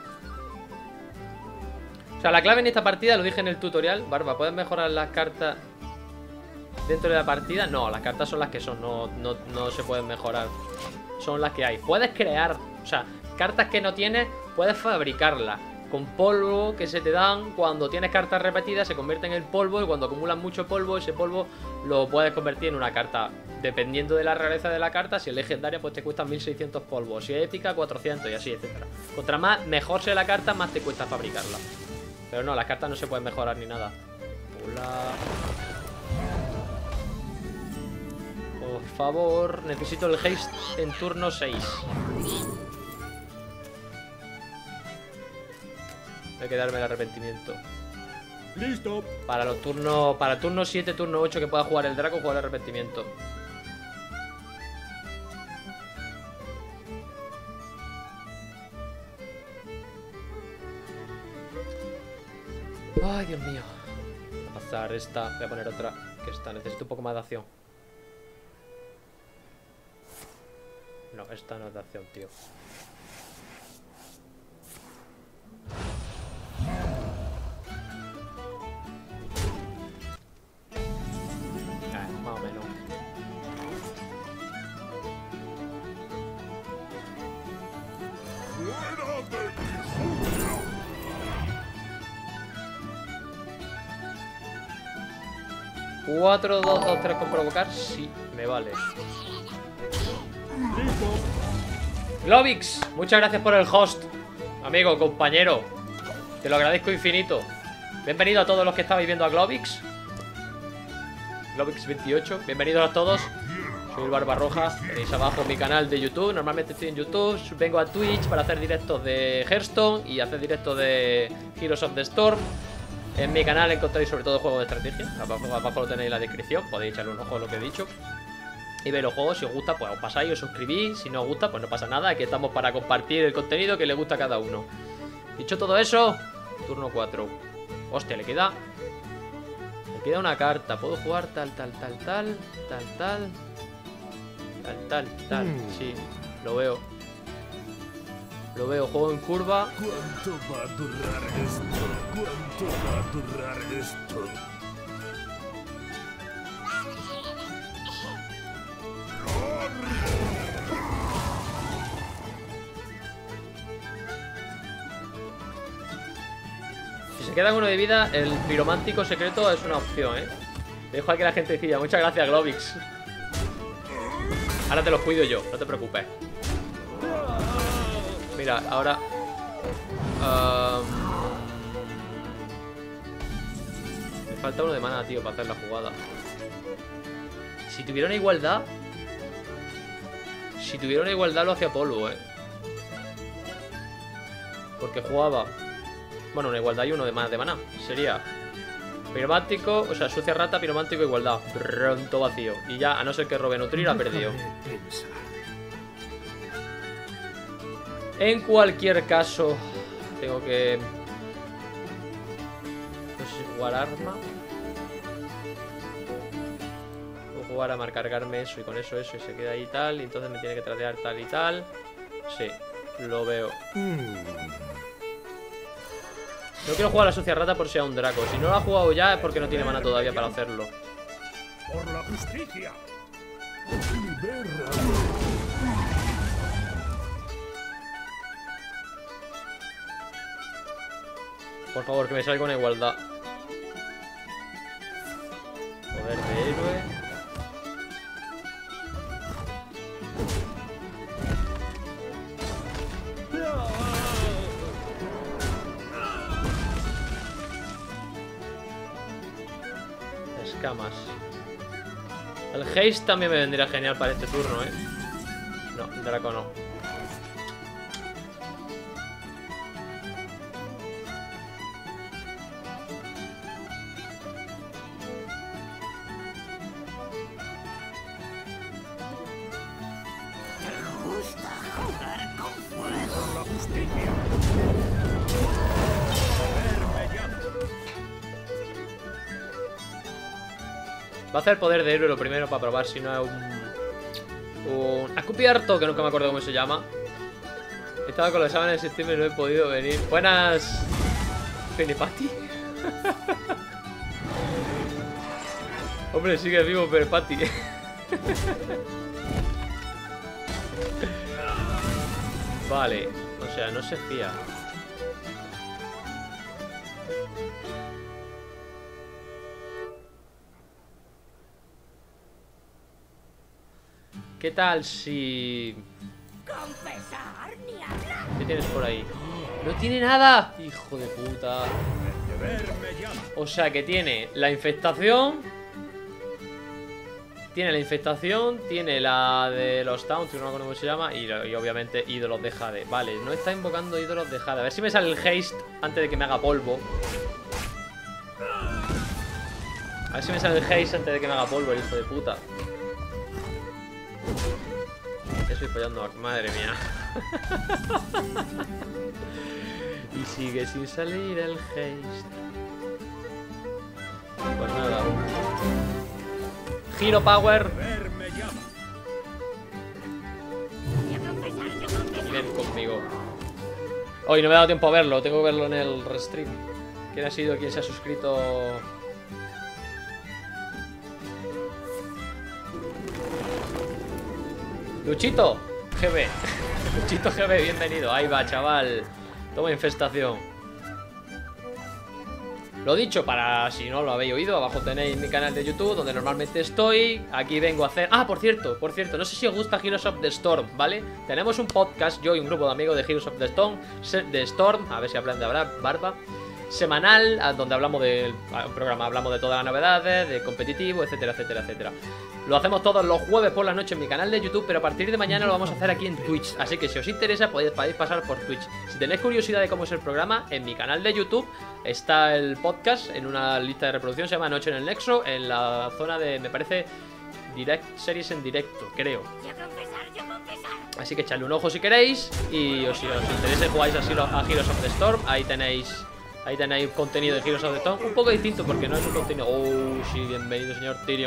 O sea, la clave en esta partida, lo dije en el tutorial. Barba, ¿puedes mejorar las cartas dentro de la partida? No, las cartas son las que son. No se pueden mejorar. Son las que hay. Puedes crear, o sea, cartas que no tienes, puedes fabricarlas. Con polvo que se te dan cuando tienes cartas repetidas, se convierte en el polvo. Y cuando acumulas mucho polvo, ese polvo lo puedes convertir en una carta. Dependiendo de la rareza de la carta, si es legendaria, pues te cuesta 1600 polvos. Si es épica, 400 y así, etcétera. Contra más mejor sea la carta, más te cuesta fabricarla. Pero no, las cartas no se pueden mejorar ni nada. Hola. Por favor, necesito el haste en turno 6. Hay que darme el arrepentimiento. Listo. Para los turnos. Para el turno 7, turno 8 que pueda jugar el Draco, jugar el arrepentimiento. Ay, Dios mío. Voy a pasar esta. Voy a poner otra. Que esta. Necesito un poco más de acción. No, esta no es de acción, tío. Más o menos. ¡Fuera de mi jungla! 4, 2, 2, 3 con provocar. Sí, me vale. Globix, muchas gracias por el host. Amigo, compañero, te lo agradezco infinito. Bienvenido a todos los que estabais viendo a Globix. Globix28, bienvenidos a todos. Soy el Barbarroja, tenéis abajo mi canal de YouTube. Normalmente estoy en YouTube, vengo a Twitch para hacer directos de Hearthstone y hacer directos de Heroes of the Storm. En mi canal encontráis sobre todo juegos de estrategia. Abajo lo tenéis en la descripción, podéis echarle un ojo a lo que he dicho y ver los juegos. Si os gusta, pues os pasáis, os suscribís. Si no os gusta, pues no pasa nada. Aquí estamos para compartir el contenido que le gusta a cada uno. Dicho todo eso, turno 4. Hostia, le queda una carta. Puedo jugar tal. Sí, lo veo. Juego en curva. ¿Cuánto va a durar esto? ¿Cuánto va a durar esto? Si se queda uno de vida, el piromántico secreto es una opción, Dejo aquí a la gente decía, muchas gracias, Globix. Ahora te los cuido yo, no te preocupes. Mira, ahora me falta uno de mana, tío, para hacer la jugada. Si tuviera una igualdad lo hacía polvo, porque jugaba, bueno, una igualdad y uno de mana. Sería piromántico, o sea, sucia rata, piromántico, igualdad. Pronto vacío. Y ya, a no ser que robe nutrir, ha perdido. En cualquier caso, tengo que... no sé si jugar arma. Puedo jugar a cargarme eso y con eso, y se queda ahí y tal. Y entonces me tiene que tradear tal y tal. Sí, lo veo. No quiero jugar a la sucia rata por si a un Draco. Si no lo ha jugado ya es porque no tiene mana todavía para hacerlo. Por la justicia. Por favor, que me salga una igualdad. Poder de héroe. Escamas. El haste también me vendría genial para este turno, No, el Draco no. Va a hacer poder de héroe lo primero para probar si no es un Acupierto, que nunca me acuerdo cómo se llama. He estado con los exámenes de septiembre y no he podido venir. Buenas, Penepati. Hombre, sigue vivo Penepati. Vale, o sea, no se fía. ¿Qué tal si... Confesar ni hablar. ¿Qué tienes por ahí? ¡No tiene nada! ¡Hijo de puta! O sea que tiene la infestación. Tiene la infestación, tiene la de los taunts, que no me acuerdo cómo se llama, y obviamente ídolos de Jade. Vale, no está invocando ídolos de Jade. A ver si me sale el haste antes de que me haga polvo. A ver si me sale el haste antes de que me haga polvo el hijo de puta. Estoy fallando, madre mía. Y sigue sin salir el haste. Pues nada. Giro Power. Ven conmigo. Hoy no me ha dado tiempo a verlo. Tengo que verlo en el restream. ¿Quién ha sido quien se ha suscrito? Luchito GB. Luchito GB, bienvenido. Ahí va, chaval. Toma infestación. Lo dicho, para si no lo habéis oído, abajo tenéis mi canal de YouTube donde normalmente estoy. Aquí vengo a hacer... Ah, por cierto, no sé si os gusta Heroes of the Storm, ¿vale? Tenemos un podcast, yo y un grupo de amigos de Heroes of the Storm, a ver si hablan de barba, semanal, donde hablamos del programa, hablamos de todas las novedades, de competitivo, etcétera, etcétera, etcétera. Lo hacemos todos los jueves por la noche en mi canal de YouTube, pero a partir de mañana lo vamos a hacer aquí en Twitch. Así que si os interesa podéis pasar por Twitch. Si tenéis curiosidad de cómo es el programa, en mi canal de YouTube está el podcast en una lista de reproducción, se llama Noche en el Nexo, en la zona de, me parece, series en directo, creo. Así que echadle un ojo si queréis. Y si os interesa jugáis a Heroes of the Storm, ahí tenéis contenido de Heroes of the Storm. Un poco distinto porque no es un contenido... Oh, sí, bienvenido señor Tyrion.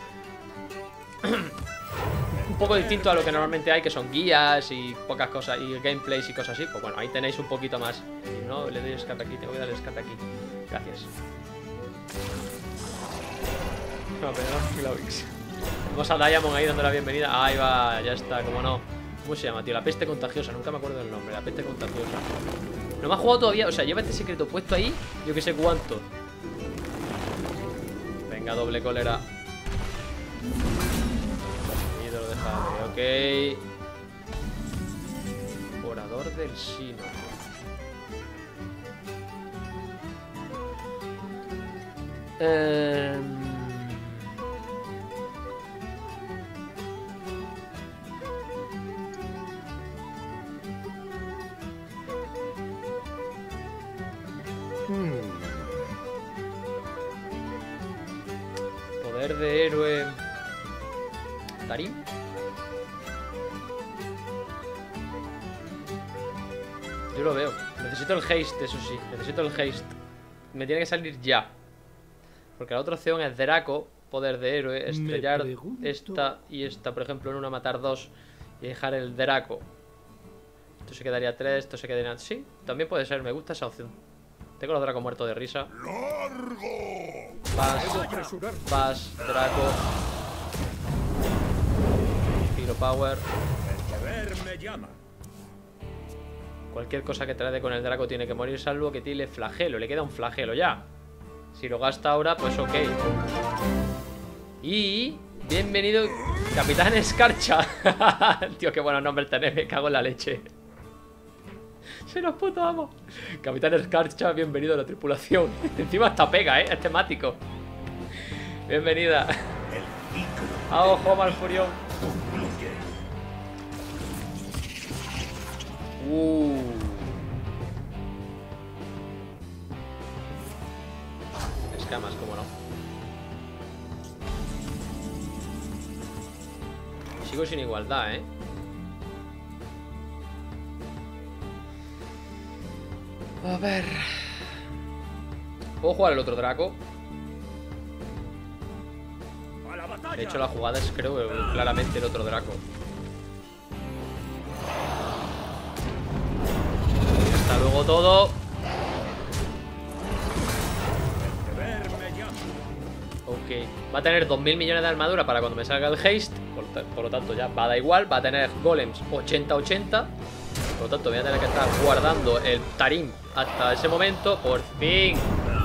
Un poco distinto a lo que normalmente hay, que son guías y pocas cosas, y gameplays y cosas así. Pues bueno, ahí tenéis un poquito más. Y no, le doy escape aquí, tengo que darle escape aquí. Gracias. No, pero no, Glovix. Vamos a Diamond ahí dando la bienvenida. Ahí va, ya está, como no. ¿Cómo se llama, tío? La peste contagiosa, nunca me acuerdo del nombre. La peste contagiosa. No me ha jugado todavía, o sea, lleva este secreto puesto ahí, yo que sé cuánto. Venga, doble cólera. Ídolo de Jade, ok. Orador del Sino. Poder de héroe. Tarim. Yo lo veo. Necesito el haste, eso sí. Necesito el haste. Me tiene que salir ya. Porque la otra opción es Draco, poder de héroe, estrellar esta y esta, por ejemplo, en una matar dos y dejar el Draco. Esto se quedaría 3, esto se quedaría... Sí, también puede ser, me gusta esa opción. Tengo los Dracos muertos de risa. Vas, Draco. Hero Power. Cualquier cosa que trate con el Draco tiene que morir, salvo que tire flagelo. Le queda un flagelo ya. Si lo gasta ahora, pues ok. Y... bienvenido, Capitán Escarcha. Tío, qué buenos nombres tenés, me cago en la leche. Se nos puto amo. Capitán Escarcha, bienvenido a la tripulación. Encima hasta pega, es temático. Bienvenida. A ojo, Malfurión. Escamas, cómo no. Sigo sin igualdad, A ver. Puedo jugar el otro Draco. De hecho, la jugada es, creo, claramente el otro Draco. Hasta luego todo. Ok. Va a tener 2000 millones de armadura para cuando me salga el haste. Por lo tanto, ya va a dar igual. Va a tener golems 80-80. Por lo tanto, voy a tener que estar guardando el Tarim hasta ese momento. Por fin.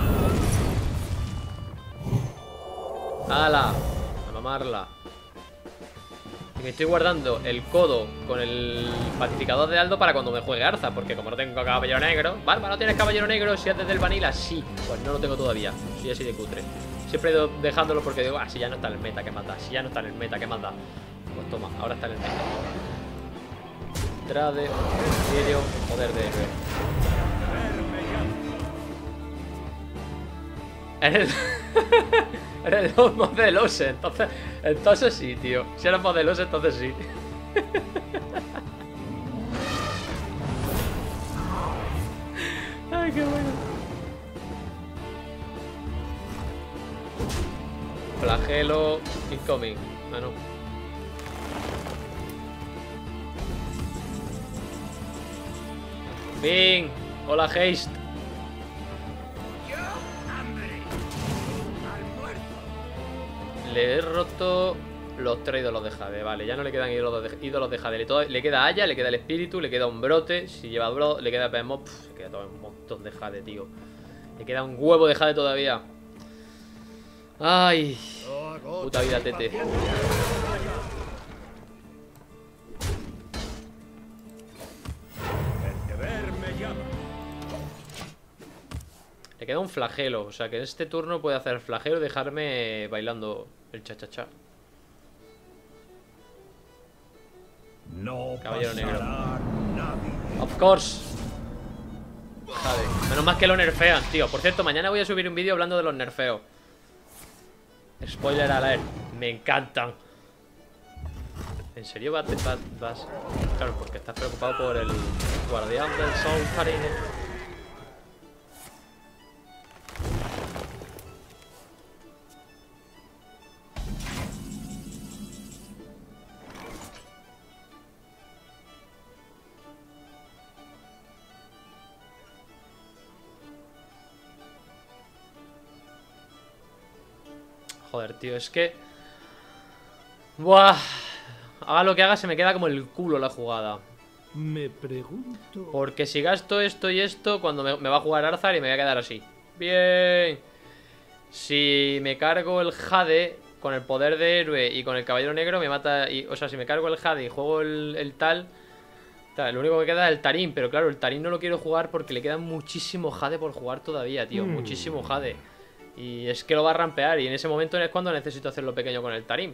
¡Hala! A mamarla. Y me estoy guardando el codo con el pacificador de Aldo para cuando me juegue Arza. Porque como no tengo caballero negro. Barba, ¿no tienes caballero negro? Si es desde el vanilla, sí. Pues no lo tengo todavía. Soy así de cutre. Siempre he ido dejándolo porque digo, si ya no está en el meta, ¿qué más da? Si ya no está en el meta, ¿qué más da? Pues toma, ahora está en el meta. Trade, Tyrion, poder de héroe. Eres el modelose, entonces sí, tío. Si eres modelose, entonces sí. Ay, qué bueno. Flagelo, incoming. Ah, no. Bing. Hola, haste. Le he roto los 3 ídolos de Jade. Vale, ya no le quedan ídolos de Jade. Le queda Aya, le queda el espíritu, le queda un brote. Si lleva brote, le queda Behemoth. Se queda todo un montón de Jade, tío. Me queda un huevo de Jade todavía. Ay, puta vida, tete. Le queda un flagelo, o sea que en este turno puede hacer flagelo y dejarme bailando el cha-cha-cha. No Caballero negro. pasará nadie. Of course. Jade. Menos mal que lo nerfean, tío. Por cierto, mañana voy a subir un vídeo hablando de los nerfeos. Spoiler alert. Me encantan. ¿En serio vas? Claro, porque estás preocupado por el guardián del sol, Karine. Joder, tío, es que... Buah. Haga lo que haga, se me queda como el culo la jugada. Me pregunto. Porque si gasto esto y esto, cuando me va a jugar Arthur y me voy a quedar así. Bien. Si me cargo el Jade con el poder de héroe y con el caballero negro, me mata... O sea, si me cargo el Jade y juego el tal... Lo único que queda es el Tarim. Pero claro, el Tarim no lo quiero jugar porque le queda muchísimo Jade por jugar todavía, tío. Muchísimo Jade. Y es que lo va a rampear. Y en ese momento es cuando necesito hacerlo pequeño con el Tarim.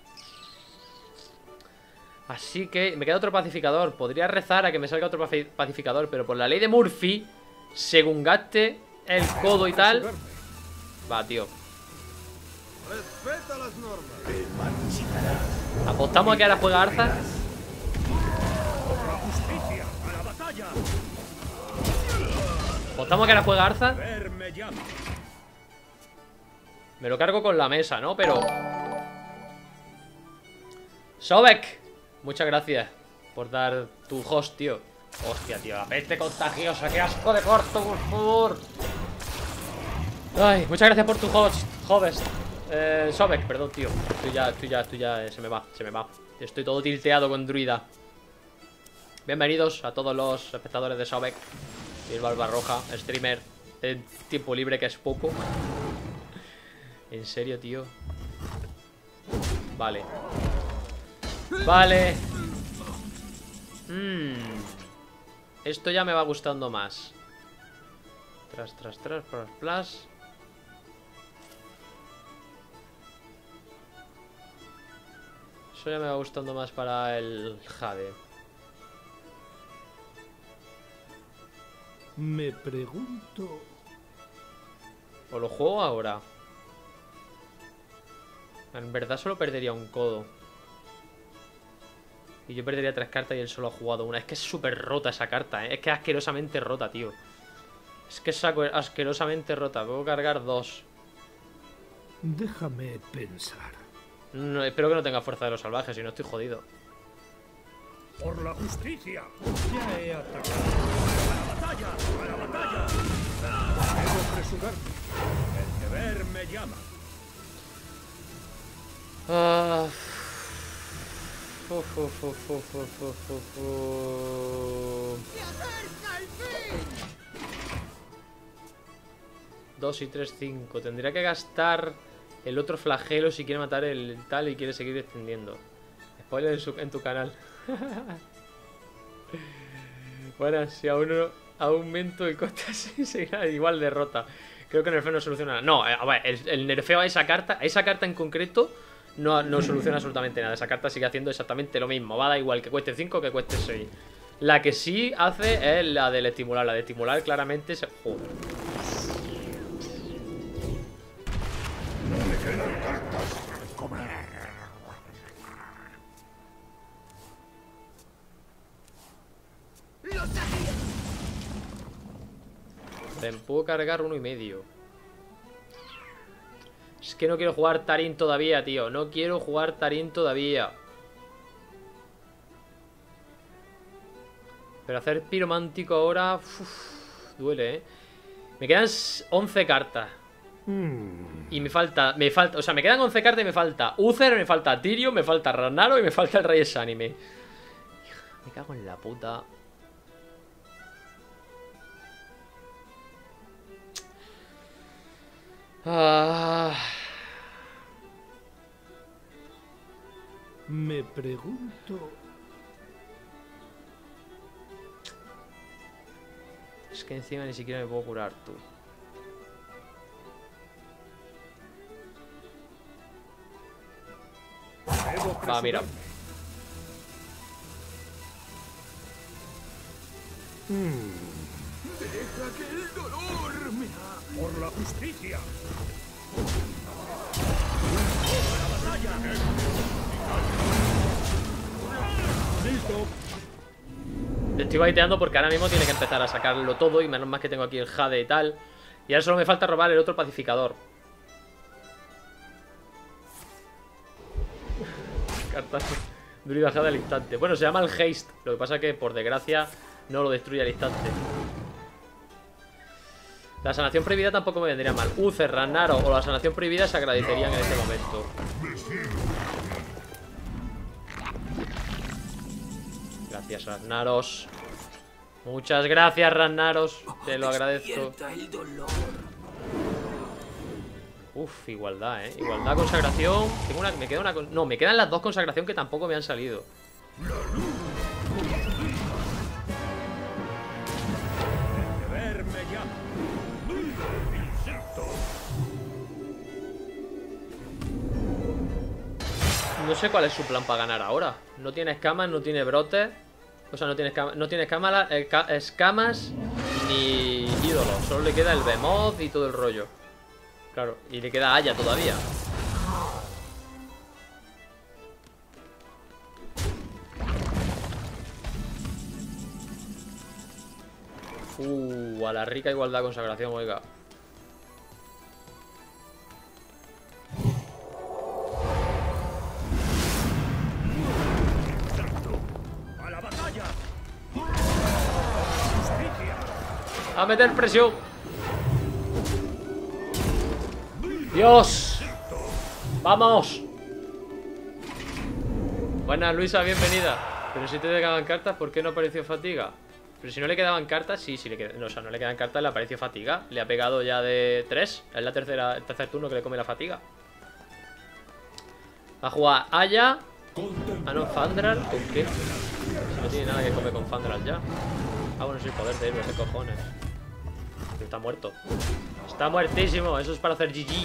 Así que me queda otro pacificador. Podría rezar a que me salga otro pacificador, pero por la ley de Murphy, según gaste el codo y tal... Va, tío. Respeta las normas. ¿Apostamos a que ahora juega Arthur? La justicia a la batalla. ¿Apostamos a que ahora juega Arthur? Verme llama. Me lo cargo con la mesa, ¿no? Pero... Sobek, muchas gracias por dar tu host, tío. Hostia, tío, la peste contagiosa. ¡Qué asco de corto, por favor! Ay, muchas gracias por tu host, Sobek, perdón, tío. Tú ya, se me va. Estoy todo tilteado con druida. Bienvenidos a todos los espectadores de Sobek y el Barbarroja, streamer en tiempo libre, que es poco. En serio, tío. Vale. Vale. Esto ya me va gustando más. Tras, plus. Eso ya me va gustando más para el Jade. Me pregunto. ¿O lo juego ahora? En verdad solo perdería un codo. Y yo perdería 3 cartas y él solo ha jugado una. Es que es súper rota esa carta, ¿eh? Es que es asquerosamente rota, tío. Es que es asquerosamente rota. Puedo cargar 2. Déjame pensar. No, espero que no tenga fuerza de los salvajes, si no estoy jodido. Por la justicia. Ya he atacado. A la batalla. Debo apresurarme. El deber me llama. Ah. 2 y 3, 5. Tendría que gastar el otro flagelo si quiere matar el tal y quiere seguir extendiendo. Spoiler en tu canal. Bueno, si aumento el coste así, seguirá igual derrota. Creo que el nerfeo no soluciona nada. No, a ver, el nerfeo a esa carta en concreto no soluciona absolutamente nada. Esa carta sigue haciendo exactamente lo mismo. Va a dar igual que cueste 5 que cueste 6. La que sí hace es la del estimular. La de estimular claramente se... Joder. No le quedan cartas que comer. Puedo cargar 1,5. Es que no quiero jugar Tarim todavía, tío. No quiero jugar Tarim todavía. Pero hacer piromántico ahora... Uf, duele, ¿eh? Me quedan 11 cartas. Y me falta... O sea, me quedan 11 cartas y me falta Uther, me falta Tyrion, me falta Ragnarok y me falta el Rey Sánime. Me cago en la puta. Ah, Me pregunto... es que encima ni siquiera me puedo curar, tú. Va, mira. Deja que el dolor me haga por la justicia. ¡Listo! Le estoy baiteando porque ahora mismo tiene que empezar a sacarlo todo. Y menos mal que tengo aquí el jade y tal. Y ahora solo me falta robar el otro pacificador. Cartas. Druida jade al instante. Bueno, se llama el haste. Lo que pasa es que por desgracia no lo destruye al instante. La sanación prohibida tampoco me vendría mal. Uther, Ragnaro o la sanación prohibida se agradecerían en este momento. Gracias, Ragnaros. Muchas gracias, Ragnaros. Te lo agradezco. El dolor. Uf, igualdad, igualdad, consagración. Tengo una, me queda una. No, me quedan las dos consagración que tampoco me han salido. Verme ya. No sé cuál es su plan para ganar ahora. No tiene escamas, no tiene brotes. O sea, no tiene escamas ni ídolos. Solo le queda el Behemoth y todo el rollo. Claro, y le queda Aya todavía. A la rica igualdad consagración, oiga. ¡A la batalla! ¡A meter presión! ¡Dios! ¡Vamos! Buenas, Luisa, bienvenida. Pero si te quedaban cartas, ¿por qué no apareció fatiga? Pero si no le quedaban cartas, sí le quedaban. No, o sea, no le quedan cartas, le apareció fatiga. Le ha pegado ya de 3. Es el tercer turno que le come la fatiga. Va a jugar Aya. Ah, no, Fandral. ¿Con qué? Si no tiene nada que comer con Fandral ya. Ah, bueno, sí, el poder de héroe, qué cojones. Pero está muerto. Está muertísimo. Eso es para hacer GG.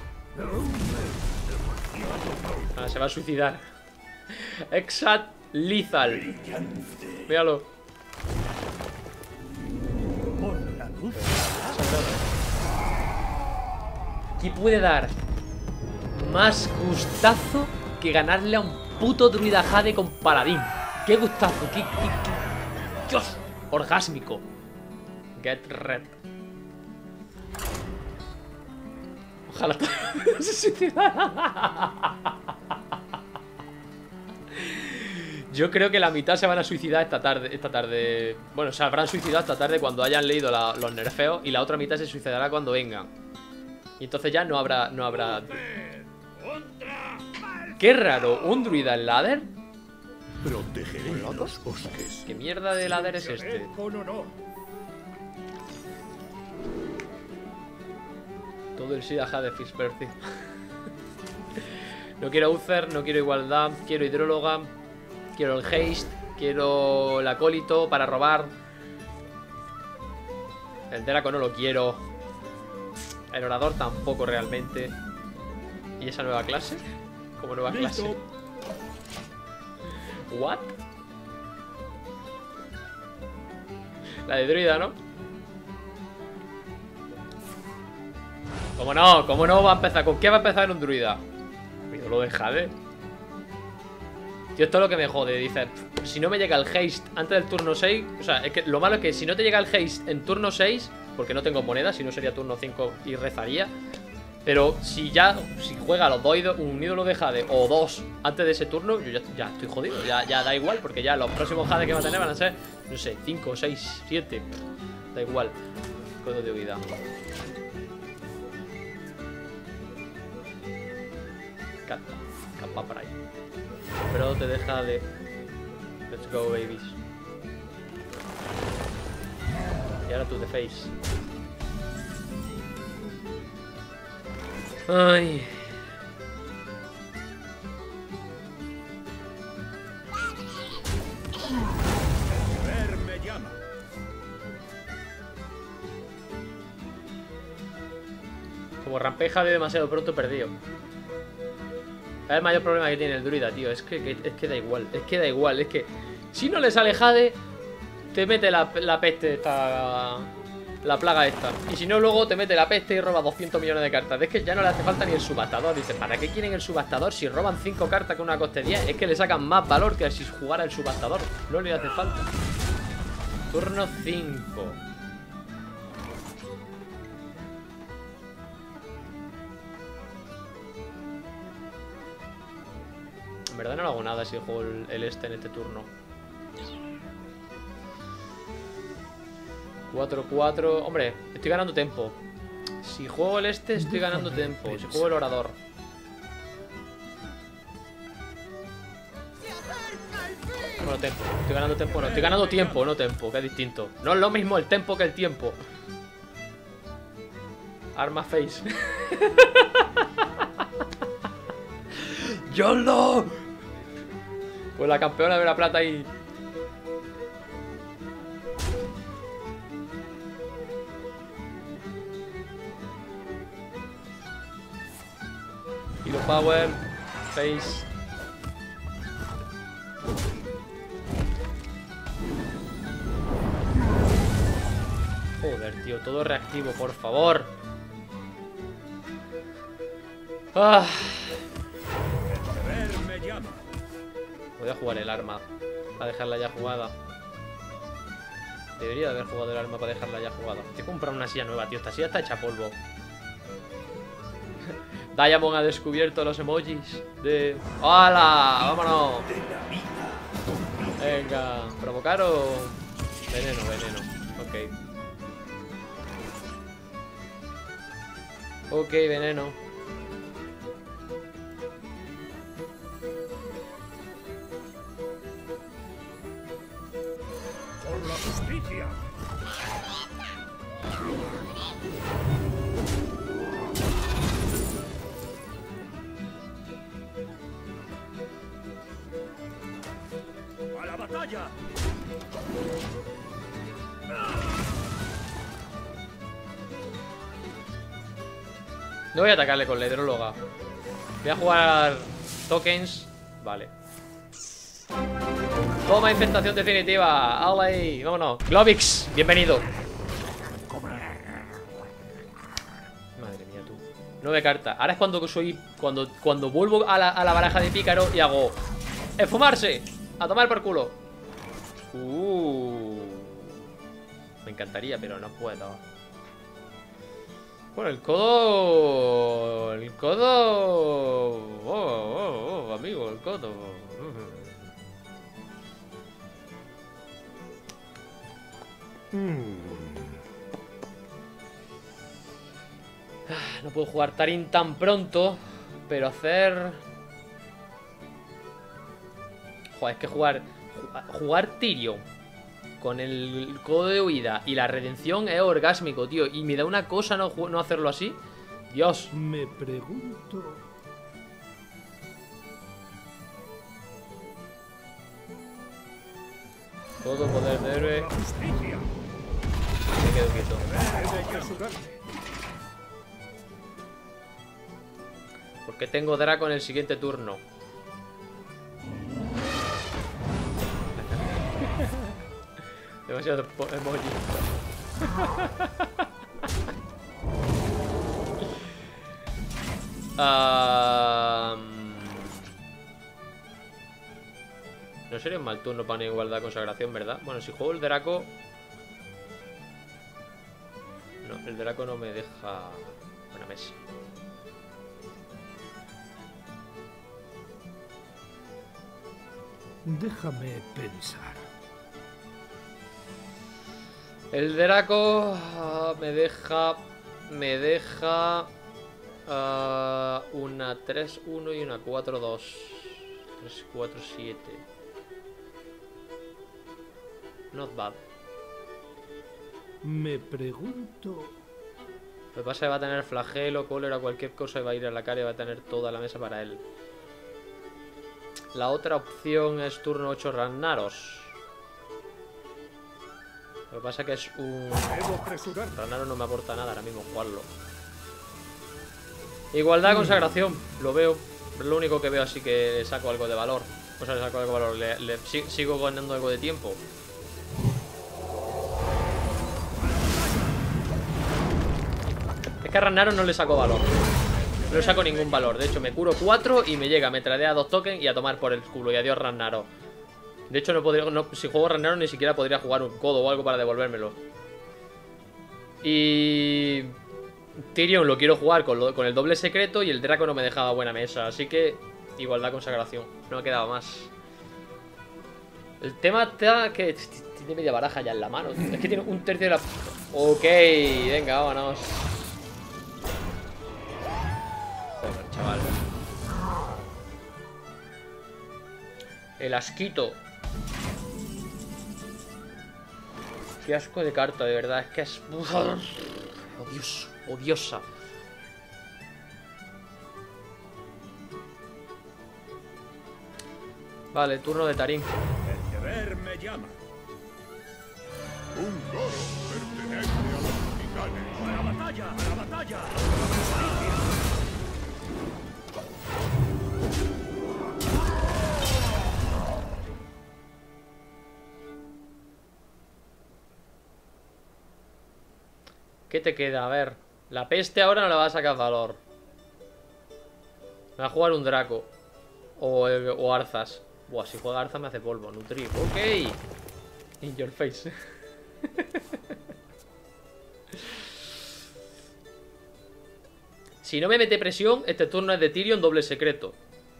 Ah, se va a suicidar. Exat Lethal. Míralo. ¿Qué puede dar más gustazo que ganarle a un puto druida jade con paladín? ¡Qué gustazo! ¡Qué Dios! Orgásmico. Get red. Ojalá se suicidara. Yo creo que la mitad se van a suicidar esta tarde. Bueno, se habrán suicidado esta tarde cuando hayan leído los nerfeos. Y la otra mitad se suicidará cuando vengan. Y entonces ya no habrá. Qué raro, ¿un druida en ladder? Protegeré los bosques. ¿Qué mierda de ladder es este? Con honor. Todo el Sidaja de Fispercy. No quiero Uther, no quiero igualdad. Quiero hidróloga. Quiero el haste. Quiero el acólito para robar. El Draco no lo quiero. El orador tampoco realmente. ¿Y esa nueva clase? Como nueva clase. ¿What? La de druida, ¿no? ¿Cómo no? ¿Cómo no va a empezar? ¿Con qué va a empezar un druida? Pero lo de Jade. Tío, esto es lo que me jode. Dice, si no me llega el haste antes del turno 6. O sea, es que lo malo es que si no te llega el haste en turno 6, porque no tengo moneda, si no sería turno 5 y rezaría. Pero si juega los dos un ídolo de Jade o dos antes de ese turno, yo ya estoy jodido. Ya da igual, porque ya los próximos Jade que va a tener van a ser, no sé, 5, 6, 7. Da igual. Codo de huida. Campa por ahí. Pero te deja de... Let's go, babies. Y ahora tú, the face. Ay. Ver me llama. Como rampeja de demasiado pronto perdido. Es el mayor problema que tiene el druida, tío. Es que da igual. Es que da igual. Es que si no le sale Jade, te mete la peste esta. La plaga esta. Y si no, luego te mete la peste y roba 200 millones de cartas. Es que ya no le hace falta ni el subastador. Dice, ¿para qué quieren el subastador? Si roban 5 cartas con una coste 10, es que le sacan más valor que si jugara el subastador. No le hace falta. Turno 5. En verdad no hago nada si juego el este en este turno. 4-4. Hombre, estoy ganando tempo. Si juego el este, estoy ganando tempo. Si juego el orador. Bueno, tempo. Estoy ganando tempo, no. Estoy ganando tiempo, no tempo, que es distinto. No es lo mismo el tempo que el tiempo. Arma face. ¡YOLO! Pues la campeona de la plata ahí. Hero Power. Face. Joder, tío. Todo reactivo, por favor. Ah. Ver me llama. Voy a jugar el arma para dejarla ya jugada. Debería de haber jugado el arma para dejarla ya jugada. Te he comprado una silla nueva, tío. Esta silla está hecha polvo. Diamond ha descubierto los emojis de... ¡Hala! ¡Vámonos! Venga, ¿provocar o...? Veneno, veneno. Ok. Ok, veneno. Por la justicia. ¡A la batalla! No voy a atacarle con la hidróloga. Voy a jugar tokens. Vale. Toma infestación definitiva. ¡Alay! Vámonos. Globix, bienvenido. Madre mía, tú. 9 cartas. Ahora es cuando soy. Cuando vuelvo a la baraja de pícaro y hago. ¡Esfumarse! A tomar por culo. Me encantaría, pero no puedo. Bueno, el codo... El codo... amigo, el codo... No puedo jugar Tarim tan pronto, pero hacer... Joder, es que jugar Tyrion con el codo de huida y la redención es orgásmico, tío. Y me da una cosa no hacerlo así. Dios. Me pregunto... Todo poder de héroe. La justicia. Me quedo quieto. Debe que sudar. Porque tengo Draco en el siguiente turno. Demasiado emoji. No sería un mal turno para una igualdad de consagración, ¿verdad? Bueno, si juego el Draco... No, el Draco no me deja... Buena mesa. Déjame pensar. El Draco me deja una 3-1 y una 4-2. 3-4-7. Not bad. Me pregunto... Lo que pasa es que va a tener flagelo, cólera, cualquier cosa y va a ir a la cara y va a tener toda la mesa para él. La otra opción es turno 8 Ragnaros. Lo que pasa es que es un... Ragnaros no me aporta nada ahora mismo jugarlo. Igualdad, consagración. Lo veo. Es lo único que veo, así que saco algo de valor. O sea, le saco algo de valor. Sigo ganando algo de tiempo. Es que a Ragnaros no le saco valor. No le saco ningún valor. De hecho, me curo 4 y me llega. Me tradea 2 tokens y a tomar por el culo. Y adiós Ragnaros. De hecho, no podría, si juego Ragnaros ni siquiera podría jugar un codo o algo para devolvérmelo. Y... Tyrion lo quiero jugar con el doble secreto y el Draco no me dejaba buena mesa. Así que igualdad, consagración. No me quedaba más. El tema está que tiene media baraja ya en la mano. Es que tiene un tercio de la... Ok, venga, vámonos. Joder, chaval. El asquito. Qué asco de carta, de verdad. Es que es... Odioso, odiosa. Vale, turno de Tarín. El deber me llama. Un loro pertenece a los titanes. ¡A la batalla! ¡A la batalla! ¿Qué te queda? A ver. La peste ahora no le va a sacar valor. Me va a jugar un Draco. O Arzas. Buah, si juega Arzas me hace polvo. Nutri. Ok. In your face. Si no me mete presión, este turno es de Tyrion doble secreto.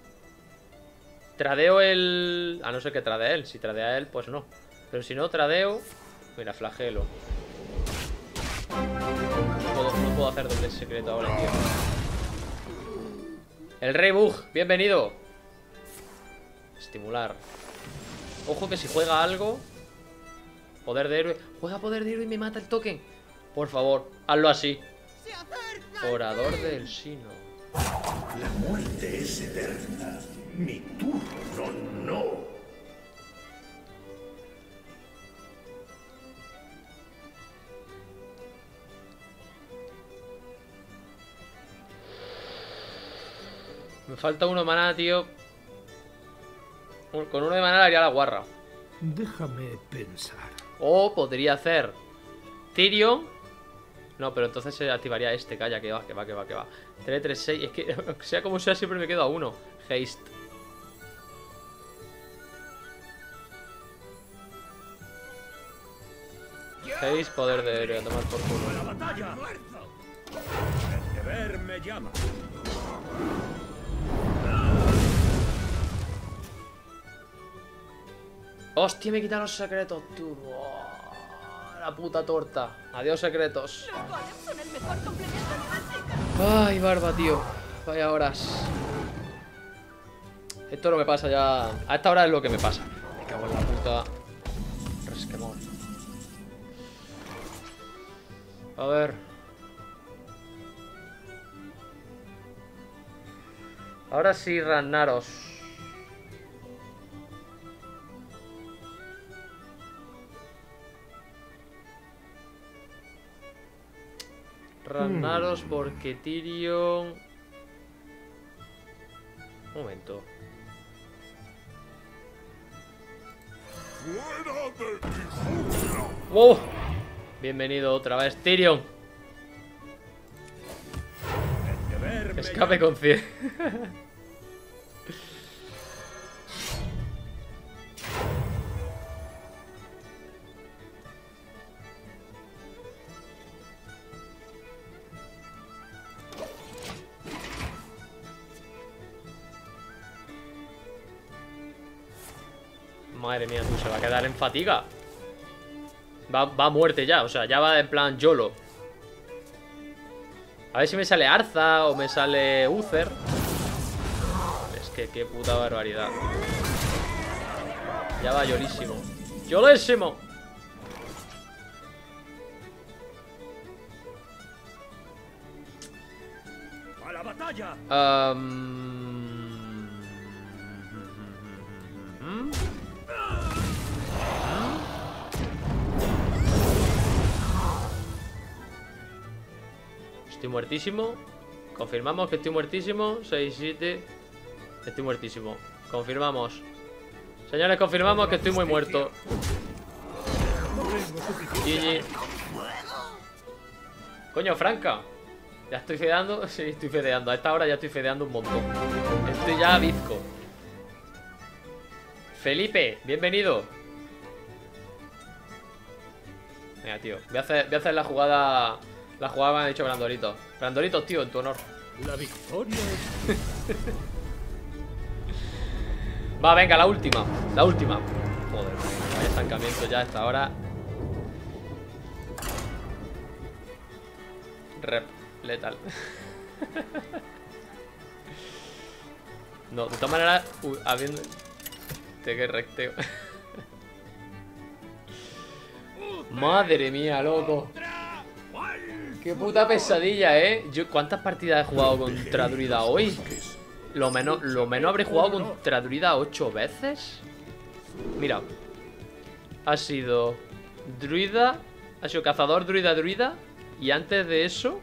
Tradeo el... A no ser que tradee él. Si tradea él, pues no. Pero si no, tradeo... Mira, flagelo. No puedo hacer doble secreto ahora, tío. El Rey Bug, bienvenido. Estimular. Ojo que si juega algo... Poder de héroe. Juega poder de héroe y me mata el token. Por favor, hazlo así. Orador del Sino. La muerte es eterna. Mi turno no. Me falta uno de maná, tío. Con uno de maná le haría la guarra. Déjame pensar. O podría hacer Tyrion. No, pero entonces se activaría este. Calla, que va. 3, 3, 6. Es que, sea como sea, siempre me quedo a uno. Haste. Haste, poder de héroe. A tomar por culo. ¡A la batalla! El deber me llama. Hostia, me quitan los secretos, tú. Oh, la puta torta. Adiós, secretos. Los golems son el mejor complemento físico. Ay, barba, tío. Vaya horas. Esto no me pasa ya. A esta hora es lo que me pasa. Me cago en la puta. Resquemón. A ver. Ahora sí, Ragnaros. Ragnaros porque Tyrion... Un momento. ¡Fuera de mi jungla! ¡Wow! Bienvenido otra vez, Tyrion. El deber me Escape con 100. Madre mía, tú, se va a quedar en fatiga. Va a muerte ya, o sea, ya va en plan YOLO. A ver si me sale Arza o me sale Uther. Es que qué puta barbaridad. Ya va yolísimo. ¡Yolísimo! batalla. Estoy muertísimo. Confirmamos que estoy muertísimo. 6, 7. Estoy muertísimo. Confirmamos. Señores, confirmamos que estoy muy muerto. No tengo suficiente. GG. Coño, Franca. Ya estoy fedeando. Sí, estoy fedeando. A esta hora ya estoy fedeando un montón. Estoy ya bizco. Felipe, bienvenido. Venga, tío. Voy a hacer la jugada. La jugada que me ha dicho Brandolito. Brandolito, tío, en tu honor. La victoria Va, venga, la última. La última. Joder, vaya estancamiento ya a esta hora. Rep, letal. No, de todas maneras, habiendo. Qué recteo. Madre mía, loco. Qué puta pesadilla, ¿Cuántas partidas he jugado contra Druida hoy? Lo menos habré jugado contra Druida 8 veces. Mira. Ha sido Druida. Ha sido cazador, druida, druida. Y antes de eso.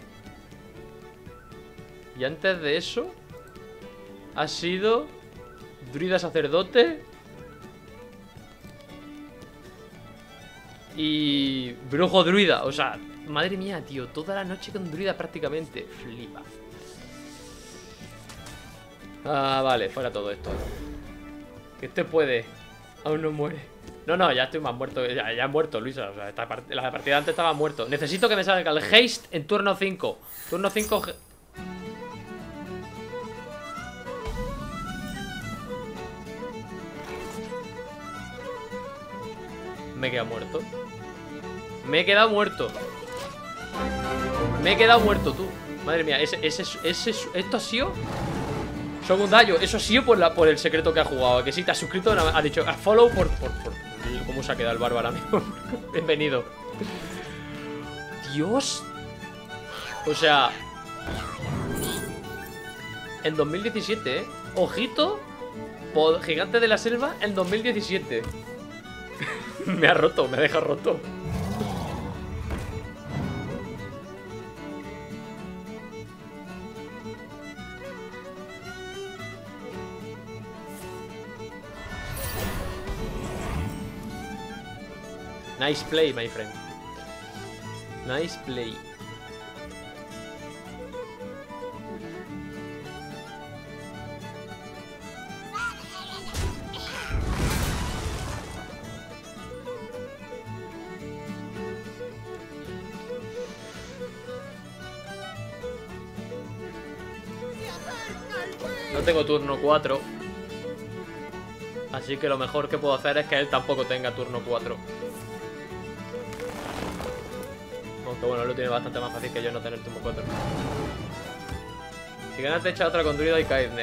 Ha sido druida sacerdote. Y brujo druida. O sea, madre mía, tío. Toda la noche con druida prácticamente. Flipa. Ah, vale, fuera todo esto. Que este puede. Aún no muere. No, ya estoy más muerto. Ya he muerto, Luisa. O sea, la partida antes estaba muerto. Necesito que me salga el haste en turno 5. Turno 5. Me he quedado muerto. Me he quedado muerto, tú. Madre mía, esto ha sido secundario. Eso ha sido por el secreto que ha jugado. Que si te has suscrito, ha dicho follow por cómo se ha quedado el bárbaro, amigo. Bienvenido. Dios. O sea, en 2017, ojito. Gigante de la selva en 2017. Me ha roto, me deja roto. Nice play, my friend. Nice play. No tengo turno 4. Así que lo mejor que puedo hacer es que él tampoco tenga turno 4. Aunque bueno, él lo tiene bastante más fácil que yo no tener turno 4. Si ganas te echa otra con druida y caidne.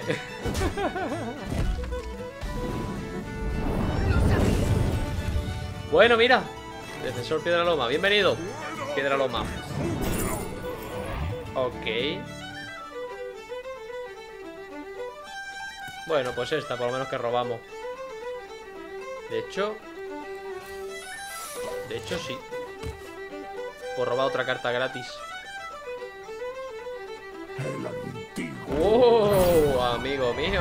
Bueno, mira. Defensor Piedra Loma, bienvenido. Piedra Loma. Ok. Bueno, pues esta, por lo menos que robamos. De hecho, sí. Por robar otra carta gratis. ¡Oh! Amigo mío.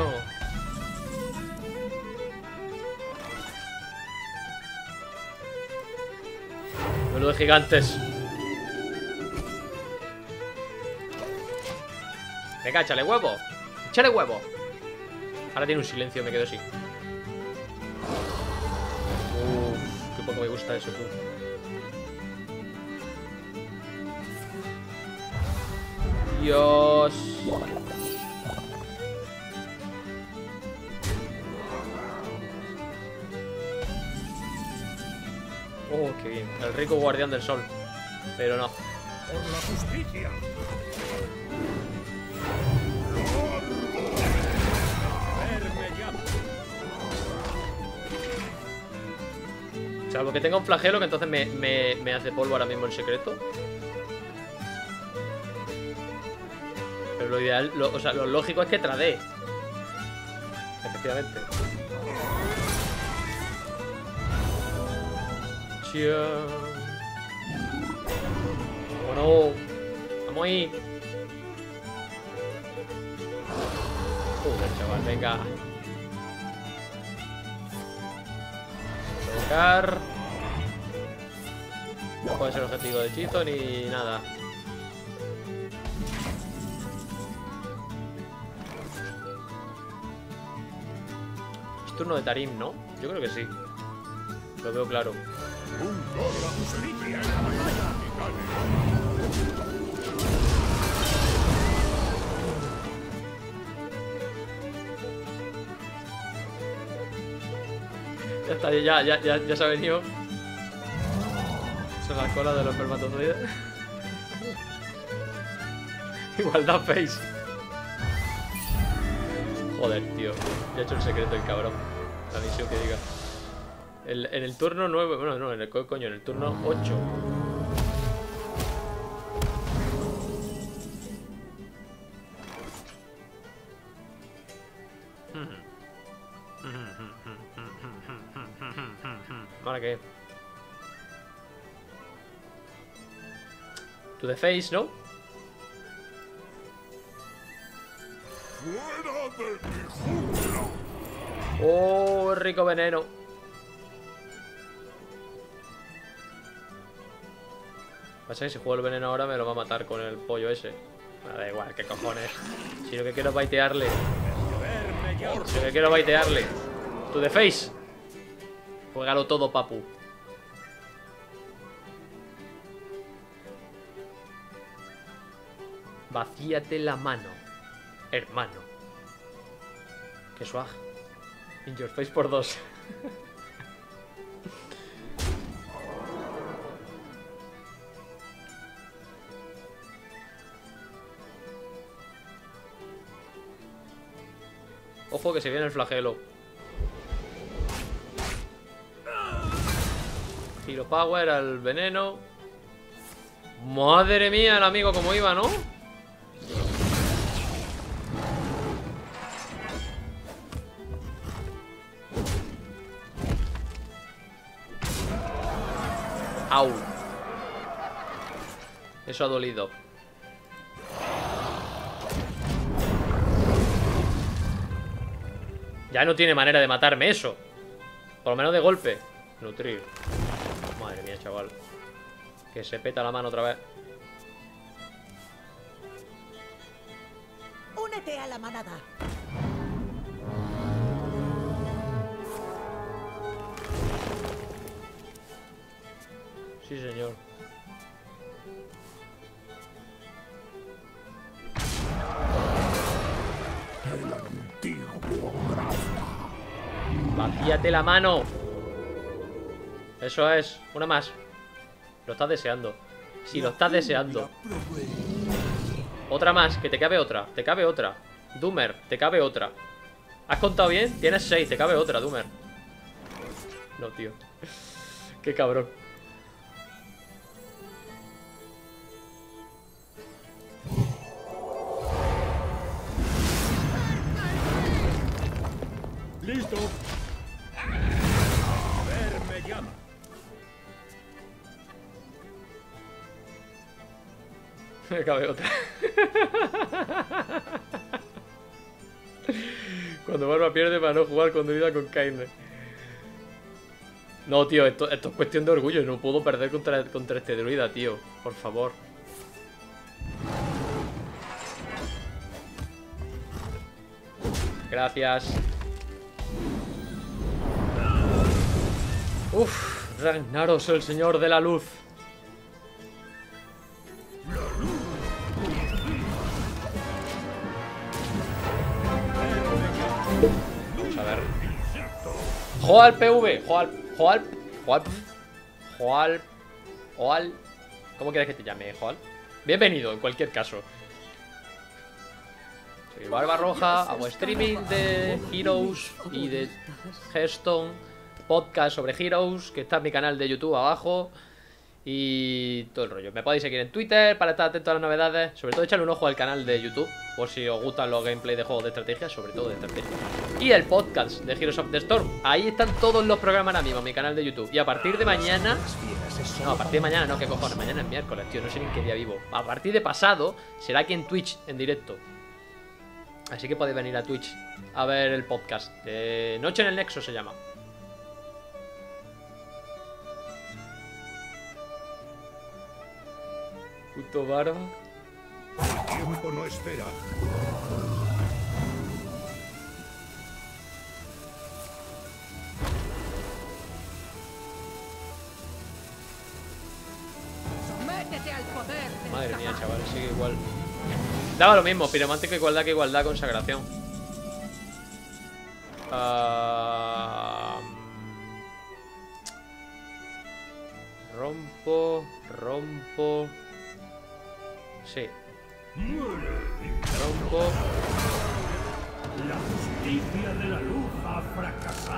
Menudo de gigantes. Venga, échale huevo. Échale huevo. Ahora tiene un silencio, me quedo así. Qué poco me gusta eso, tú. Dios. Oh, qué bien. El rico guardián del sol. Pero no. por la justicia. Salvo que tenga un flagelo, que entonces me hace polvo ahora mismo el secreto. Pero Pero lo ideal, o sea, lo lógico es que tradee. Efectivamente. Bueno, vamos ahí. Joder, chaval, venga. Provocar. No puede ser objetivo de hechizo ni nada. Es turno de Tarim, ¿no? Yo creo que sí. Lo veo claro. Ya está, ya se ha venido. Esa es la cola de los espermatozoides. Igualdad face. Joder, tío. Ya he hecho el secreto el cabrón. La misión que diga. En el turno 9. Bueno, no, en el coño, en el turno 8. ¿Ahora qué? To the face, ¿no? ¡Fuera de mi jungla! Oh, rico veneno. Pasa que si juego el veneno ahora me lo va a matar con el pollo ese. Me da igual, qué cojones. Si lo que quiero es baitearle. Si lo que quiero es baitearle. To the face. Juégalo todo, papu. Vacíate la mano, hermano. Qué swag. In your face por 2. Ojo que se viene el flagelo. Hero Power al veneno. Madre mía, el amigo como iba, ¿no? Au. Eso ha dolido. Ya no tiene manera de matarme eso. Por lo menos de golpe. Nutrir. Madre mía, chaval. Que se peta la mano otra vez. Únete a la manada. Sí, señor. El antiguo Grafa. Vacíate la mano. Eso es. Una más. Lo estás deseando. Si lo estás deseando. Otra más, que te cabe otra. Te cabe otra. Doomer, te cabe otra. ¿Has contado bien? Tienes 6, te cabe otra, Doomer. No, tío. Qué cabrón. ¡Listo! A ver, me llama. Me cabe otra. Cuando Barba pierde para no jugar con druida con Kaine. No, tío, esto es cuestión de orgullo. No puedo perder contra este druida, tío. Por favor. Gracias. Uf, Ragnaros, el señor de la luz. Vamos a ver. Joal PV. Joal. ¿Cómo quieres que te llame, Joal? Bienvenido, en cualquier caso. Soy Barba Roja, hago streaming de Heroes y de Hearthstone, podcast sobre Heroes, que está en mi canal de YouTube abajo. Y todo el rollo. Me podéis seguir en Twitter para estar atento a las novedades. Sobre todo echarle un ojo al canal de YouTube, por si os gustan los gameplays de juegos de estrategia, sobre todo de estrategia. Y el podcast de Heroes of the Storm. Ahí están todos los programas ahora mismo en mi canal de YouTube. Y a partir de mañana... No, a partir de mañana no, ¿qué cojones? Mañana es miércoles, tío, no sé ni en qué día vivo. A partir de pasado será aquí en Twitch, en directo. Así que podéis venir a Twitch a ver el podcast. Noche en el Nexo se llama. Puto barba. El tiempo no espera. Sométete al poder del Madre mía, Zamal. chavales, sigue igual. Daba lo mismo, piromántico igualdad que igualdad, consagración. Rompo. Sí. Rompo. La justicia de la luz ha fracasado.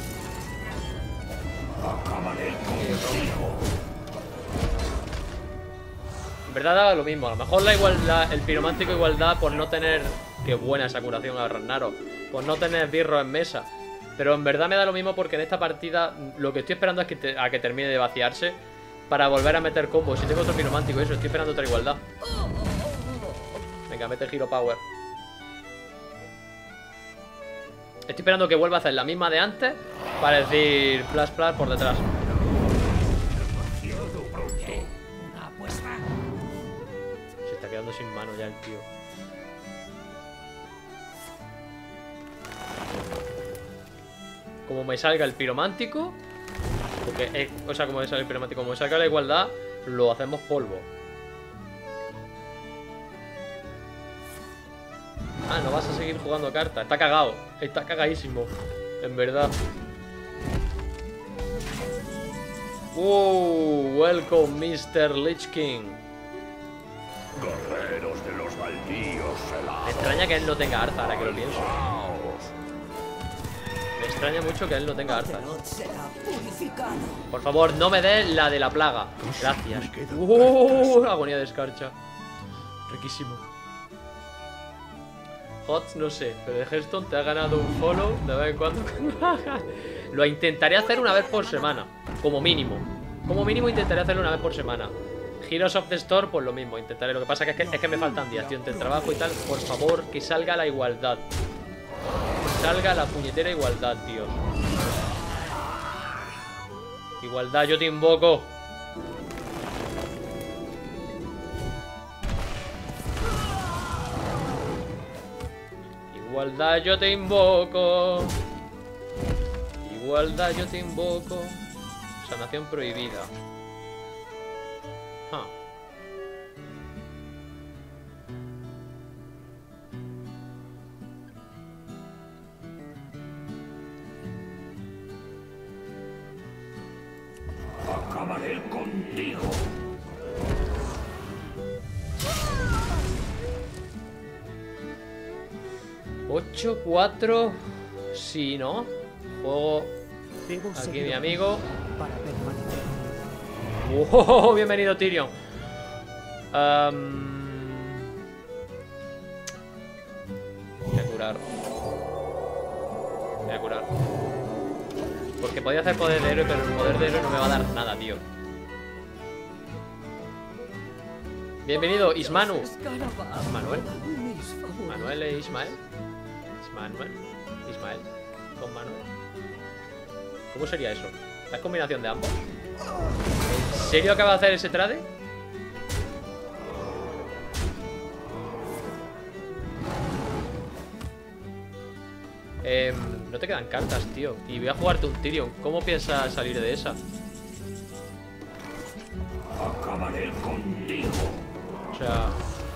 Acabaré contigo. En verdad daba lo mismo. A lo mejor la igualdad, el piromántico igualdad por no tener... Qué buena esa curación a Ragnarok. Por no tener birro en mesa. Pero en verdad me da lo mismo porque en esta partida lo que estoy esperando es que a que termine de vaciarse para volver a meter combos. Si tengo otro piromántico y eso, estoy esperando otra igualdad. Venga, mete Hero Power. Estoy esperando que vuelva a hacer la misma de antes para decir plus por detrás. Demasiado pronto. Una apuesta. Se está quedando sin mano ya el tío. Como me salga el piromántico, porque o sea, como me salga el piromántico, como me salga la igualdad, lo hacemos polvo. Ah, no vas a seguir jugando cartas. Está cagado, está cagadísimo, en verdad. Welcome Mr. Lich King. Guerreros de los baldíos Me extraña que él no tenga Arza, ahora que lo pienso. Me extraña mucho que él no tenga Arza. Azeroth será purificado. Por favor, no me dé la de la plaga. Gracias. Agonía de escarcha. Riquísimo. Hots, no sé, pero de Hearthstone te ha ganado un follow de vez en cuando. Lo intentaré hacer una vez por semana, como mínimo. Como mínimo intentaré hacerlo una vez por semana. Heroes of the Storm, pues lo mismo, intentaré. Lo que pasa es que me faltan días, tío, entre el trabajo y tal. Por favor, que salga la igualdad. Que salga la puñetera igualdad, tío. Igualdad, yo te invoco. Igualdad, yo te invoco. Igualdad, yo te invoco. Sanación prohibida. Acabaré contigo. Ocho, 4. Sí, ¿no? Juego. Debo Aquí seguir mi amigo. para permanecer. Bienvenido, Tyrion. Voy a curar. Voy a curar. Porque podía hacer poder de héroe, pero el poder de héroe no me va a dar nada, tío. Bienvenido, Ismanu. Manuel. Manuel e Ismael. Ismael con Manuel. ¿Cómo sería eso? ¿Es combinación de ambos? ¿En serio acaba de hacer ese trade? No te quedan cartas, tío. Y voy a jugarte un Tyrion. ¿Cómo piensas salir de esa? Acabaré contigo. O sea...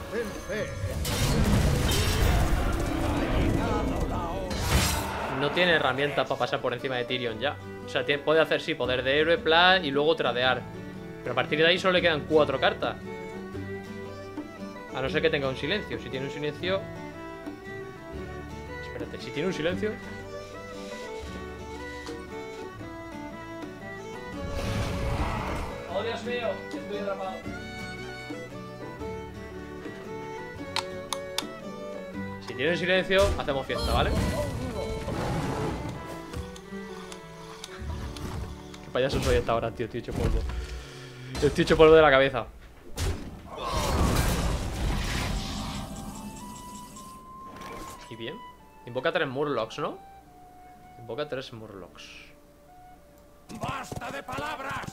No tiene herramientas para pasar por encima de Tyrion ya. O sea, puede hacer, sí, poder de héroe, plan y luego tradear. Pero a partir de ahí solo le quedan 4 cartas. A no ser que tenga un silencio. Si tiene un silencio... Espérate, si tiene un silencio... ¡Oh, Dios mío! Estoy atrapado. tienen silencio, hacemos fiesta, ¿vale? Qué payaso soy hasta ahora, tío. Estoy hecho polvo. Estoy hecho polvo de la cabeza. Y bien. Invoca 3 Murlocs, ¿no? Invoca 3 Murlocs. ¡Basta de palabras!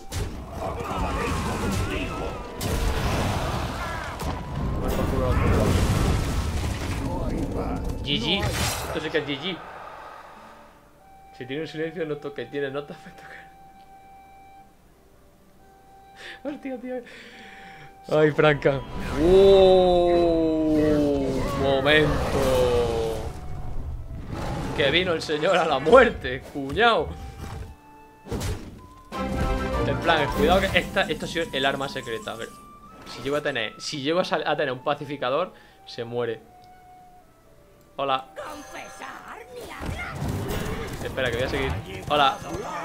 GG. Esto sí que es GG. Si tiene un silencio no toque. Tiene notas para tocar. Hostia, tío. Ay, Franca. Momento. Que vino el señor a la muerte, cuñado. En plan, cuidado que esto ha sido el arma secreta. A ver, si llego a tener un pacificador, se muere. Hola. Espera, que voy a seguir. Hola.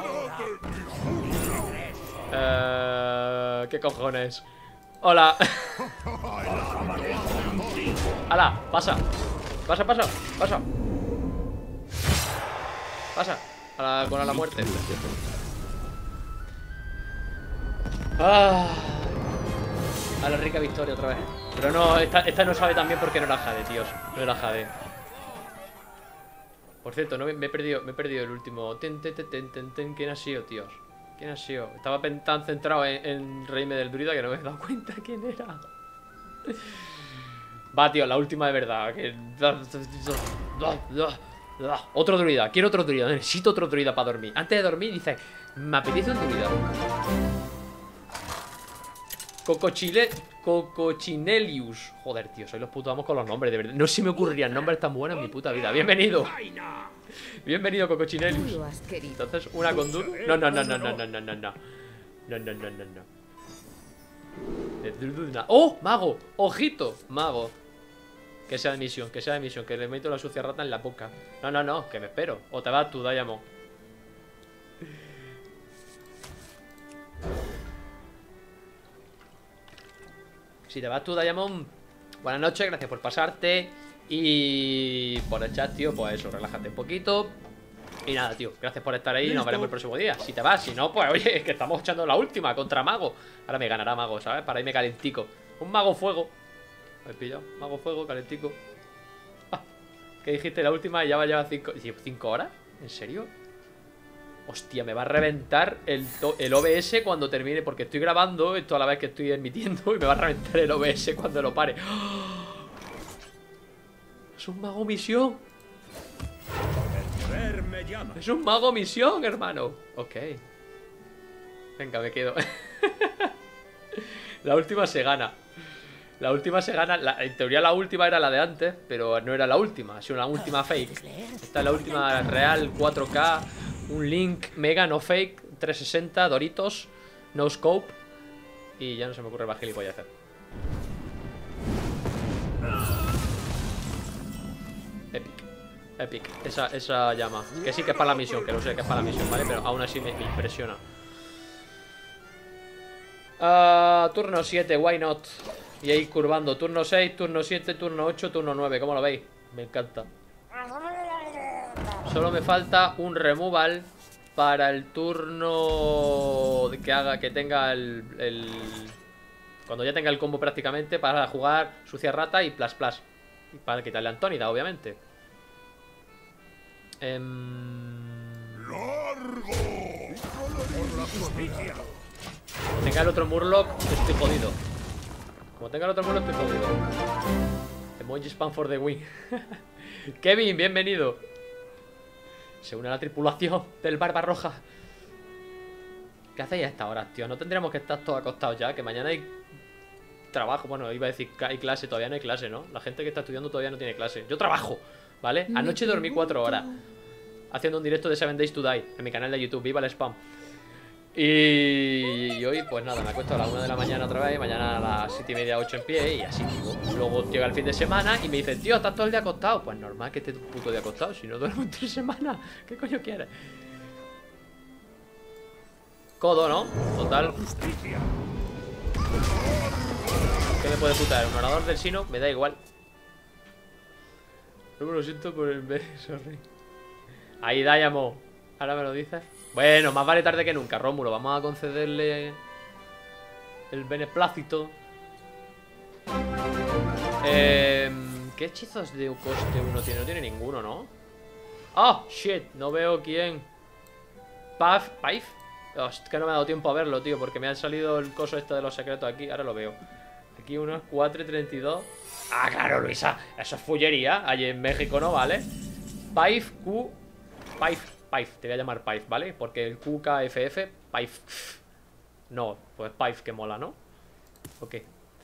¿Qué cojones? Hola. Hala, pasa. Pasa. Pasa. Con la muerte. A la rica victoria otra vez. Pero no, esta no sabe tan bien porque no era Jade, tíos. No era Jade. Por cierto, no, me he perdido el último. ¿Quién ha sido, tíos? ¿Quién ha sido? Estaba tan centrado en reírme del druida que no me he dado cuenta quién era. Va, tío, la última de verdad. Otro druida, quiero otro druida. Necesito otro druida para dormir. Antes de dormir dice, me apetece un druida. Cocochinelius. Joder, tío, soy los putos amos con los nombres, de verdad. No se me ocurrirían nombres tan buenos en mi puta vida. Bienvenido. Bienvenido, Cocochinelius. Entonces, una con Dur. No. ¡Oh! Mago. Ojito. Mago. Que sea de misión, que le meto la sucia rata en la boca. No, que me espero. O te vas tú, Diamond. Si te vas tú, Diamond, buenas noches, gracias por pasarte. Y por el chat, tío, pues eso, relájate un poquito. Y nada, tío, gracias por estar ahí. Nos veremos el próximo día. Si te vas, si no, pues oye, es que estamos echando la última contra Mago. Ahora me ganará Mago, ¿sabes? Para irme calentico. Un Mago fuego. ¿Me he pillado? Mago fuego, calentico. ¿Qué dijiste la última? Y ya va a llevar 5 horas. ¿En serio? Hostia, me va a reventar el OBS cuando termine. Porque estoy grabando esto a la vez que estoy emitiendo. Y me va a reventar el OBS cuando lo pare. ¡Oh! Es un Mago misión. Es un Mago misión, hermano. Ok. Venga, me quedo. La última se gana. La última se gana. En teoría la última era la de antes, pero no era la última. Ha sido una última fake. Esta es la última real, 4K. Un Link Mega, no fake. 360, Doritos, no scope. Y ya no se me ocurre más gilipollas hacer. Epic. Esa llama. Que sí que es para la misión, que lo sé que es para la misión, ¿vale? Pero aún así me impresiona. Turno 7, why not? Y ahí curvando. Turno 6, turno 7, turno 8, turno 9. ¿Cómo lo veis? Me encanta. Solo me falta un removal para el turno que tenga el cuando ya tenga el combo prácticamente, para jugar sucia rata y plus. Y para quitarle a Antónida, obviamente. Como tenga el otro Murloc, estoy jodido. Emoji spam for the win. Kevin, bienvenido. Se une a la tripulación del Barbarroja. ¿Qué hacéis a esta hora, tío? No tendríamos que estar todos acostados ya, que mañana hay trabajo. Bueno, iba a decir que hay clase, todavía no hay clase, ¿no? La gente que está estudiando todavía no tiene clase. Yo trabajo, ¿vale? Anoche dormí 4 horas haciendo un directo de 7 Days to Die en mi canal de YouTube. Viva el spam. Y hoy, pues nada, me acuesto a las 1 de la mañana otra vez. Mañana a las 7:30, 8 en pie. Y así, tío. Luego llega el fin de semana y me dicen, tío, ¿estás todo el día acostado? Pues normal que esté un puto día acostado. Si no duermo en 3 semanas, ¿qué coño quieres? Codo, ¿no? Total. ¿Qué me puede putar? ¿Un orador del sino? Me da igual. Romo, lo siento por el Bene, sorry. Ahí, Dayamo. Ahora me lo dices. Bueno, más vale tarde que nunca, Rómulo. Vamos a concederle el beneplácito. ¿Qué hechizos de coste uno tiene? No tiene ninguno, ¿no? ¡Oh, shit! No veo quién. ¿Paif? Oh, es que no me ha dado tiempo a verlo, tío, porque me ha salido el coso este de los secretos aquí. Ahora lo veo. Aquí uno es 4.32. ¡Ah, claro, Luisa! Eso es fullería. Allí en México, ¿no? ¿Vale? Paif, Q... Paif. Te voy a llamar Paif, ¿vale? Porque el QKFF... Paif. No, pues Paif que mola, ¿no? Ok.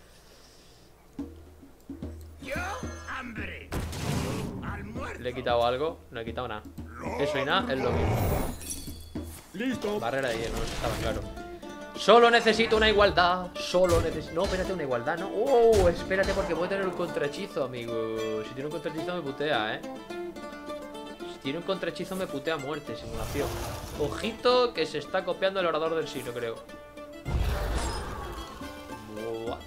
Yo, hambre. Almuerzo. ¿Le he quitado algo? No he quitado nada. Eso y nada es lo mismo. Listo. Barrera de hielo, no estaba claro. Solo necesito una igualdad. Solo necesito... No, espérate, una igualdad, ¿no? Oh, espérate porque voy a tener un contrahechizo, amigo. Si tiene un contrahechizo me putea, ¿eh? Si tiene un contrahechizo me putea a muerte, simulación. Ojito que se está copiando el orador del Sino, creo. What?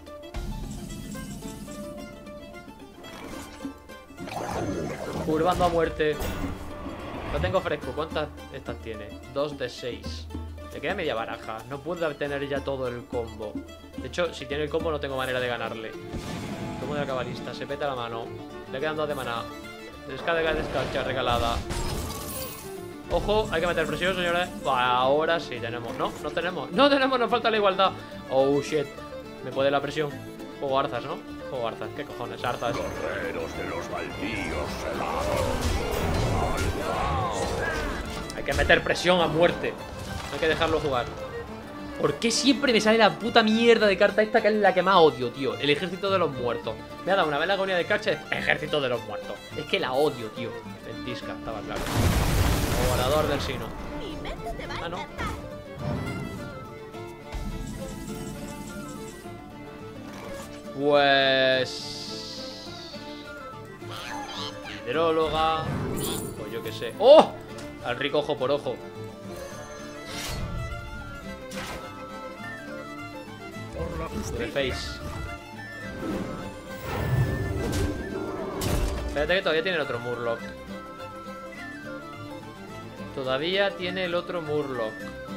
Curvando a muerte. Lo tengo fresco. ¿Cuántas estas tiene? 2 de 6. Le queda media baraja. No puedo tener ya todo el combo. De hecho, si tiene el combo no tengo manera de ganarle. Como de la cabalista. Se peta la mano. Le quedan 2 de maná. Descarga regalada. Ojo, hay que meter presión, señores. Ahora sí tenemos. No, no tenemos. No tenemos, nos falta la igualdad. Oh, shit. Me puede la presión. Juego arzas, ¿no? Juego arzas. ¿Qué cojones? Arzas. Guerreros de los baldíos helados. Hay que meter presión a muerte. Hay que dejarlo jugar. ¿Por qué siempre me sale la puta mierda de carta esta que es la que más odio, tío? El ejército de los muertos. Me ha dado una vez la agonía de Karcha. Ejército de los muertos. Es que la odio, tío. Ventisca, estaba claro. Orador del Sino. Ah, no. Pues... hidróloga. Pues yo qué sé. ¡Oh! Al rico ojo por ojo. De face. Espérate que todavía tiene el otro Murloc. Todavía tiene el otro Murloc.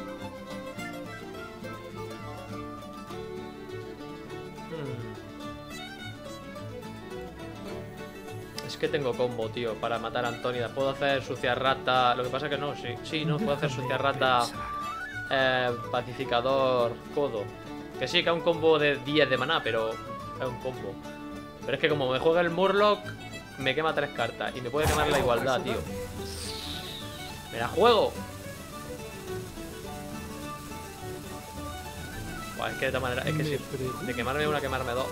Es que tengo combo, tío, para matar a Antónida. Puedo hacer sucia rata. Lo que pasa que no, sí. Sí, no, puedo hacer sucia rata. Pacificador, codo. Que sí, que es un combo de 10 de maná, pero es un combo. Pero es que como me juega el Murloc, me quema 3 cartas. Y me puede quemar la igualdad, tío. ¡Me la juego! Buah, es que de esta manera... Es que sí, de quemarme una, quemarme dos.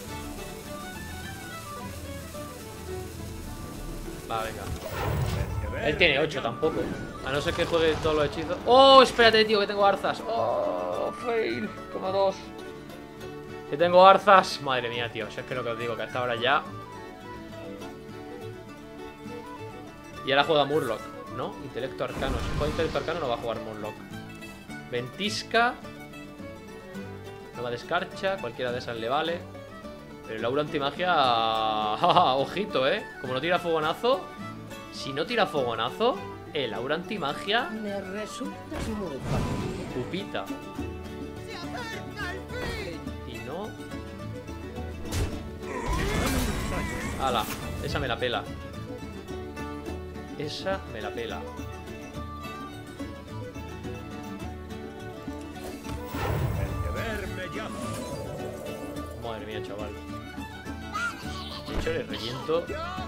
Va, venga. Él tiene 8 tampoco. A no ser que juegue todos los hechizos. ¡Oh! Espérate, tío, que tengo arzas. ¡Oh! Fail. Como 2. Que tengo arzas. Madre mía, tío. Si es que lo que os digo, que hasta ahora ya. Y ahora juega Murloc, ¿no? Intelecto arcano. Si juega intelecto arcano no va a jugar Murloc. Ventisca. Nueva descarcha. Cualquiera de esas le vale. Pero el aura antimagia... Ojito, ¿eh? Como no tira fogonazo... Si no tira fogonazo... El aura antimagia... Me resultas muy fácil. Pupita. Y no... Ala, esa me la pela. Esa me la pela. Madre mía, chaval. De hecho, le reviento.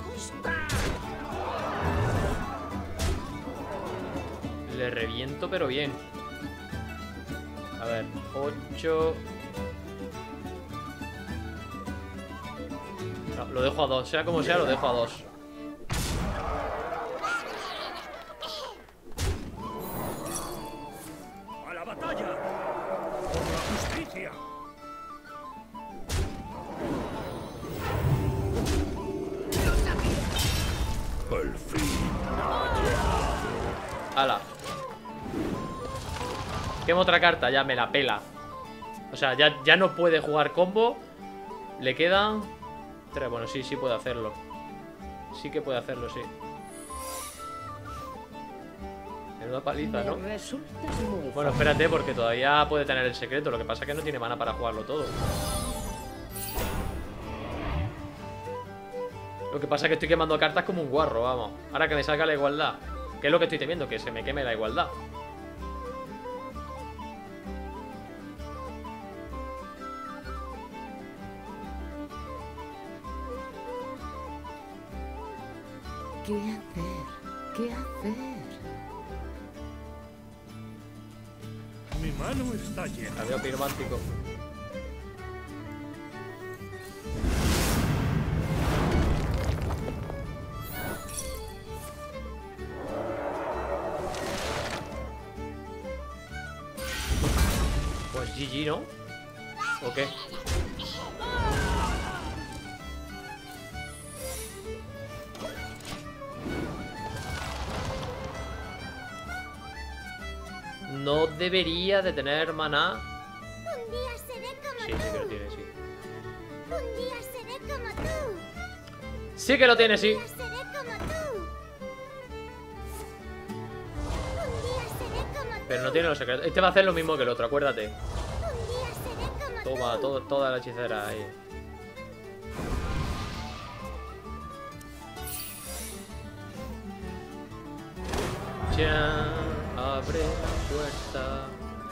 Le reviento, pero bien. A ver, 8. No, lo dejo a 2. Sea como sea, lo dejo a 2. ¡A la batalla! ¡Por la justicia! Al fin. Ala. Quemo otra carta, ya me la pela. O sea, ya no puede jugar combo. Le quedan 3, bueno, sí puede hacerlo. Sí que puede hacerlo, sí. Menuda paliza, ¿no? Me resultas muy Bueno, espérate, porque todavía puede tener el secreto. Lo que pasa es que no tiene mana para jugarlo todo. Lo que pasa es que estoy quemando cartas como un guarro, vamos. Ahora que me salga la igualdad. ¿Qué es lo que estoy temiendo? Que se me queme la igualdad. ¿Qué hacer? ¿Qué hacer? Mi mano está llena. Adiós, piromántico. Pues GG, ¿no? ¿O qué? No debería de tener maná. Un día seré como Sí, tú. sí que lo tiene, sí. Un día seré como tú. Sí que lo tiene, sí. Un día seré como tú. Un día seré como tú. Pero no tiene los secretos. Este va a hacer lo mismo que el otro, acuérdate. Un día seré como Toma, tú. toda la hechicera ahí. Ya abre la puerta.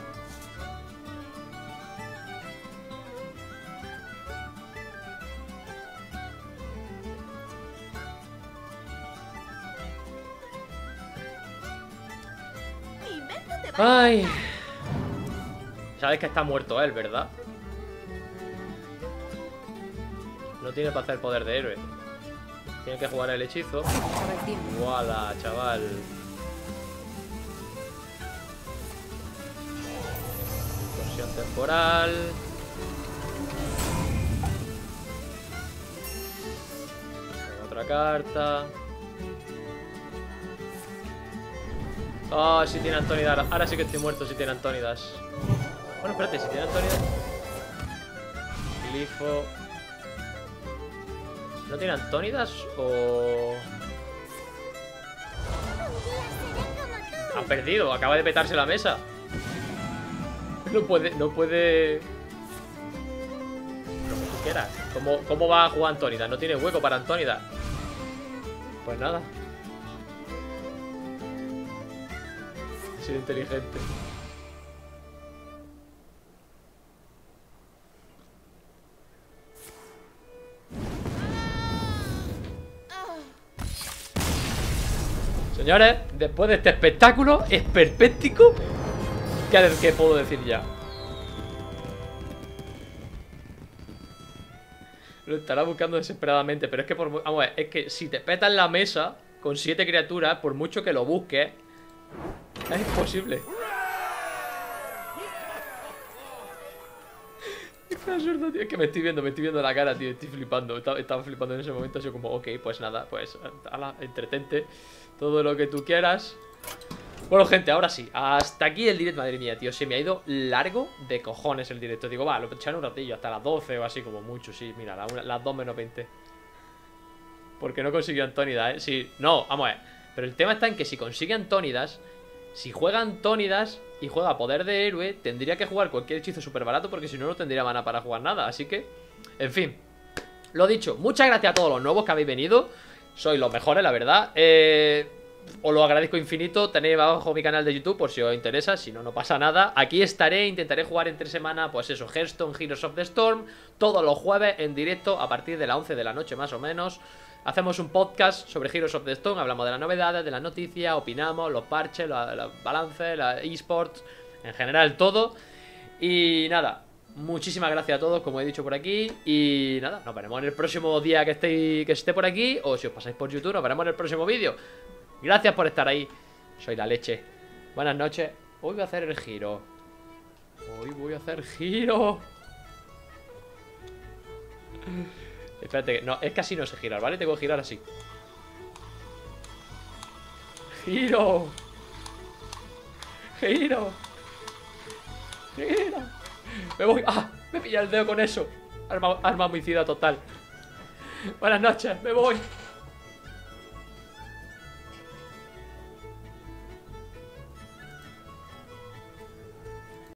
Mi invento te va Ay. Sabes que está muerto él, ¿verdad? No tiene para hacer poder de héroe. Tiene que jugar el hechizo. Acaba el tiempo. Guala, chaval. Distorsión temporal. Otra carta. Ah, sí tiene Antónidas. Ahora sí que estoy muerto si tiene Antónidas. Bueno, espérate, si tiene Antónidas. Glifo. ¿No tiene Antónidas o...? Ha perdido, acaba de petarse la mesa. No puede... Lo que tú quieras. ¿Cómo va a jugar Antónidas? No tiene hueco para Antónidas. Pues nada. He sido inteligente. Señores, después de este espectáculo esperpéntico, ¿qué puedo decir ya? Lo estará buscando desesperadamente, pero es que vamos a ver, es que si te petas la mesa con 7 criaturas, por mucho que lo busques, es imposible. Qué absurdo, tío. Es que me estoy viendo la cara, tío. Estoy flipando. Estaba flipando en ese momento. Así como, ok, pues nada, pues ala, entretente. Todo lo que tú quieras. Bueno, gente, ahora sí. Hasta aquí el directo. Madre mía, tío. Se me ha ido largo de cojones el directo. Digo, va, lo echaré un ratillo. Hasta las 12 o así, como mucho. Sí, mira, las 2 menos 20. Porque no consiguió Antónidas, ¿eh? Sí, no, vamos a ver. Pero el tema está en que si consigue Antónidas, si juega Antónidas y juega poder de héroe, tendría que jugar cualquier hechizo súper barato, porque si no, no tendría mana para jugar nada. Así que, en fin. Lo dicho, muchas gracias a todos los nuevos que habéis venido. Sois los mejores, la verdad. Os lo agradezco infinito. Tenéis abajo mi canal de YouTube por si os interesa. Si no, no pasa nada. Aquí estaré, intentaré jugar entre semana, pues eso, Hearthstone, Heroes of the Storm, todos los jueves en directo a partir de las 11 de la noche más o menos. Hacemos un podcast sobre Heroes of the Storm. Hablamos de las novedades, de las noticias, opinamos, los parches, los balances, los esports, en general todo. Y nada, muchísimas gracias a todos, como he dicho por aquí. Y nada, nos veremos en el próximo día que esté por aquí. O si os pasáis por YouTube, nos veremos en el próximo vídeo. Gracias por estar ahí. Soy la leche. Buenas noches. Hoy voy a hacer el giro. Hoy voy a hacer giro. Espérate, no, es que así no sé girar, ¿vale? Tengo que girar así. Giro. Giro. Giro. Me voy. ¡Ah! Me pilla el dedo con eso. Arma homicida total. Buenas noches, me voy.